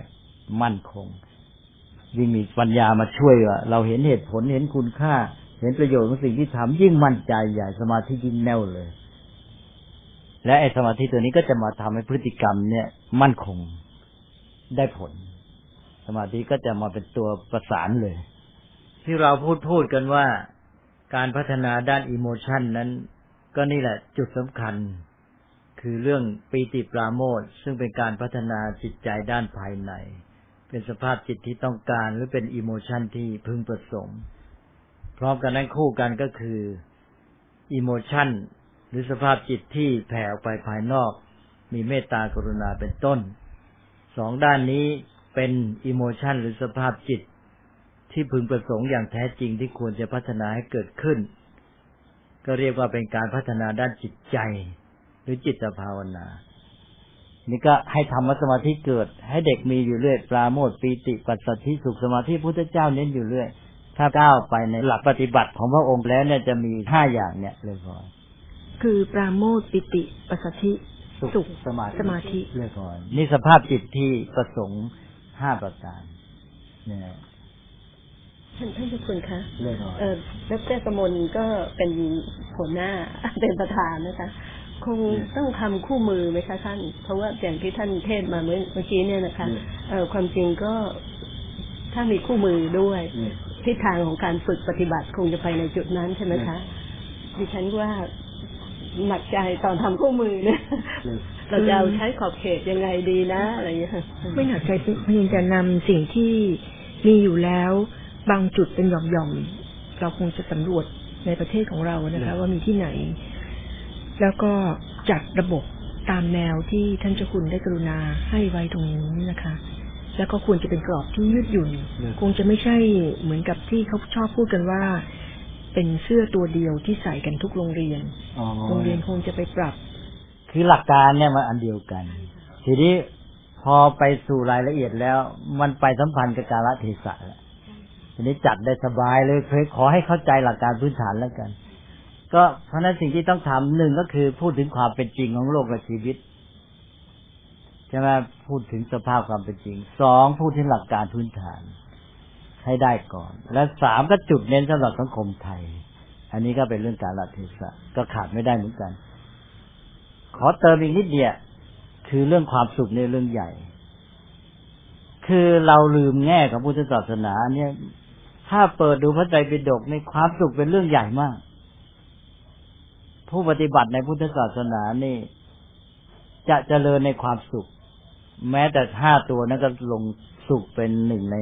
มั่นคงยิ่งมีปัญญามาช่วยว่าเราเห็นเหตุผลเห็นคุณค่าเห็นประโยชน์ของสิ่งที่ทำยิ่งมั่นใจใหญ่สมาธิยิ่งแน่วเลยและไอ้สมาธิตัวนี้ก็จะมาทำให้พฤติกรรมเนี่ยมั่นคงได้ผลสมาธิก็จะมาเป็นตัวประสานเลยที่เราพูดกันว่าการพัฒนาด้านอิโมชันนั้นก็นี่แหละจุดสำคัญคือเรื่องปีติปราโมทย์ซึ่งเป็นการพัฒนาจิตใจด้านภายในเป็นสภาพจิตที่ต้องการหรือเป็นอิโมชันที่พึงประสงค์พร้อมกันนั้นคู่กันก็คืออิโมชันหรือสภาพจิตที่แผ่ออกไปภายนอกมีเมตตากรุณาเป็นต้นสองด้านนี้เป็นอิโมชันหรือสภาพจิตที่พึงประสงค์อย่างแท้จริงที่ควรจะพัฒนาให้เกิดขึ้นก็เรียกว่าเป็นการพัฒนาด้านจิตใจหรือจิตภาวนานี่ก็ให้ธรรมสมาธิเกิดให้เด็กมีอยู่เรื่อยปราโมทย์ปีติปัสสัทธิสุขสมาธิพุทธเจ้าเน้นอยู่เรื่อยถ้าก้าวไปในหลักปฏิบัติของพระองค์แล้วเนี่ยจะมี5อย่างเนี่ยเลยพอคือปราโมทย์ปิติปัสสัทธิสุขสมาธิเลยพอนี่สภาพจิตที่ประสงค์5ประการเนี่ยท่านเจ้าคุณคะดร.กมลก็เป็นหัวหน้าเป็นประธานนะคะคงต้องทำคู่มือไหมคะท่านเพราะว่าอย่างที่ท่านเทศมาเมื่อกี้เนี่ยนะคะความจริงก็ถ้ามีคู่มือด้วยทิศทางของการฝึกปฏิบัติคงจะไปในจุดนั้นใช่ไหมคะดิฉันว่าหนักใจตอนทำคู่มือเนี่ยเราจะใช้ขอบเขตยังไงดีนะอะไรอย่างเงี้ยไม่หนักใจเพียงจะนำสิ่งที่มีอยู่แล้วบางจุดเป็นหย่อมๆเราคงจะสำรวจในประเทศของเรานะคะว่ามีที่ไหนแล้วก็จัดระบบตามแนวที่ท่านเจ้าคุณได้กรุณาให้ไว้ตรงนี้นะคะแล้วก็ควรจะเป็นกรอบที่ยืดหยุ่นคงจะไม่ใช่เหมือนกับที่เขาชอบพูดกันว่าเป็นเสื้อตัวเดียวที่ใส่กันทุกโรงเรียนคงจะไปปรับคือหลักการเนี่ยมันอันเดียวกันทีนี้พอไปสู่รายละเอียดแล้วมันไปสัมพันธ์กับกาลเทศะแล้วทีนี้จัดได้สบายเลยขอให้เข้าใจหลักการพื้นฐานแล้วกันก็เพราะนั้นสิ่งที่ต้องทำหนึ่งก็คือพูดถึงความเป็นจริงของโลกและชีวิตใช่ไหมพูดถึงสภาพความเป็นจริงสองพูดถึงหลักการพื้นฐานให้ได้ก่อนและสามก็จุดเน้นสำหรับสังคมไทยอันนี้ก็เป็นเรื่องกาลเทศะก็ขาดไม่ได้เหมือนกันขอเติมอีกนิดเดียวคือเรื่องความสุขในเรื่องใหญ่คือเราลืมแง่ของพุทธศาสนาเนี่ยถ้าเปิดดูพระไตรปิฎกในความสุขเป็นเรื่องใหญ่มากผู้ปฏิบัติในพุทธศาสนานี่จะเจริญในความสุขแม้แต่5ตัวนั้นก็ลงสุขเป็น1ใน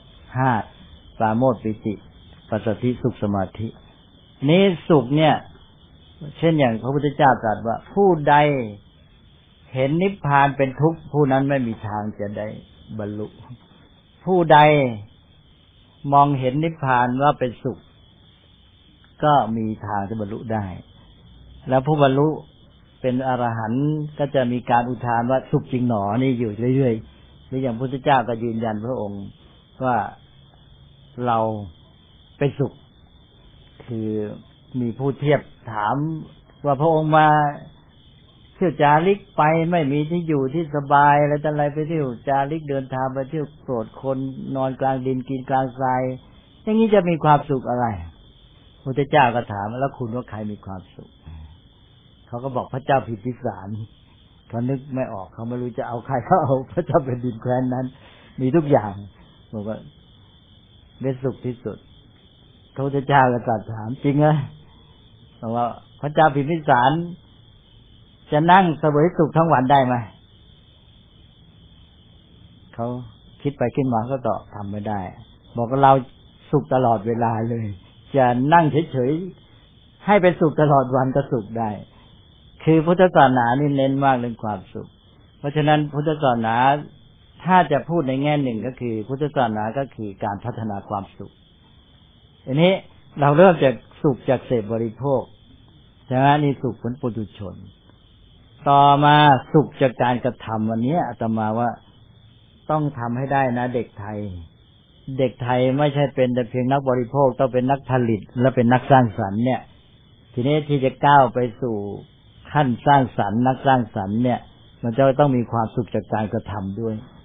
5ปราโมทย์ปิติปัสสัทธิสุขสมาธินี้สุขเนี่ยเช่นอย่างพระพุทธเจ้าตรัสว่าผู้ใดเห็นนิพพานเป็นทุกข์ผู้นั้นไม่มีทางจะได้บรรลุผู้ใดมองเห็นนิพพานว่าเป็นสุขก็มีทางจะบรรลุได้แล้วผู้บรรลุเป็นอรหันต์ก็จะมีการอุทานว่าสุขจริงหนอนี่อยู่เรื่อยๆหรืออย่างพุทธเจ้าก็ยืนยันพระองค์ว่าเราเป็นสุขคือมีผู้เทียบถามว่าพระองค์มาเที่ยวจาริกไปไม่มีที่อยู่ที่สบายอะไรต่ออะไรไปเที่ยวจาริกเดินทางไปเที่ยวโปรดคนนอนกลางดินกินกลางทรายอย่างนี้จะมีความสุขอะไรพุทธเจ้าก็ถามแล้วคุณว่าใครมีความสุขเขาก็บอกพระเจ้าพิมพิสารเขานึกไม่ออกเขาไม่รู้จะเอาใครเขาเอาพระเจ้าแผ่นดินแคว้นนั้นมีทุกอย่างบอกว่าเป็นสุขที่สุดพระพุทธเจ้าก็ตรัสถามจริงเหรอบอกว่าพระเจ้าพิมพิสารจะนั่งเสวยสุขทั้งวันได้ไหมเขาคิดไปคิดมาก็ตอบทำไม่ได้บอกว่าเราสุขตลอดเวลาเลยจะนั่งเฉยๆให้เป็นสุขตลอดวันก็สุขได้คือพุทธศาสนานี่เน้นมากเรื่องความสุขเพราะฉะนั้นพุทธศาสนาถ้าจะพูดในแง่หนึ่งก็คือพุทธศาสนาก็คือการพัฒนาความสุขอันนี้เราเริ่มจากสุขจากเสพบริโภคใช่ไหมนี่สุขผลปุถุชนต่อมาสุขจากการกระทำวันนี้อาตมาว่าต้องทำให้ได้นะเด็กไทยไม่ใช่เป็นแต่เพียงนักบริโภคต้องเป็นนักผลิตและเป็นนักสร้างสรรค์เนี่ยทีนี้ที่จะก้าวไปสู่ขั้นสร้างสรรค์นักสร้างสรรค์เนี่ยมันจะต้องมีความสุขจากการกระทำด้วย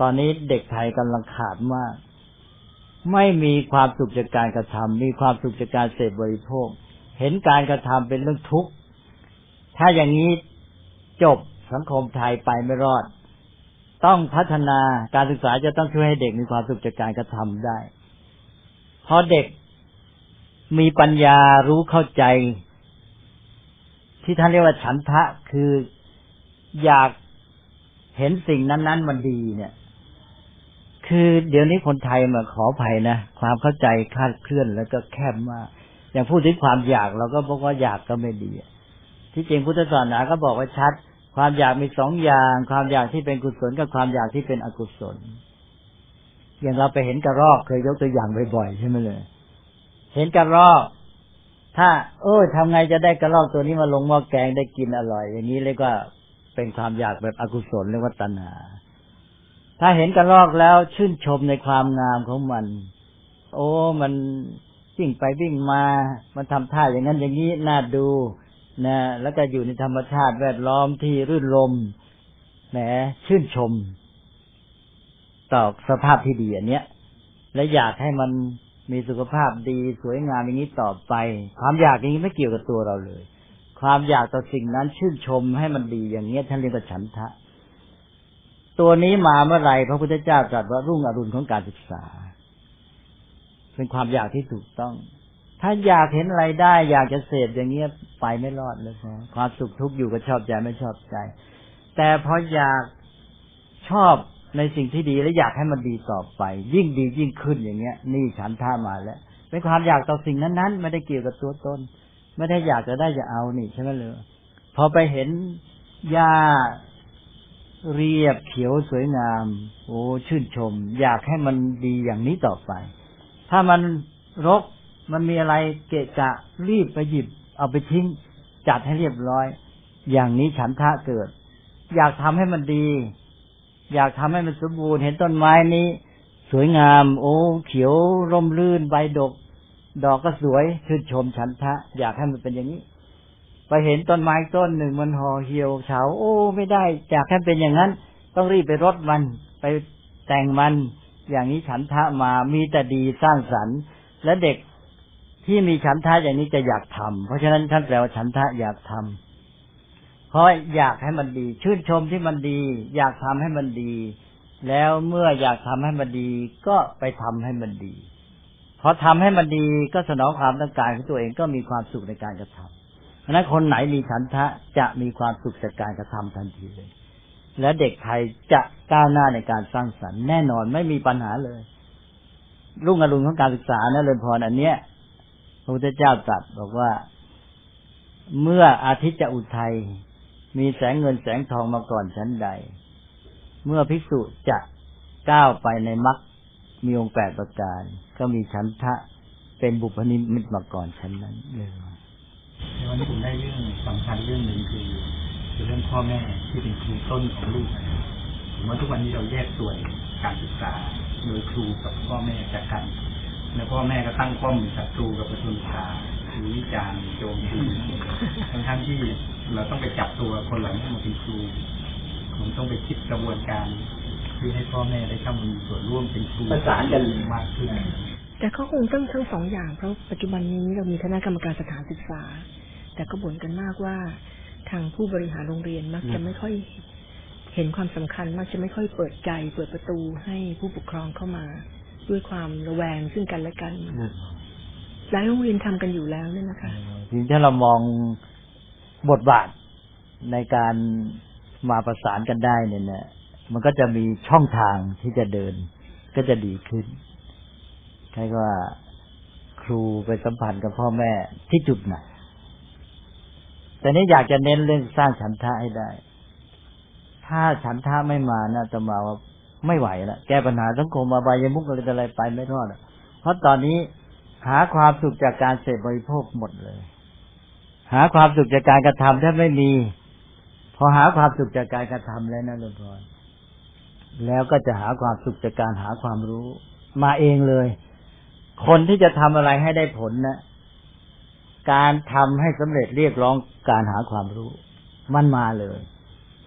ตอนนี้เด็กไทยกำลังขาดมากไม่มีความสุขจากการกระทำมีความสุขจากการเสพบริโภคเห็นการกระทำเป็นเรื่องทุกข์ถ้าอย่างนี้จบสังคมไทยไปไม่รอดต้องพัฒนาการศึกษาจะต้องช่วยให้เด็กมีความสุขจากการกระทำได้พอเด็กมีปัญญารู้เข้าใจที่ท่านเรียกว่าฉันทะคืออยากเห็นสิ่งนั้นๆมันดีเนี่ยคือเดี๋ยวนี้คนไทยมาขออภัยนะความเข้าใจคลาดเคลื่อนแล้วก็แคบมากอย่างพูดถึงความอยากเราก็บอกว่าอยากก็ไม่ดีที่จริงพุทธศาสนาก็บอกว่าชัดความอยากมีสองอย่างความอยากที่เป็นกุศลกับความอยากที่เป็นอกุศลอย่างเราไปเห็นกระรอกเคยยกตัวอย่างบ่อยๆใช่ไหมเลยเห็นกระรอกถ้าทำไงจะได้กระรอกตัวนี้มาลงหม้อแกงได้กินอร่อยอย่างนี้เรียกว่าเป็นความอยากแบบอกุศลเรียกว่าตัณหาถ้าเห็นกระรอกแล้วชื่นชมในความงามของมันมันวิ่งไปวิ่งมามันทำท่าอย่างนั้นอย่างนี้น่าดูนะแล้วก็อยู่ในธรรมชาติแวดล้อมที่รื่นรมแหมชื่นชมต่อสภาพที่ดีอันเนี้ยและอยากให้มันมีสุขภาพดีสวยงามอย่างนี้ต่อไปความอยากอย่างนี้ไม่เกี่ยวกับตัวเราเลยความอยากต่อสิ่งนั้นชื่นชมให้มันดีอย่างเงี้ยท่านเรียกว่าฉันทะตัวนี้มาเมื่อไหร่พระพุทธเจ้าตรัสว่ารุ่งอรุณของการศึกษาเป็นความอยากที่ถูกต้องถ้าอยากเห็นอะไรได้อยากจะเสพอย่างเงี้ยไปไม่รอดเลยนะความสุขทุกข์อยู่กับชอบใจไม่ชอบใจแต่พออยากชอบในสิ่งที่ดีและอยากให้มันดีต่อไปยิ่งดียิ่งขึ้นอย่างเงี้ยนี่ฉันทะมาแล้วเป็นความอยากต่อสิ่งนั้นๆไม่ได้เกี่ยวกับตัวตนไม่ได้อยากจะได้จะเอานี่ใช่ไหมเลยพอไปเห็นหญ้าเรียบเขียวสวยงามชื่นชมอยากให้มันดีอย่างนี้ต่อไปถ้ามันรกมันมีอะไรเกะกะรีบไปหยิบเอาไปทิ้งจัดให้เรียบร้อยอย่างนี้ฉันทะเกิดอยากทำให้มันดีอยากทำให้มันสมบูรณ์เห็นต้นไม้นี้สวยงามเขียวร่มรื่นใบดกดอกก็สวยชื่นชมฉันทะอยากให้มันเป็นอย่างนี้ไปเห็นต้นไม้ต้นหนึ่งมันห่อเหี่ยวเฉาไม่ได้อยากให้เป็นอย่างนั้นต้องรีบไปรดมันไปแต่งมันอย่างนี้ฉันทะมามีแต่ดีสร้างสรรค์และเด็กที่มีฉันทะอย่างนี้จะอยากทำเพราะฉะนั้นท่านแปลว่าฉันทะอยากทำเพราะอยากให้มันดีชื่นชมที่มันดีอยากทำให้มันดีแล้วเมื่ออยากทำให้มันดีก็ไปทำให้มันดีพอทำให้มันดีก็สนองความต้องการของตัวเองก็มีความสุขในการกระทำเพราะนั้นคนไหนมีฉันทะจะมีความสุขจากการกระทำทันทีเลยและเด็กไทยจะก้าวหน้าในการสร้างสรรค์แน่นอนไม่มีปัญหาเลยรุ่งอรุณของการศึกษานะเรือนพรอันเนี้ยพระพุทธเจ้าตรัสบอกว่าเมื่ออาทิตย์จะอุทัยมีแสงเงินแสงทองมาก่อนชั้นใดเมื่อภิกษุจะก้าวไปในมรรคมีองค์8ประการก็มีฉันทะเป็นบุพนิมิตมาก่อนชั้นนั้นเลยในวันนี้ผมได้เรื่องสำคัญเรื่องหนึ่งคือเรื่องพ่อแม่ที่เป็นครูต้นของลูกผมว่าทุกวันนี้เราแยกส่วนการศึกษาโดยครูกับพ่อแม่จากกันแล้วพ่อแม่ก็ตั้งป้อมศัตรูกับประชาชนหรือวิจารณ์โจมตีทั้งที่เราต้องไปจับตัวคนเหล่านี้มาเป็นครูผมต้องไปคิดกระบวนการที่ให้พ่อแม่ได้เข้ามามีส่วนร่วมเป็นครูประสานกันมากขึ้นแต่เขาคงต้องทั้งสองอย่างเพราะปัจจุบันนี้เรามีคณะกรรมการสถานศึกษาแต่ก็บ่นกันมากว่าทางผู้บริหารโรงเรียนมักจะไม่ค่อยเห็นความสำคัญมักจะไม่ค่อยเปิดใจเปิดประตูให้ผู้ปกครองเข้ามาด้วยความระแวงซึ่งกันและกันหลายโรงเรียนทำกันอยู่แล้วเนี่ยนะคะทีนี้ถ้าเรามองบทบาทในการมาประสานกันได้เนี่ยมันก็จะมีช่องทางที่จะเดินก็จะดีขึ้นใช่ว่าครูไปสัมพันธ์กับพ่อแม่ที่จุดไหนแต่นี้อยากจะเน้นเรื่องสร้างฉันทะให้ได้ถ้าฉันทะไม่มานะจะมาว่าไม่ไหวแล้วแก้ปัญหาสังคมอบายมุขอะไรไปไม่รอดเพราะตอนนี้หาความสุขจากการเสพบริโภคหมดเลยหาความสุขจากการกระทำแทบไม่มีพอหาความสุขจากการกระทำแล้วนะหลวงพ่อแล้วก็จะหาความสุขจากการหาความรู้มาเองเลยคนที่จะทำอะไรให้ได้ผลนะการทำให้สำเร็จเรียกร้องการหาความรู้มันมาเลย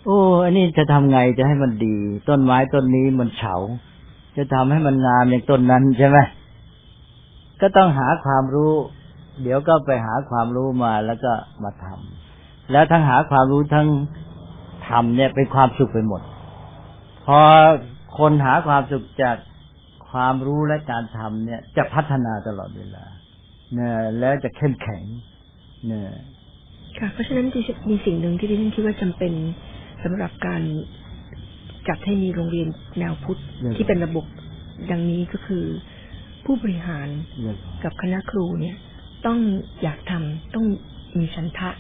โอ้อันนี้จะทำไงจะให้มันดี ต้นไม้ต้นนี้มันเฉาจะทำให้มันงามอย่างต้นนั้นใช่ไหมก็ต้องหาความรู้เดี๋ยวก็ไปหาความรู้มาแล้วก็มาทำแล้วทั้งหาความรู้ทั้งทำเนี่ยเป็นความสุขไปหมดพอคนหาความสุขจากความรู้และการทำเนี่ยจะพัฒนาตลอดเวลาเนี่ยแล้วจะเข้มแข็งเนี่ยค่ะเพราะฉะนั้นมีสิ่งหนึ่งที่ดิฉันคิดว่าจำเป็นสำหรับการจัดให้มีโรงเรียนแนวพุทธที่เป็นระบบดังนี้ก็คือผู้บริหารกับคณะครูเนี่ยต้องอยากทำต้องมีฉันทะ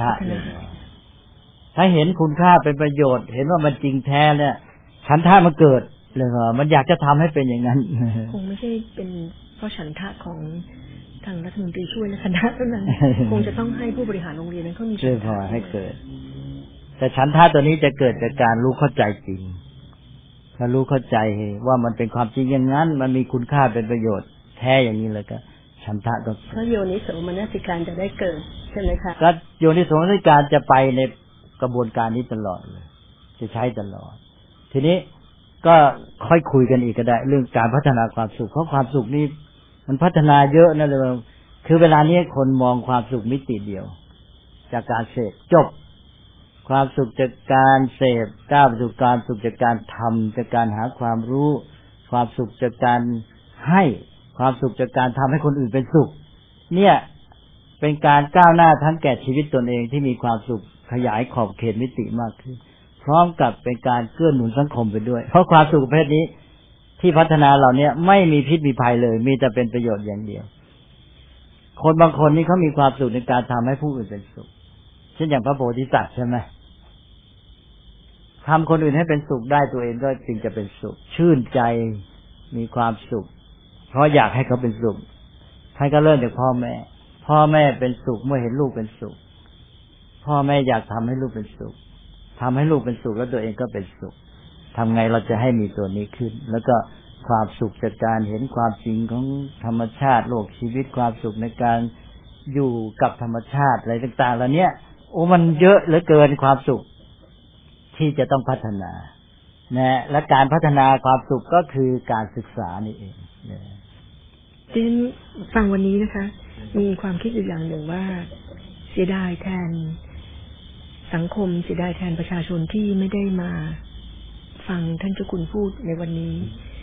ถ้าเห็นคุณค่าเป็นประโยชน์เห็นว่ามันจริงแท้เนี่ยฉันทะมันเกิดเลยมันอยากจะทำให้เป็นอย่างนั้นคงไม่ใช่เป็นเพราะฉันทะของทางรัฐมนตรีช่วยและคณะเท่านั้นคงจะต้องให้ผู้บริหารโรงเรียนนั้นเขามีฉันทะให้เกิดแต่ฉันทะตัวนี้จะเกิดจากการรู้เข้าใจจริงถ้ารู้เข้าใจว่ามันเป็นความจริงอย่างนั้นมันมีคุณค่าเป็นประโยชน์แท้อย่างนี้เลยก็ฉันทะก็เพราะโยนิโสมนสิการจะได้เกิดใช่ไหมคะก็โยนิโสมนสิการจะไปในกระบวนการนี้ตลอดเลยจะใช้ตลอดทีนี้ก็ค่อยคุยกันอีกก็ได้เรื่องการพัฒนาความสุขเพราะความสุขนี่มันพัฒนาเยอะนะเลยคือเวลานี้คนมองความสุขมิติเดียวจากการเสพจบความสุขจากการเสพก้าวไปสู่การสุขจากการทำจากการหาความรู้ความสุขจากการให้ความสุขจากการทำให้คนอื่นเป็นสุขเนี่ยเป็นการก้าวหน้าทั้งแก่ชีวิตตนเองที่มีความสุขขยายขอบเขตมิติมากขึ้นพร้อมกับเป็นการเกื้อหนุนสังคมไปด้วยเพราะความสุขประเภทนี้ที่พัฒนาเหล่านี้ไม่มีพิษมีภัยเลยมีแต่เป็นประโยชน์อย่างเดียวคนบางคนนี่เขามีความสุขในการทำให้ผู้อื่นเป็นสุขเช่นอย่างพระโพธิสัตว์ใช่ไหมทำคนอื่นให้เป็นสุขได้ตัวเองก็จึงจะเป็นสุขชื่นใจมีความสุขเพราะอยากให้เขาเป็นสุขท่านก็เริ่มจากพ่อแม่เป็นสุขเมื่อเห็นลูกเป็นสุขพ่อแม่อยากทำให้ลูกเป็นสุขทำให้ลูกเป็นสุขแล้วตัวเองก็เป็นสุขทำไงเราจะให้มีตัวนี้ขึ้นแล้วก็ความสุขจากการเห็นความจริงของธรรมชาติโลกชีวิตความสุขในการอยู่กับธรรมชาติอะไรต่างๆเหล่านี้โอ้มันเยอะเหลือเกินความสุขที่จะต้องพัฒนานะและการพัฒนาความสุขก็คือการศึกษานี่เองที่ฟังวันนี้นะคะมีความคิดอยู่อย่างหนึ่งว่าเสียดายแทนสังคมเสียดายแทนประชาชนที่ไม่ได้มาฟังท่านเจ้าคุณพูดในวันนี้